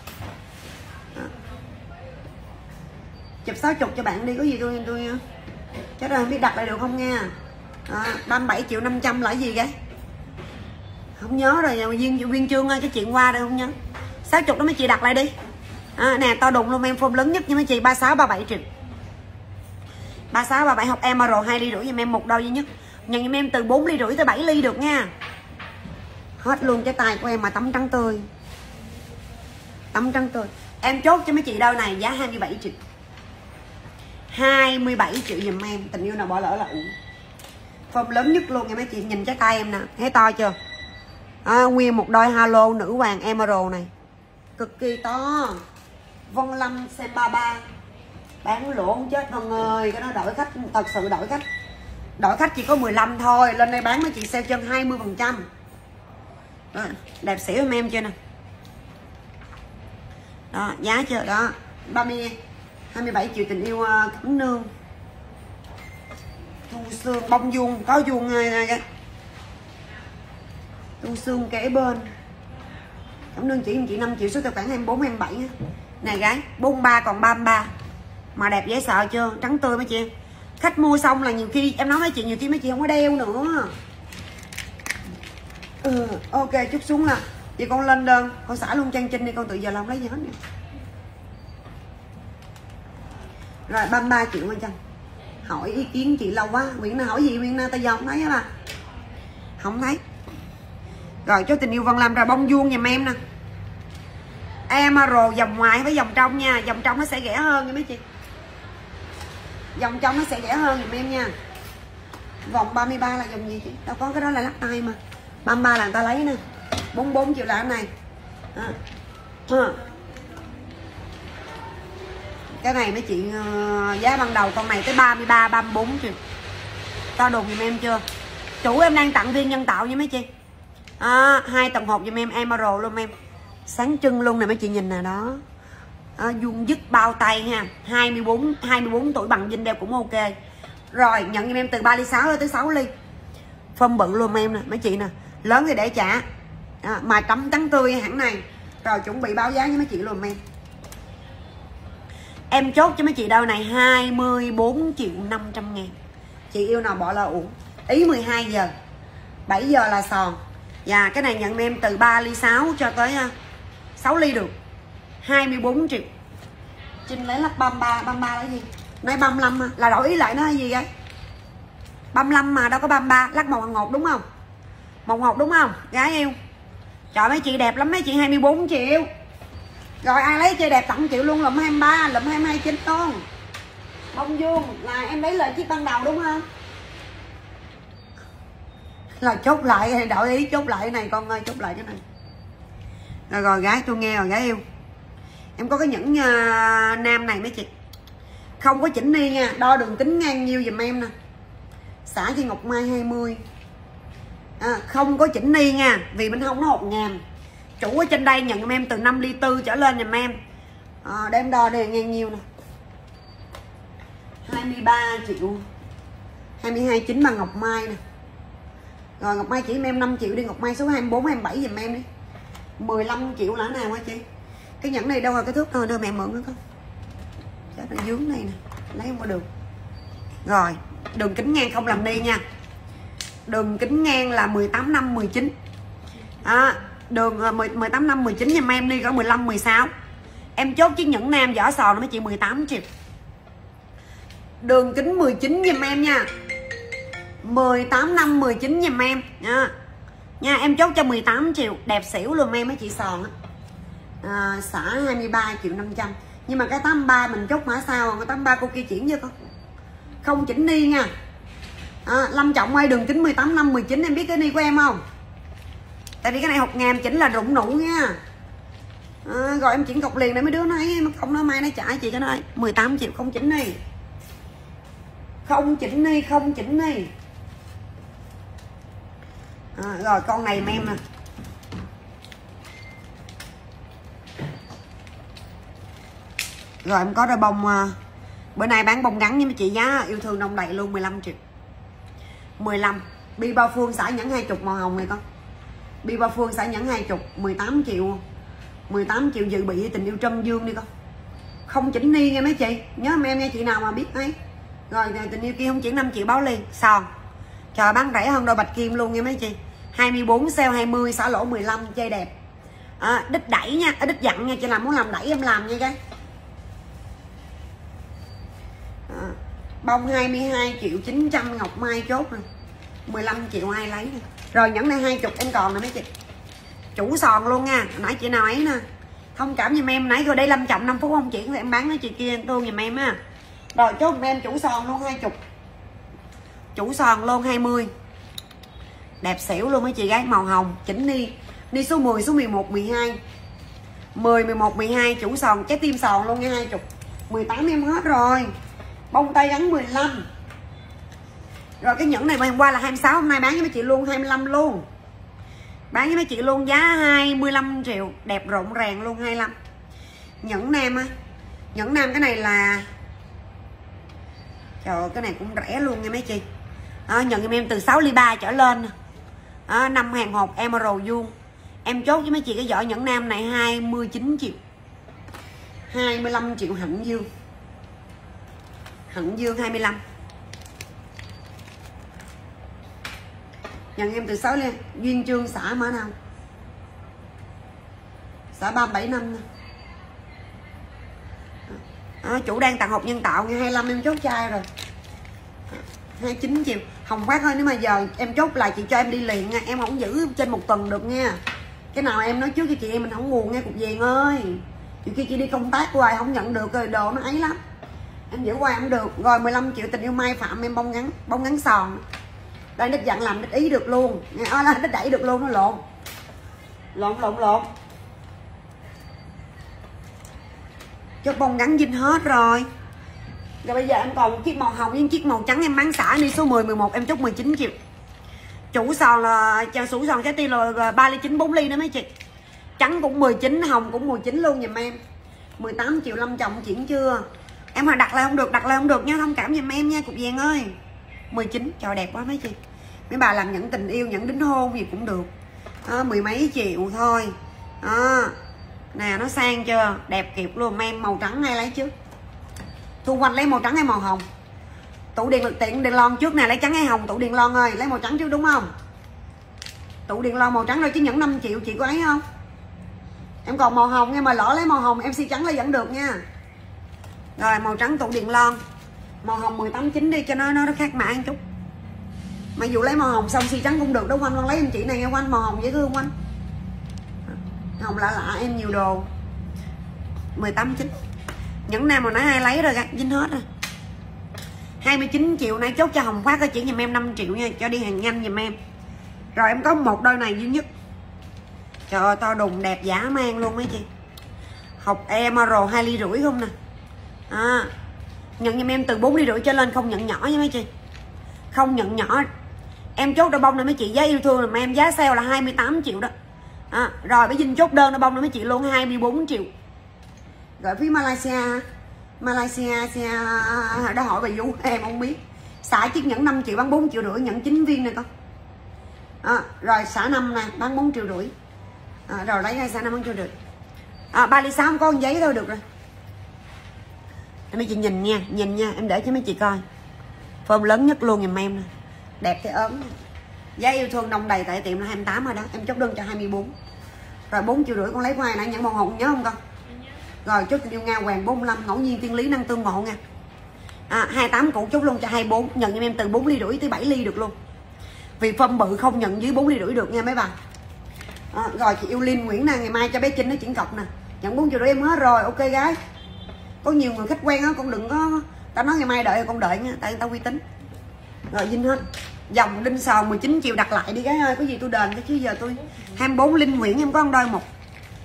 Chụp 60 cho bạn đi, có gì tôi chết rồi không biết đặt lại được không nha. 37.500.000 là cái gì vậy? Không nhớ rồi, Viên Trương ơi, cái chuyện qua đây không nhớ. 60 đó mấy chị đặt lại đi. Nè to đùng luôn em, form lớn nhất nha mấy chị, 36 37 triệu. 36 37 học MR 2 ly rưỡi giùm em một đôi duy nhất. Nhận giùm em từ 4 ly rưỡi tới 7 ly được nha. Hết luôn cái tay của em mà tấm trắng tươi. Tấm trắng tươi. Em chốt cho mấy chị đôi này giá 27 triệu. 27 triệu giùm em, tình yêu nào bỏ lỡ là uổng. Form lớn nhất luôn nha mấy chị, nhìn cái tay em nè, thấy to chưa? Nguyên một đôi halo nữ hoàng emerald này, cực kỳ to. Vân Lâm xem 33 bán lỗ không chết Vân ơi, cái đó đổi khách, thật sự đổi khách. Đổi khách chỉ có 15 thôi, lên đây bán mấy chị sale chân 20%. Đó, đẹp xỉu em chưa nè. Đó, giá chưa đó, 27 triệu tình yêu Cẩm Nương. Thu xương bông vuông, có vuông cái thu xương kể bên. Cẩm Nương chị 5 triệu, số tài khoản 24 27 á. Này gái 43 còn 33 mà đẹp dễ sợ chưa, trắng tươi mấy chị em. Khách mua xong là nhiều khi em nói mấy chị, nhiều khi mấy chị không có đeo nữa. Ok chút xuống là chị con lên đơn, con xả luôn Trang Trinh đi, con tự giờ lòng lấy gì hết nè. Rồi 33 triệu anh Trăng. Hỏi ý kiến chị lâu quá. Nguyễn Na hỏi gì Nguyễn Na, tao giờ không thấy á bà. Không thấy. Rồi cho tình yêu Vân Lâm ra bông vuông giùm em nè. Emerald dòng ngoài với dòng trong nha. Dòng trong nó sẽ rẻ hơn nha mấy chị. Dòng trong nó sẽ rẻ hơn giùm em nha. Vòng 33 là dòng gì chứ? Đâu có, cái đó là lắc tay mà. 33 là người ta lấy nè. 44 triệu là cái này. Cái này mấy chị giá ban đầu con này tới 33 34 triệu. To đồn giùm em chưa? Chủ em đang tặng viên nhân tạo nha mấy chị. 2 tầng hộp giùm em emerald luôn em. Sáng trưng luôn nè mấy chị nhìn nè đó. Vuông dứt bao tay ha. 24 tuổi bằng dinh đeo cũng ok. Rồi nhận giùm em từ 3 ly 6 tới 6 ly. Phân bự luôn em nè mấy chị nè. Lớn thì để trả. Mà trắng trắng tươi hãng này. Rồi chuẩn bị báo giá với mấy chị luôn em. Em chốt cho mấy chị đôi này 24.500.000. Chị yêu nào bỏ là uổng. Ý 12 giờ 7 giờ là sòn. Và cái này nhận em từ 3 ly 6 cho tới 6 ly được. 24 triệu. Trinh lấy lắc 33 là gì? Nói 35 là đổi ý lại nó là gì vậy? 35 mà đâu có 33, lắc một ngột đúng không? Một ngột đúng không? Gái yêu. Trời mấy chị đẹp lắm mấy chị, 24 triệu. Rồi ai lấy chơi đẹp tặng triệu luôn, lụm 23, lụm 22 chín luôn. Bông vuông là em lấy lời chiếc ban đầu đúng không? Là chốt lại, đổi ý chốt lại cái này con ơi, chốt lại cái này. Rồi gái tôi nghe rồi gái yêu. Em có cái nhẫn nam này mấy chị. Không có chỉnh ni nha, đo đường kính ngang nhiêu giùm em nè. Xả cho Ngọc Mai 20. Không có chỉnh ni nha, vì bên hông nó hột ngàm. Chủ ở trên đây nhận giùm em từ 5 ly 4 trở lên giùm em. Để em đo đây ngang nhiêu nè. 23 triệu. 22 chín bằng Ngọc Mai nè. Rồi Ngọc Mai chỉ em 5 triệu đi, Ngọc Mai số 24 27 giùm em đi. 15 triệu là nào hả chị? Cái nhẫn này đâu rồi cái thước thôi, đưa mẹ mượn nữa con. Chết nó dướng này nè, lấy không có được. Rồi, đường kính ngang không làm ni nha. Đường kính ngang là 18 5 19. Đường 18 5 19 giùm em đi, có 15 16. Em chốt chiếc nhẫn nam vỏ sò nó mấy chị 18 triệu. Đường kính 19 giùm em nha. 18 5 19 giùm em nha. Em chốt cho 18 triệu, đẹp xỉu luôn em mấy chị sòn á. Xả 23 triệu 500. Nhưng mà cái 83 mình chốt mã sao, cái 83 cô kia chuyển chưa con. Không chỉnh ni nha. Lâm Trọng ơi, đường kính 18 5 19 em biết cái ni của em không? Tại vì cái này hột ngàm chỉnh là rụng nụ nha. Rồi em chuyển cọc liền để mấy đứa nó ấy, không nó mai nó trả chị cái đó. 18 triệu không chỉnh ni. Không chỉnh ni, không chỉnh ni. Rồi con này em nè. Rồi em có đôi bông. Bữa nay bán bông ngắn với mấy chị, giá yêu thương đông đầy luôn 15 triệu. 15 Bi Ba Phương xả nhẫn 20 màu hồng này con. Bi Ba Phương xả nhẫn 20 18 triệu. 18 triệu dự bị tình yêu Trân Dương đi con. Không chỉnh ni nghe mấy chị. Nhớ em nghe chị nào mà biết ấy. Rồi tình yêu kia không chuyển 5 triệu báo liền. Sòn. Trời bán rẻ hơn đôi bạch kim luôn nghe mấy chị. 24 sale 20 xả lỗ 15 chơi đẹp. Đích đẩy nha, đích dặn nha, chị làm muốn làm đẩy em làm nha cái. Bông 22 triệu 900 ngọc mai chốt này. 15 triệu ai lấy nè. Rồi nhẫn này 20 em còn nè mấy chị. Chủ sòn luôn nha. Nãy chị nào ấy nè. Thông cảm giùm em, nãy rồi đây 5 chậm 5 phút không chuyển thì em bán với chị kia tôi giùm em á. Rồi chốt giùm em chủ sòn luôn 20. Chủ sòn luôn 20. Đẹp xỉu luôn mấy chị gái, màu hồng, chỉnh ni. Ni số 10, số 11, 12. 10, 11, 12 chủ sòn, trái tim sòn luôn nha 20. 18 em hết rồi. Bông tay gắn 15. Rồi cái nhẫn này hôm qua là 26, hôm nay bán với mấy chị luôn 25 luôn. Bán với mấy chị luôn giá 25 triệu, đẹp rộn ràng luôn 25. Nhẫn nam á. Nhẫn nam cái này là trời ơi, cái này cũng rẻ luôn nha mấy chị. Nhận giùm em từ 6 ly 3 trở lên. 5 hàng hộp emerald vuông. Em chốt với mấy chị cái giỏ nhẫn nam này 29 triệu. 25 triệu Hạnh Dương. Hạnh Dương 25. Nhận em từ 6 ly. Duyên Trương xả mở nào. Xả 37 năm. Chủ đang tặng hộp nhân tạo, ngày 25 em chốt chai rồi. 29 triệu. Hồng Phát ơi, nếu mà giờ em chốt lại chị cho em đi liền nha. Em không giữ trên một tuần được nha. Cái nào em nói trước cho chị em mình không nguồn nghe cục vàng ơi. Chị kia chị đi công tác hoài không nhận được rồi, đồ nó ấy lắm. Em giữ hoài không được. Rồi 15 triệu tình yêu Mai Phạm em bông ngắn sòn. Đây đích dặn làm đích ý được luôn. Đích đẩy được luôn, nó lộn. Lộn. Chốt bông ngắn dinh hết rồi. Rồi bây giờ em còn một chiếc màu hồng với chiếc màu trắng em bán xả đi số 10, 11 em chốt 19 triệu. Chủ sòn là chủ sòn trái tim là 3 ly 9 4 ly đó mấy chị. Trắng cũng 19, hồng cũng 19 luôn giùm em. 18 triệu 5 chồng chuyển chưa? Em mà đặt lại không được nha, thông cảm giùm em nha cục vàng ơi. 19, trời đẹp quá mấy chị. Mấy bà làm nhẫn tình yêu, nhẫn đính hôn gì cũng được. Mười mấy triệu thôi. Nè nó sang chưa? Đẹp kịp luôn em, màu trắng hay lấy trước. Thu Hoạch lấy màu trắng hay màu hồng? Tủ điện lon trước nè, lấy trắng hay hồng? Tủ điện lon ơi, lấy màu trắng trước đúng không? Tủ điện lon màu trắng rồi chứ nhẫn 5 triệu chị có ấy không? Em còn màu hồng nhưng mà lỡ lấy màu hồng em xi trắng lấy vẫn được nha. Rồi màu trắng tủ điện lon. Màu hồng 18,9 đi cho nó khác mã một chút. Mà dù lấy màu hồng xong xi trắng cũng được đó Quanh, con lấy em chị này nghe Quanh, màu hồng dễ thương Quanh. Hồng lạ em nhiều đồ. 18,9. Nhẫn nam mà nãy ai lấy rồi dính hết rồi. 29 triệu nãy chốt cho Hồng Phát chỉ giùm em 5 triệu nha, cho đi hàng nhanh giùm em. Rồi em có một đôi này duy nhất. Trời ơi to đùng đẹp dã man luôn mấy chị. Học emerald 2 ly rưỡi không nè. Nhận giùm em từ 4 ly rưỡi trở lên, không nhận nhỏ nha mấy chị. Không nhận nhỏ. Em chốt đôi bông này mấy chị, giá yêu thương là mà em giá sale là 28 triệu đó. Rồi bây giờ chốt đơn đôi bông này mấy chị luôn 24 triệu. Rồi phía Malaysia đã hỏi bà Vũ em không biết. Xả chiếc nhẫn 5 triệu bán 4 triệu rưỡi, nhẫn 9 viên này con. Rồi xả 5 nè bán 4 triệu rưỡi. Rồi lấy ra xả 5 4 triệu rưỡi. 3 ly 6 có con giấy thôi được rồi. Mấy chị nhìn nha, em để cho mấy chị coi. Form lớn nhất luôn giùm em nè. Đẹp cái ớn. Giá yêu thương đông đầy tại tiệm là 28 rồi đó, em chốt đơn cho 24. Rồi 4 triệu rưỡi con lấy khoai nãy nhẫn màu hồng nhớ không con? Rồi chốt tình yêu Nga Hoàng 45, ngẫu nhiên tiên lý năng tương ngộ nha. 28 cũ chốt luôn cho 24, nhận giùm em từ 4 ly rưỡi tới 7 ly được luôn. Vì phân bự không nhận dưới 4 ly rưỡi được nha mấy bà. Rồi chị yêu Linh Nguyễn nè, ngày mai cho bé Trinh nó chuyển cọc nè. Nhận 4 triệu rưỡi em hết rồi, ok gái. Có nhiều người khách quen á, con đừng có tao nói ngày mai đợi con đợi nha, tại tao uy tín. Rồi dinh hết. Dòng đinh sòn 19 triệu đặt lại đi gái ơi, có gì tôi đền chứ giờ tôi 24 Linh Nguyễn em có con đôi một.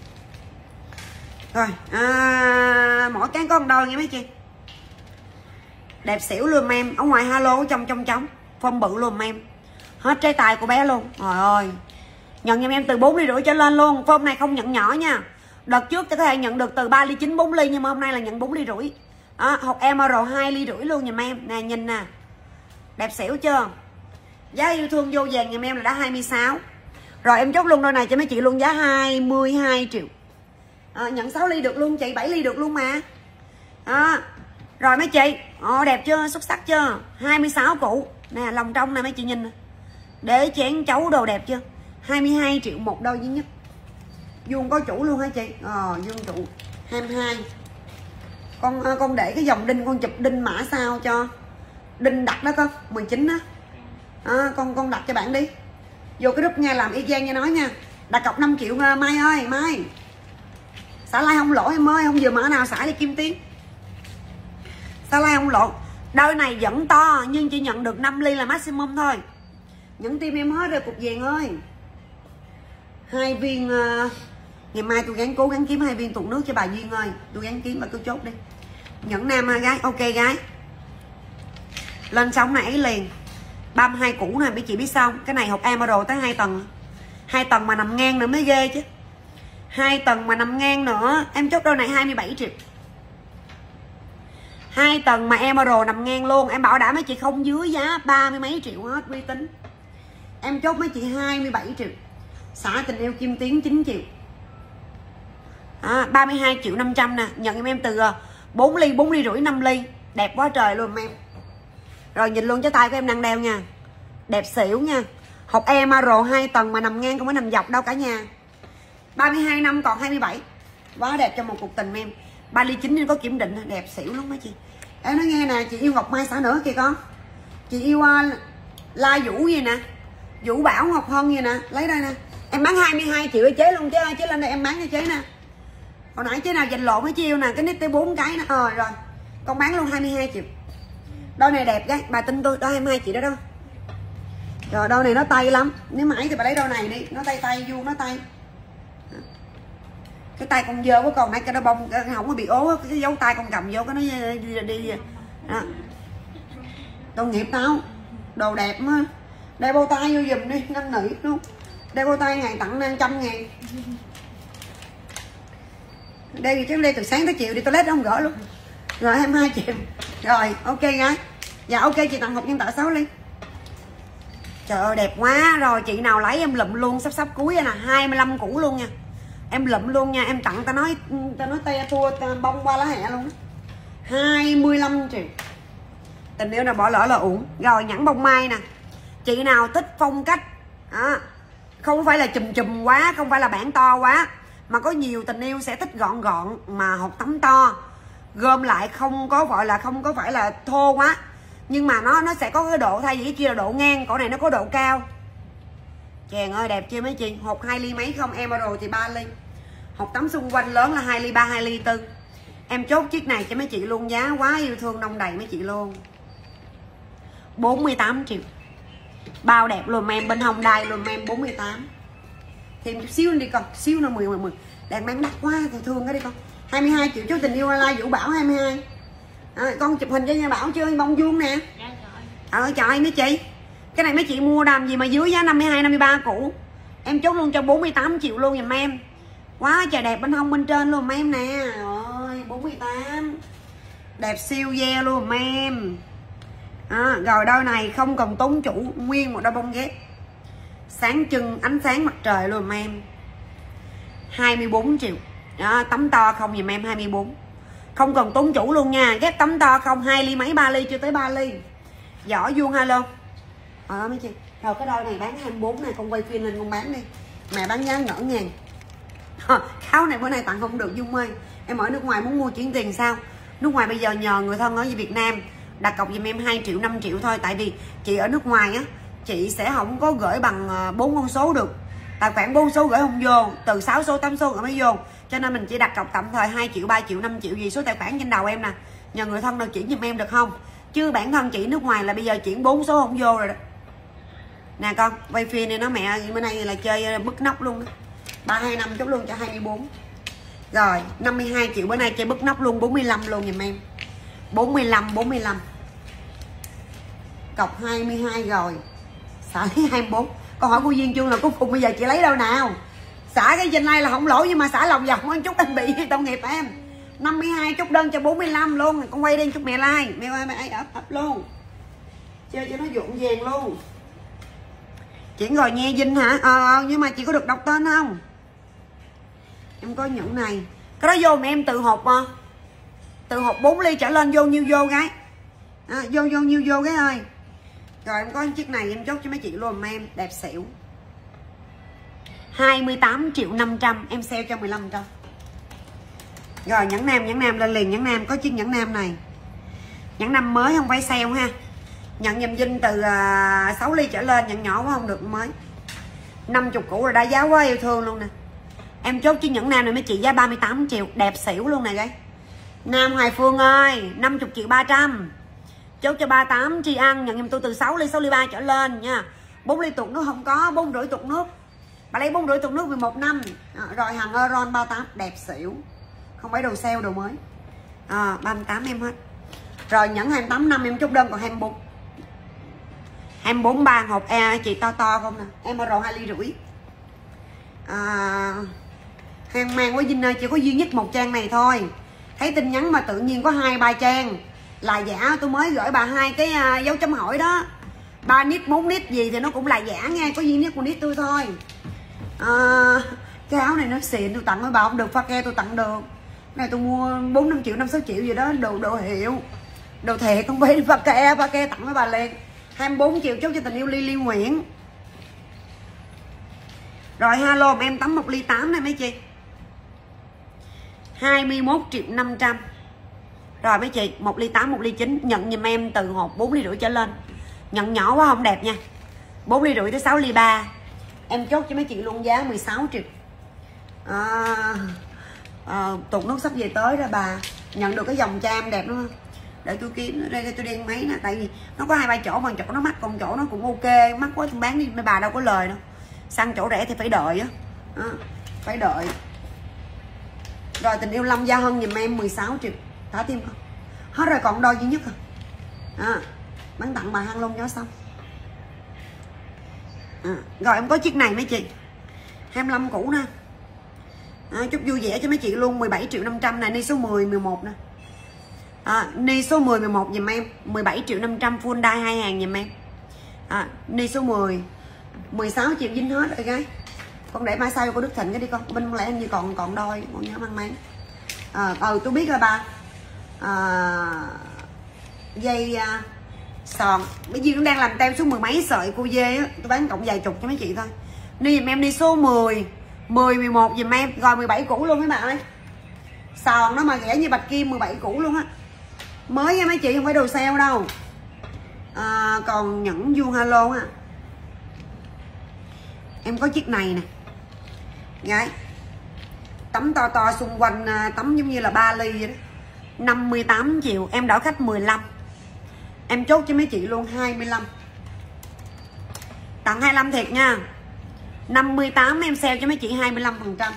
Rồi, mỗi cái có con đôi nha mấy chị. Đẹp xỉu luôn em, ở ngoài halo trong phong bự luôn em. Hết trái tài của bé luôn. Trời ơi. Nhận giùm em từ 4 ly rưỡi trở lên luôn. Phong này không nhận nhỏ nha. Đợt trước tôi có thể nhận được từ 3 ly 9 4 ly nhưng mà hôm nay là nhận 4 ly rưỡi. Học emerald 2 ly rưỡi luôn giùm em. Nè nhìn nè. Đẹp xỉu chưa? Giá yêu thương vô vàng giùm em là đã 26. Rồi em chốt luôn đôi này cho mấy chị luôn giá 22 triệu. Nhận 6 ly được luôn chị, 7 ly được luôn mà. Rồi mấy chị, đẹp chưa, xuất sắc chưa? 26 củ. Nè, lòng trong nè mấy chị nhìn nè. Để chén chấu đồ đẹp chưa? 22 triệu một đôi duy nhất. Vuông có chủ luôn hả chị? Vuông chủ 22. Con để cái dòng đinh, con chụp đinh mã sao cho đinh đặt đó con, 19 á. Con đặt cho bạn đi. Vô cái group nghe làm y chang như nói nha. Đặt cọc 5 triệu Mai ơi, Mai. Xả like không lỗ em ơi, không vừa mã nào xả đi Kim Tiến. Xả like không lỗ. Đôi này vẫn to nhưng chỉ nhận được 5 ly là maximum thôi. Nhẫn tim em hết rồi cục vàng ơi. 2 viên ngày mai tôi cố gắng kiếm 2 viên tụt nước cho bà Duyên ơi. Tôi gắng kiếm và tôi chốt đi. Nhẫn nam gái, ok gái. Lên sóng này ấy liền. 32 củ nè, mấy chị biết sao? Cái này hộp Emerald tới 2 tầng. 2 tầng mà nằm ngang nữa mới ghê chứ. 2 tầng mà nằm ngang nữa. Em chốt đôi này 27 triệu. 2 tầng mà Emerald nằm ngang luôn. Em bảo đảm mấy chị không dưới giá 30 mấy triệu hết, uy tín. Em chốt mấy chị 27 triệu. Xả tình yêu Kim Tiến 9 triệu. 32 triệu 500 nè. Nhận em từ 4 ly, 4 ly rưỡi, 5 ly. Đẹp quá trời luôn em. Rồi nhìn luôn cái tay của em đang đeo nha. Đẹp xỉu nha. Hộp Emerald 2 tầng mà nằm ngang không có nằm dọc đâu cả nhà. 32 năm còn 27. Quá đẹp cho một cuộc tình em. 3 ly 9 nên có kiểm định. Đẹp xỉu lắm mấy chị. Em nói nghe nè, chị yêu Ngọc Mai xả nữa kìa con. Chị yêu La Vũ gì nè, Vũ Bảo Ngọc Hân gì nè. Lấy đây nè. Em bán 22 triệu chế luôn chứ. Chế lên đây em bán cho chế nè. Hồi nãy chế nào dành lộn với chiêu nè. Cái nít tới 4 cái nè. Rồi con bán luôn 22 triệu. Đôi này đẹp gái. Bà tin tôi, đôi 22 triệu đó đâu. Rồi đôi này nó tay lắm. Nếu mãi thì bà lấy đôi này đi. Nó tay vuông, nó tay. Cái tay con dơ quá, còn nãy cái nó bông không có bị ố, cái dấu tay con cầm vô cái nó đi đó. Tội nghiệp tao. Đồ đẹp á. Đeo bao tay vô giùm đi, năn nỉ luôn. Đeo bao tay ngày tặng 100.000. Đây chứ đây từ sáng tới chiều đi toilet không gỡ luôn. Rồi 22 triệu. Rồi ok gái. Dạ ok chị tặng hộp nhân tạo 6 ly. Trời ơi đẹp quá. Rồi chị nào lấy em lụm luôn, sắp cuối nè, 25 củ luôn nha. Em lụm luôn nha, em tặng ta nói te tua bông qua lá hẹ luôn. 25 triệu. Tình yêu nào bỏ lỡ là uổng. Rồi nhẫn bông mai nè. Chị nào thích phong cách không phải là chùm quá, không phải là bản to quá, mà có nhiều tình yêu sẽ thích gọn gọn mà hộp tắm to, gom lại không có gọi là không có phải là thô quá, nhưng mà nó sẽ có cái độ, thay vì cái kia là độ ngang, cổ này nó có độ cao. Chàng ơi đẹp chưa mấy chị. Hộp 2 ly mấy không, Emerald thì 3 ly. Hộp tắm xung quanh lớn là 2 ly 3, 2 ly 4. Em chốt chiếc này cho mấy chị luôn, giá quá yêu thương đông đầy mấy chị luôn. 48 triệu. Bao đẹp luôn em, bên hông đai luôn em, 48. Thêm chút xíu đi con, xíu nữa 10. Đang bán đắt quá thì thương cái đi con. 22 triệu chốt tình yêu La Vũ Bảo 22. Con chụp hình cho nha Bảo chưa, bông vuông nè. Trời mấy chị. Cái này mấy chị mua đàm gì mà dưới giá 52, 53 củ. Em chốt luôn cho 48 triệu luôn giùm em. Quá trời đẹp, bên hông bên trên luôn em nè. Rồi 48. Đẹp siêu ve luôn em. Rồi đôi này không cần tốn chủ, nguyên một đôi bông ghép. Sáng trưng ánh sáng mặt trời luôn em. 24 triệu. Tấm to không giùm em 24. Không cần tốn chủ luôn nha. Ghép tấm to không, 2 ly mấy, 3 ly chưa tới 3 ly. Vỏ vuông ha luôn. Mấy chị. Rồi cái đôi này bán 24 này, con quay phim lên con bán đi. Mẹ bán giá ngỡ ngàng. Kháo này bữa nay tặng không được Dung ơi. Em ở nước ngoài muốn mua chuyển tiền sao? Nước ngoài bây giờ nhờ người thân ở Việt Nam đặt cọc giùm em 2 triệu 5 triệu thôi. Tại vì chị ở nước ngoài á, chị sẽ không có gửi bằng 4 con số được. Tài khoản 4 số gửi không vô, từ 6 số 8 số rồi mới vô. Cho nên mình chỉ đặt cọc tạm thời 2 triệu 3 triệu 5 triệu gì số tài khoản trên đầu em nè. Nhờ người thân nào chuyển giùm em được không? Chứ bản thân chị nước ngoài là bây giờ chuyển 4 số không vô rồi đó. Nè con, quay phim này nó mẹ bữa nay là chơi bứt nóc luôn đó. 325 chốt luôn cho 24. Rồi 52 triệu bữa nay chơi bứt nóc luôn, 45 luôn giùm em. 45. Cọc 22 rồi. Xả lấy 24. Con hỏi cô Duyên Chuông là cuối cùng bây giờ chị lấy đâu nào? Xả cái trên này là không lỗi nhưng mà xả lòng vòng ăn chút anh bị tội nghiệp em. 52 chốt đơn cho 45 luôn. Con quay đi chút mẹ like. Mẹ ơi mẹ ấp luôn. Chơi cho nó rộn vàng luôn. Chuyển rồi nghe Vinh hả? Nhưng mà chị có được đọc tên không? Em có những này. Cái đó vô mà em từ hộp mà. Từ hộp 4 ly trở lên vô nhiêu vô gái. Vô nhiêu vô gái ơi. Rồi em có chiếc này em chốt cho mấy chị luôn mà em. Đẹp xỉu. 28.500.000 em sale cho 1500. Rồi nhẫn nam lên liền. Nhẫn nam có chiếc nhẫn nam này. Nhẫn nam mới không phải sale ha. Nhận giùm Vinh từ 6 ly trở lên. Nhận nhỏ quá không được mới. 50 củ rồi đã giá quá yêu thương luôn nè. Em chốt chiếc nhẫn nam này mấy chị giá 38 triệu. Đẹp xỉu luôn này gái. Nam Hoài Phương ơi 50.300.000. Chốt cho 38 tri ăn. Nhận giùm tôi từ 6 ly 3 trở lên nha. 4 ly tuột nước không có. 4 rưỡi tuột nước. Bà lấy 4 rưỡi tuột nước 11 năm. Rồi hàng Euron 38 đẹp xỉu. Không phải đồ sale đồ mới. 38 em hết. Rồi nhẫn 28 năm em chốt đơn còn 24. 24 3 hộp chị to không nè. Em rồi 2 ly rưỡi. Hàng mang quá Vinh ơi, chỉ có duy nhất một trang này thôi. Thấy tin nhắn mà tự nhiên có 2-3 trang là giả. Tôi mới gửi bà 2 cái dấu chấm hỏi đó. 3 nít 4 nít gì thì nó cũng là giả nghe. Có duy nhất một nít tôi thôi. Cái áo này nó xịn tôi tặng với bà không được. Pha ke tôi tặng được. Cái này tôi mua 4-5 triệu 5-6 triệu gì đó. Đồ hiệu. Đồ thiệt không phải pha ke tặng với bà liền. 24 triệu chốt cho tình yêu Ly Nguyễn. Rồi hello em tắm 1 ly 8 này mấy chị. 21.500.000. Rồi mấy chị 1 ly 8 1 ly 9. Nhận giùm em từ hộp 4 ly rưỡi trở lên. Nhận nhỏ quá không đẹp nha. 4 ly rưỡi tới 6 ly 3. Em chốt cho mấy chị luôn giá 16 triệu. Tuột nước sắp về tới rồi bà. Nhận được cái dòng cam đẹp đúng không? Để tôi kiếm đây tôi đen máy nè. Tại vì nó có 2-3 chỗ mà chỗ nó mắc. Còn chỗ nó cũng ok. Mắc quá tôi bán đi mấy bà đâu có lời đâu. Săn chỗ rẻ thì phải đợi á. Phải đợi. Rồi tình yêu Lâm Gia Hân giùm em 16 triệu. Thả tim không? Hết rồi còn đôi duy nhất à. Bán tặng bà Hân luôn cho xong. Rồi em có chiếc này mấy chị 25 củ nè. Chút vui vẻ cho mấy chị luôn. 17.500.000 này. Ni số 10 11 nè. Ni số 10 11 giùm em 17.500.000 full đai 2 hàng giùm em. Ni số 10 16 triệu Vinh hết rồi gái. Con để mai sau của Đức Thịnh cái đi con. Bên lẽ hình như còn đôi. Con nhớ mang máng. Tôi biết rồi bà. Dây sòn. Bây giờ nó đang làm tem số 10 mấy sợi cô dê á. Tôi bán cộng vài chục cho mấy chị thôi. Ni giùm em đi số 10 11 giùm em. Rồi 17 củ luôn mấy bạn ơi. Sòn nó mà rẻ như bạch kim 17 củ luôn á. Mới nha mấy chị không phải đồ sale đâu. Còn nhẫn vuông halo á. Em có chiếc này nè. Gái. Tấm to xung quanh tấm giống như là 3 ly vậy đó. 58 triệu. Em đỡ khách 15. Em chốt cho mấy chị luôn 25. Tặng 25 thiệt nha. 58 em sale cho mấy chị 25%.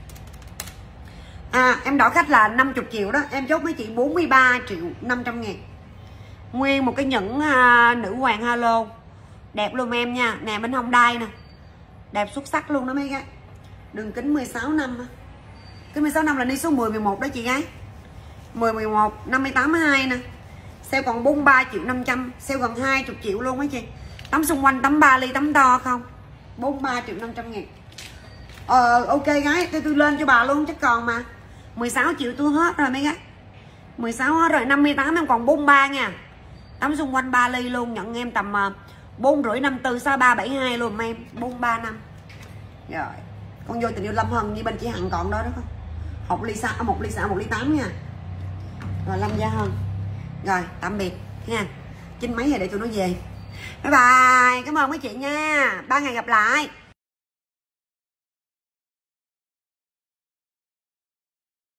Em đỡ khách là 50 triệu đó. Em chốt mấy chị 43.500.000. Nguyên một cái nhẫn nữ hoàng halo. Đẹp luôn em nha. Nè bên hông đai nè. Đẹp xuất sắc luôn đó mấy gái. Đường kính 16 năm. Kính 16 năm là đi số 10 11 đó chị gái. 10 11 58 2 nè. Sale còn 43.500.000. Sale gần 20 triệu luôn mấy chị. Tấm xung quanh tấm 3 ly tấm to không. 43.500.000. Ok gái, tôi lên cho bà luôn chắc còn mà. 16 triệu tôi hết rồi mấy gái. 16 hết rồi, 58 em còn 43 nha. Tấm xung quanh 3 ly luôn, nhận em tầm 4,5 54 63 72 luôn em, 43 năm. Rồi. Con vô tình yêu Lâm Hân như bên chị Hằng còn đó đó không? 1 ly 8 nha. Rồi Lâm Gia Hân. Rồi, tạm biệt nha. 9 mấy rồi để tụi nó về. Bye bye, cảm ơn mấy chị nha. 3 ngày gặp lại.